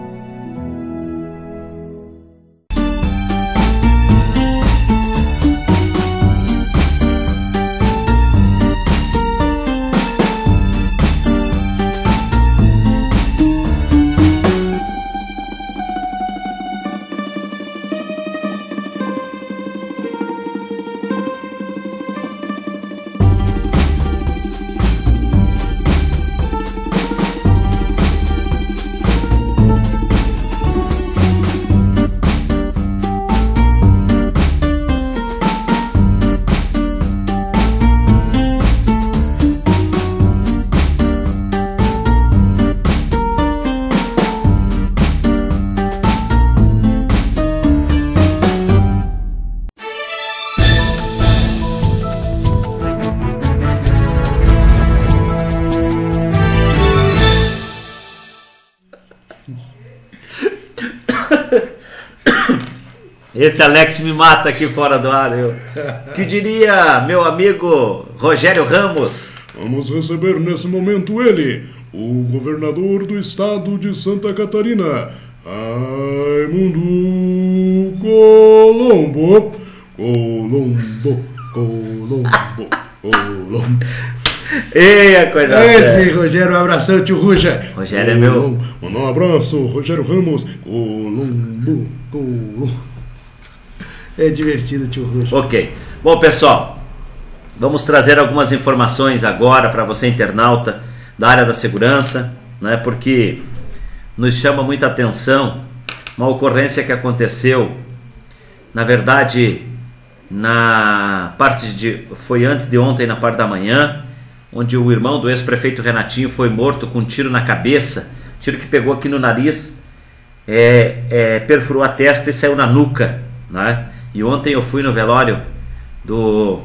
[SPEAKER 2] Esse Alex me mata aqui fora do ar. Eu. Que diria meu amigo Rogério Ramos?
[SPEAKER 14] Vamos receber nesse momento ele, o governador do estado de Santa Catarina, Raimundo Colombo. Colombo.
[SPEAKER 3] Colombo, Colombo.
[SPEAKER 2] Ei, a coisa
[SPEAKER 3] Esse,
[SPEAKER 2] séria.
[SPEAKER 3] Rogério, um abração, tio Ruja.
[SPEAKER 2] Rogério é meu.
[SPEAKER 14] Manda um abraço, Rogério Ramos. Colombo, Colombo.
[SPEAKER 3] É divertido, tio Ruja.
[SPEAKER 2] Ok. Bom, pessoal, vamos trazer algumas informações agora para você, internauta, da área da segurança, né? Porque nos chama muita atenção uma ocorrência que aconteceu, na verdade, na parte de, foi antes de ontem, na parte da manhã, onde o irmão do ex-prefeito Renatinho foi morto com um tiro na cabeça, tiro que pegou aqui no nariz, é, é, perfurou a testa e saiu na nuca, né? E ontem eu fui no velório do,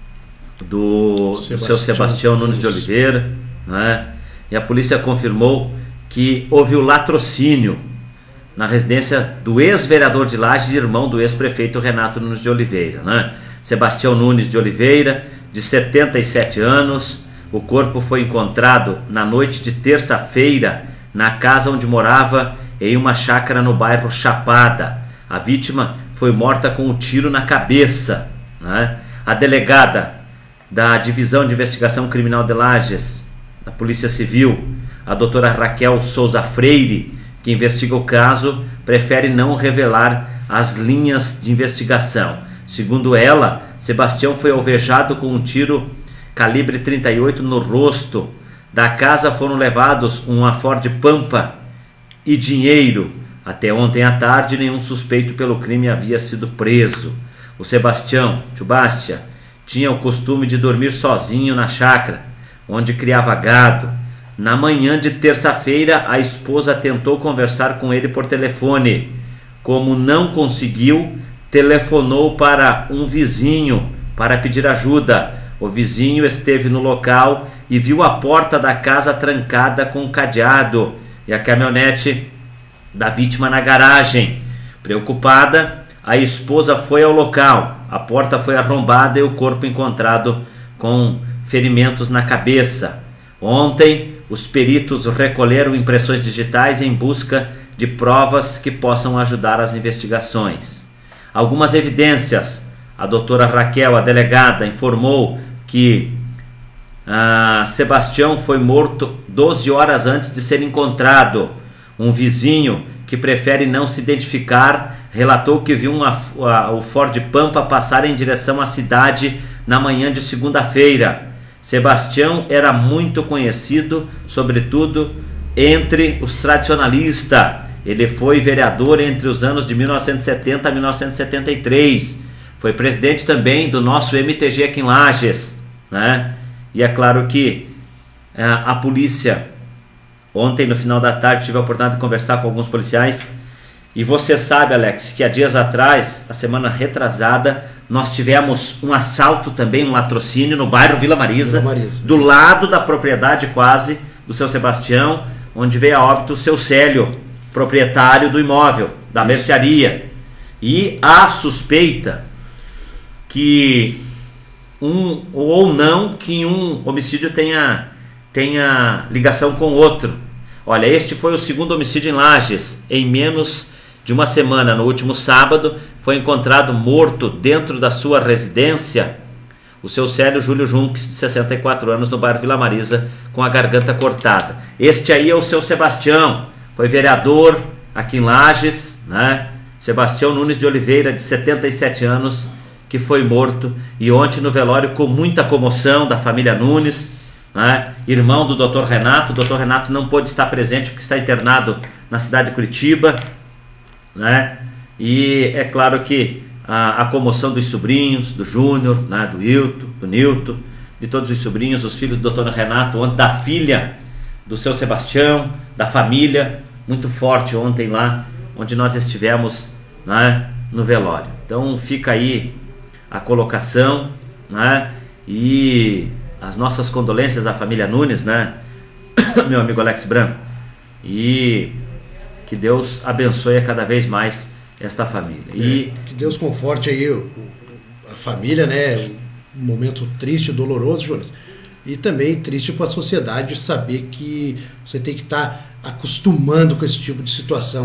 [SPEAKER 2] do, Sebastião, do seu Sebastião Nunes de Oliveira, né? E a polícia confirmou que houve o latrocínio na residência do ex-vereador de Lages e irmão do ex-prefeito Renato Nunes de Oliveira, né? Sebastião Nunes de Oliveira, de setenta e sete anos. O corpo foi encontrado na noite de terça-feira na casa onde morava, em uma chácara no bairro Chapada. A vítima foi morta com um tiro na cabeça, né? A delegada da Divisão de Investigação Criminal de Lages, da Polícia Civil, a doutora Raquel Souza Freire, que investiga o caso, prefere não revelar as linhas de investigação. Segundo ela, Sebastião foi alvejado com um tiro calibre trinta e oito no rosto. Da casa foram levados uma Ford Pampa e dinheiro. Até ontem à tarde, nenhum suspeito pelo crime havia sido preso. O Sebastião, tio Bastia, tinha o costume de dormir sozinho na chácara, onde criava gado. Na manhã de terça-feira, a esposa tentou conversar com ele por telefone. Como não conseguiu, telefonou para um vizinho para pedir ajuda. O vizinho esteve no local e viu a porta da casa trancada com um cadeado e a caminhonete da vítima na garagem. Preocupada, a esposa foi ao local. A porta foi arrombada e o corpo encontrado com ferimentos na cabeça. Ontem, os peritos recolheram impressões digitais em busca de provas que possam ajudar as investigações. Algumas evidências. A doutora Raquel, a delegada, informou que ah, Sebastião foi morto doze horas antes de ser encontrado. Um vizinho que prefere não se identificar relatou que viu uma, a, o Ford Pampa passar em direção à cidade na manhã de segunda-feira. Sebastião era muito conhecido, sobretudo entre os tradicionalistas. Ele foi vereador entre os anos de mil novecentos e setenta a mil novecentos e setenta e três. Foi presidente também do nosso M T G aqui em Lages, né? E é claro que a, a polícia, ontem no final da tarde, tive a oportunidade de conversar com alguns policiais. E você sabe, Alex, que há dias atrás, a semana retrasada, nós tivemos um assalto também, um latrocínio no bairro Vila Marisa, Vila Marisa. do lado da propriedade quase do seu Sebastião, onde veio a óbito o seu Célio, proprietário do imóvel, da Isso. mercearia. E há suspeita que um ou não que um homicídio tenha, tenha ligação com outro. Olha, este foi o segundo homicídio em Lages, em menos de uma semana. No último sábado, foi encontrado morto dentro da sua residência o seu Célio Júlio Junques, de sessenta e quatro anos, no bairro Vila Marisa, com a garganta cortada. Este aí é o seu Sebastião, foi vereador aqui em Lages, né? Sebastião Nunes de Oliveira, de setenta e sete anos, que foi morto. E ontem no velório, com muita comoção da família Nunes, né? Irmão do doutor Renato. O doutor Renato não pôde estar presente porque está internado na cidade de Curitiba, né? E é claro que a, a comoção dos sobrinhos, do Júnior, né? do Hilton, do Nilton, de todos os sobrinhos, os filhos do doutor Renato, ontem da filha do seu Sebastião, da família, muito forte ontem lá, onde nós estivemos, né? no velório. Então fica aí a colocação, né? E as nossas condolências à família Nunes, né? Meu amigo Alex Branco. E que Deus abençoe a cada vez mais esta família. E
[SPEAKER 3] é, que Deus conforte aí o, a família, né? Um momento triste, doloroso, Jonas. E também triste para a sociedade saber que você tem que estar tá acostumando com esse tipo de situação, né?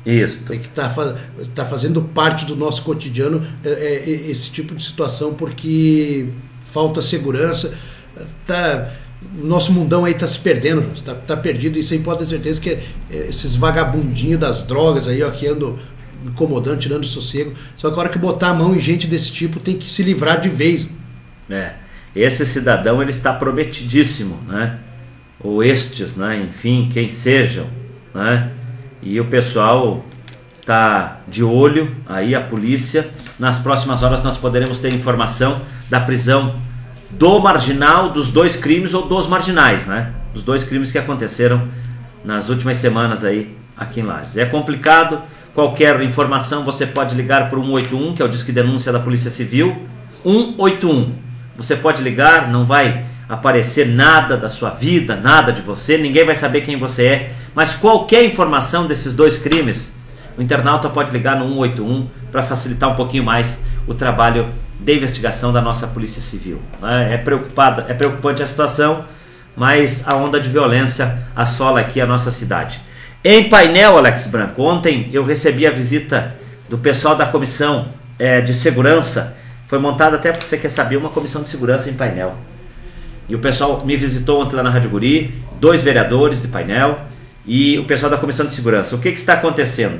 [SPEAKER 2] Isso.
[SPEAKER 3] Tem que estar tá, tá fazendo parte do nosso cotidiano é, é, esse tipo de situação, porque falta segurança, tá, o nosso mundão aí está se perdendo, está tá perdido, e isso aí pode ter certeza que é, é, esses vagabundinhos das drogas aí, ó, que andam incomodando, tirando o sossego, só que a hora que botar a mão em gente desse tipo tem que se livrar de vez.
[SPEAKER 2] É, esse cidadão ele está prometidíssimo, né? Ou estes, né? Enfim, quem sejam, né? E o pessoal está de olho aí, a polícia. Nas próximas horas nós poderemos ter informação da prisão do marginal, dos dois crimes ou dos marginais, né? Dos dois crimes que aconteceram nas últimas semanas aí aqui em Lages. É complicado. Qualquer informação você pode ligar para o um oito um, que é o disque denúncia da Polícia Civil. um oito um. Você pode ligar, não vai aparecer nada da sua vida, nada de você, ninguém vai saber quem você é, mas qualquer informação desses dois crimes, o internauta pode ligar no um oito um para facilitar um pouquinho mais o trabalho de investigação da nossa Polícia Civil. É, preocupada, é preocupante a situação, mas a onda de violência assola aqui a nossa cidade. Em Painel, Alex Branco, ontem eu recebi a visita do pessoal da Comissão é, de Segurança. Foi montada, até porque você quer saber, uma comissão de segurança em Painel. E o pessoal me visitou ontem lá na Rádio Guri, dois vereadores de Painel e o pessoal da Comissão de Segurança. O que, que está acontecendo?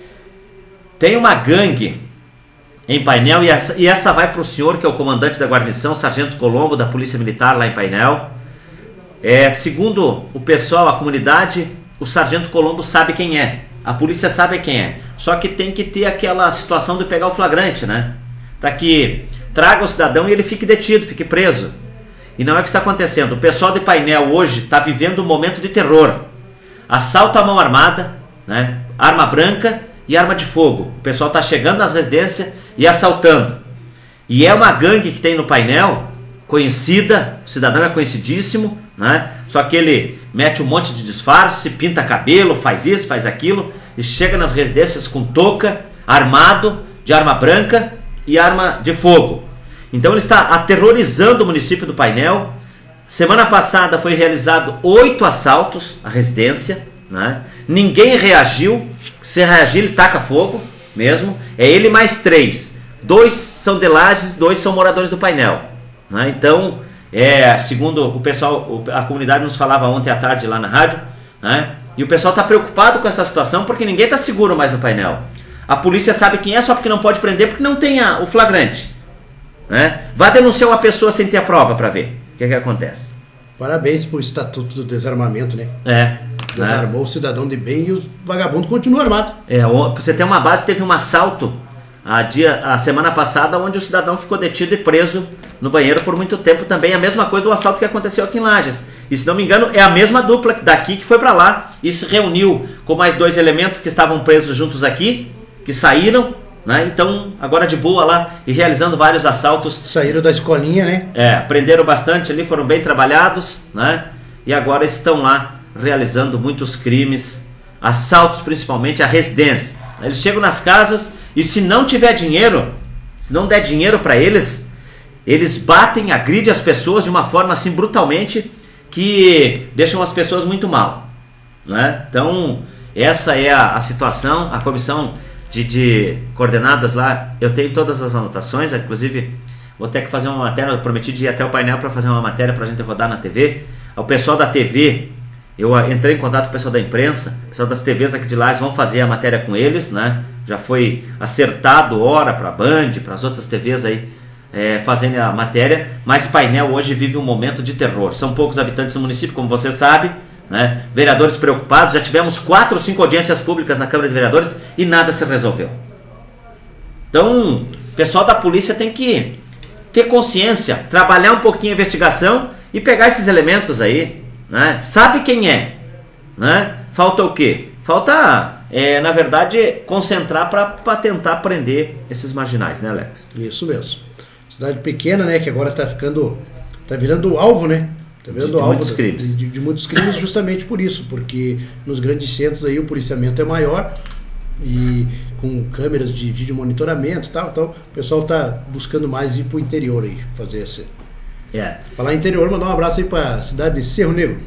[SPEAKER 2] Tem uma gangue em Painel, e essa, e essa vai para o senhor, que é o comandante da guarnição, Sargento Colombo, da Polícia Militar lá em Painel. É, segundo o pessoal, a comunidade, o Sargento Colombo sabe quem é, a polícia sabe quem é, só que tem que ter aquela situação de pegar o flagrante, né? Para que traga o cidadão e ele fique detido, fique preso. E não é o que está acontecendo. O pessoal de Painel hoje está vivendo um momento de terror. Assalto à mão armada, né? Arma branca e arma de fogo. O pessoal está chegando nas residências e assaltando. E é uma gangue que tem no Painel, conhecida, o cidadão é conhecidíssimo, né? Só que ele mete um monte de disfarce, pinta cabelo, faz isso, faz aquilo, e chega nas residências com touca, armado, de arma branca e arma de fogo. Então ele está aterrorizando o município do Painel. Semana passada foi realizado oito assaltos à residência, né? Ninguém reagiu. Se reagir, ele taca fogo mesmo. É ele mais três. Dois são de Lages, dois são moradores do Painel, né? Então, é, segundo o pessoal, a comunidade nos falava ontem à tarde lá na rádio, né? E o pessoal está preocupado com essa situação porque ninguém está seguro mais no Painel. A polícia sabe quem é, só porque não pode prender porque não tem a, o flagrante, né? Vai denunciar uma pessoa sem ter a prova para ver o que, que acontece.
[SPEAKER 3] Parabéns pro Estatuto do Desarmamento, né?
[SPEAKER 2] É.
[SPEAKER 3] Desarmou
[SPEAKER 2] né?
[SPEAKER 3] o cidadão de bem e o vagabundo continua armado.
[SPEAKER 2] É, pra você ter uma base, teve um assalto a, dia, a semana passada onde o cidadão ficou detido e preso no banheiro por muito tempo também. A mesma coisa do assalto que aconteceu aqui em Lages. E se não me engano, é a mesma dupla daqui que foi para lá e se reuniu com mais dois elementos que estavam presos juntos aqui, que saíram, né? Então, agora de boa lá e realizando vários assaltos.
[SPEAKER 3] Saíram da escolinha, né?
[SPEAKER 2] É, aprenderam bastante ali, foram bem trabalhados, né? E agora estão lá realizando muitos crimes, assaltos principalmente à residência. Eles chegam nas casas e se não tiver dinheiro, se não der dinheiro para eles, eles batem, agridem as pessoas de uma forma assim brutalmente que deixam as pessoas muito mal, né? Então, essa é a, a situação. A comissão De, de coordenadas lá, eu tenho todas as anotações, inclusive vou ter que fazer uma matéria, eu prometi de ir até o Painel para fazer uma matéria para a gente rodar na T V. O pessoal da T V, eu entrei em contato com o pessoal da imprensa, o pessoal das T Vs aqui de Lages, vão fazer a matéria com eles, né? Já foi acertado hora para a Band, para as outras T Vs aí é, fazendo a matéria, mas Painel hoje vive um momento de terror. São poucos habitantes no município, como você sabe, né? Vereadores preocupados, já tivemos quatro ou cinco audiências públicas na Câmara de Vereadores e nada se resolveu. Então, o pessoal da polícia tem que ter consciência, trabalhar um pouquinho a investigação e pegar esses elementos aí, né? Sabe quem é, né? Falta o quê? Falta, é, na verdade, concentrar para tentar prender esses marginais, né, Alex?
[SPEAKER 3] Isso mesmo. Cidade pequena, né, que agora está ficando, tá virando alvo, né? Tá vendo?
[SPEAKER 2] De, de
[SPEAKER 3] alvo
[SPEAKER 2] muitos crimes.
[SPEAKER 3] De, de muitos crimes justamente por isso, porque nos grandes centros aí o policiamento é maior e com câmeras de vídeo monitoramento e tal, então o pessoal tá buscando mais ir pro interior aí, fazer esse.
[SPEAKER 2] É.
[SPEAKER 3] Falar em interior, mandar um abraço aí pra cidade de Cerro Negro.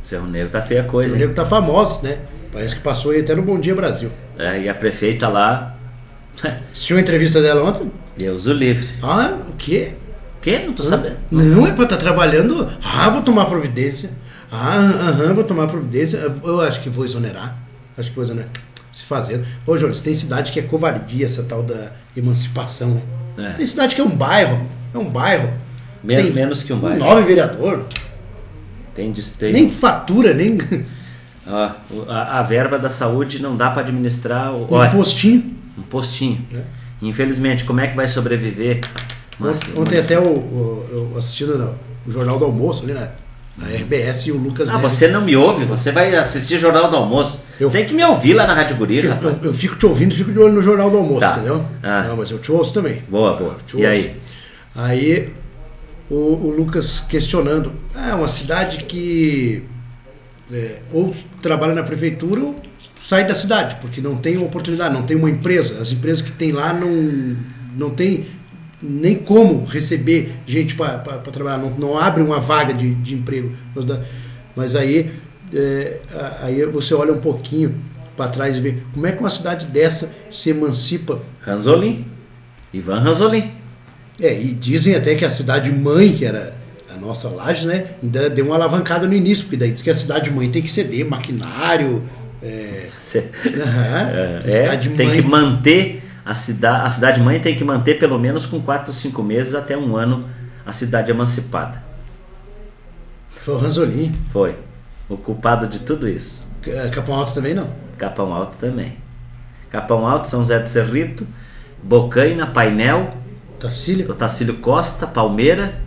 [SPEAKER 2] Cerro Negro tá feia a coisa.
[SPEAKER 3] Cerro Negro tá famosa, né? Parece que passou aí até no Bom Dia Brasil.
[SPEAKER 2] É, e a prefeita lá...
[SPEAKER 3] Assistiu a entrevista dela ontem?
[SPEAKER 2] Deus o livre.
[SPEAKER 3] Ah, o quê?
[SPEAKER 2] O quê? Não tô
[SPEAKER 3] ah,
[SPEAKER 2] sabendo.
[SPEAKER 3] Não, é pra estar tá trabalhando. Ah, vou tomar providência. Ah, aham, vou tomar providência. Eu acho que vou exonerar. Acho que vou exonerar. Se fazendo. Ô, Jones, tem cidade que é covardia, essa tal da emancipação. Né? É. Tem cidade que é um bairro. É um bairro.
[SPEAKER 2] Men
[SPEAKER 3] tem
[SPEAKER 2] menos que um bairro.
[SPEAKER 3] Nove vereador.
[SPEAKER 2] Tem, tem...
[SPEAKER 3] Nem fatura, nem...
[SPEAKER 2] Ah, a, a verba da saúde não dá para administrar... O...
[SPEAKER 3] Um Olha, postinho.
[SPEAKER 2] Um postinho. É. Infelizmente, como é que vai sobreviver?
[SPEAKER 3] Mas, ontem mas... até o, o, eu assistindo no, o Jornal do Almoço ali, né? Na R B S e o Lucas
[SPEAKER 2] Ah,
[SPEAKER 3] Neves.
[SPEAKER 2] Você não me ouve, você vai assistir Jornal do Almoço. Eu, tem que me ouvir lá na Rádio Guri,
[SPEAKER 3] eu,
[SPEAKER 2] rapaz.
[SPEAKER 3] Eu, eu fico te ouvindo e fico de olho no Jornal do Almoço,
[SPEAKER 2] tá.
[SPEAKER 3] entendeu?
[SPEAKER 2] Ah.
[SPEAKER 3] Não, mas eu te ouço também.
[SPEAKER 2] Boa, boa. E ouço. Aí?
[SPEAKER 3] Aí o, o Lucas questionando. Ah, é uma cidade que é, ou trabalha na prefeitura ou sai da cidade, porque não tem oportunidade, não tem uma empresa. As empresas que tem lá não, não tem nem como receber gente para trabalhar, não, não abre uma vaga de, de emprego. Mas aí, é, aí você olha um pouquinho para trás e vê como é que uma cidade dessa se emancipa.
[SPEAKER 2] Ranzolin, Ivan Ranzolin.
[SPEAKER 3] É, e dizem até que a cidade mãe, que era a nossa Lages, né, ainda deu uma alavancada no início, porque daí diz que a cidade mãe tem que ceder maquinário. É,
[SPEAKER 2] uhum, é, tem que manter a cidade, a cidade mãe tem que manter pelo menos com quatro, cinco meses até um ano a cidade emancipada.
[SPEAKER 3] Foi o Ranzolin.
[SPEAKER 2] Foi o culpado de tudo isso.
[SPEAKER 3] Capão Alto também não?
[SPEAKER 2] Capão Alto também. Capão Alto, São José do Cerrito, Bocaina, Painel,
[SPEAKER 3] Tacílio,
[SPEAKER 2] o Tacílio Costa, Palmeira,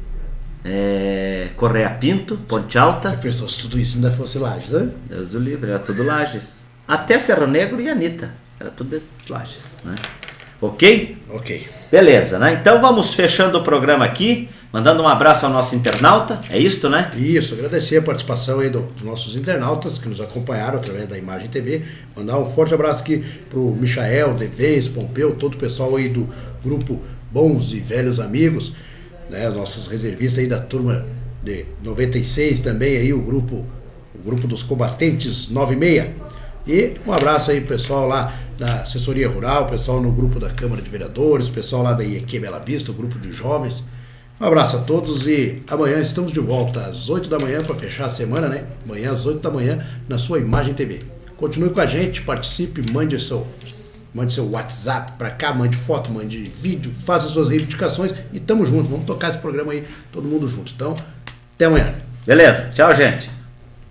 [SPEAKER 2] é, Correia Pinto, Ponte Alta.
[SPEAKER 3] Pensou se tudo isso ainda fosse Lages, né?
[SPEAKER 2] Deus o livre, era tudo Lages. Até Cerro Negro e Anitta, era tudo Lages, né? Ok?
[SPEAKER 3] Ok.
[SPEAKER 2] Beleza, né? Então vamos fechando o programa aqui, mandando um abraço ao nosso internauta, é isto, né?
[SPEAKER 3] Isso, agradecer a participação aí do, dos nossos internautas que nos acompanharam através da Imagem T V, mandar um forte abraço aqui pro Michael, Devez, Pompeu, todo o pessoal aí do grupo Bons e Velhos Amigos, né? Os nossos reservistas aí da turma de noventa e seis também aí, o grupo, o grupo dos combatentes noventa e seis. E um abraço aí pro pessoal lá da assessoria rural, pessoal no grupo da Câmara de Vereadores, pessoal lá da I E Q Bela Vista, o grupo de jovens. Um abraço a todos e amanhã estamos de volta às oito da manhã para fechar a semana, né? Amanhã às oito da manhã na sua Imagem T V. Continue com a gente, participe, mande seu, mande seu WhatsApp para cá, mande foto, mande vídeo, faça suas reivindicações e tamo junto. Vamos tocar esse programa aí, todo mundo junto. Então, até amanhã.
[SPEAKER 2] Beleza, tchau, gente.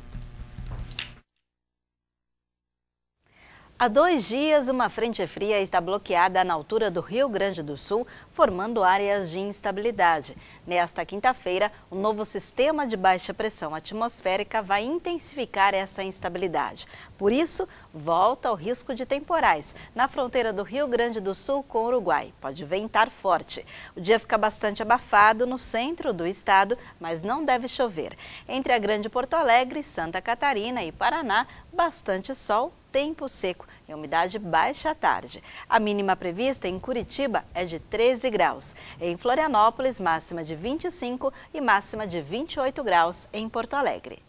[SPEAKER 1] Há dois dias, uma frente fria está bloqueada na altura do Rio Grande do Sul, formando áreas de instabilidade. Nesta quinta-feira, um novo sistema de baixa pressão atmosférica vai intensificar essa instabilidade. Por isso, volta ao risco de temporais na fronteira do Rio Grande do Sul com o Uruguai. Pode ventar forte. O dia fica bastante abafado no centro do estado, mas não deve chover. Entre a Grande Porto Alegre, Santa Catarina e Paraná, bastante sol, tempo seco e umidade baixa à tarde. A mínima prevista em Curitiba é de treze graus. Em Florianópolis, máxima de vinte e cinco e máxima de vinte e oito graus em Porto Alegre.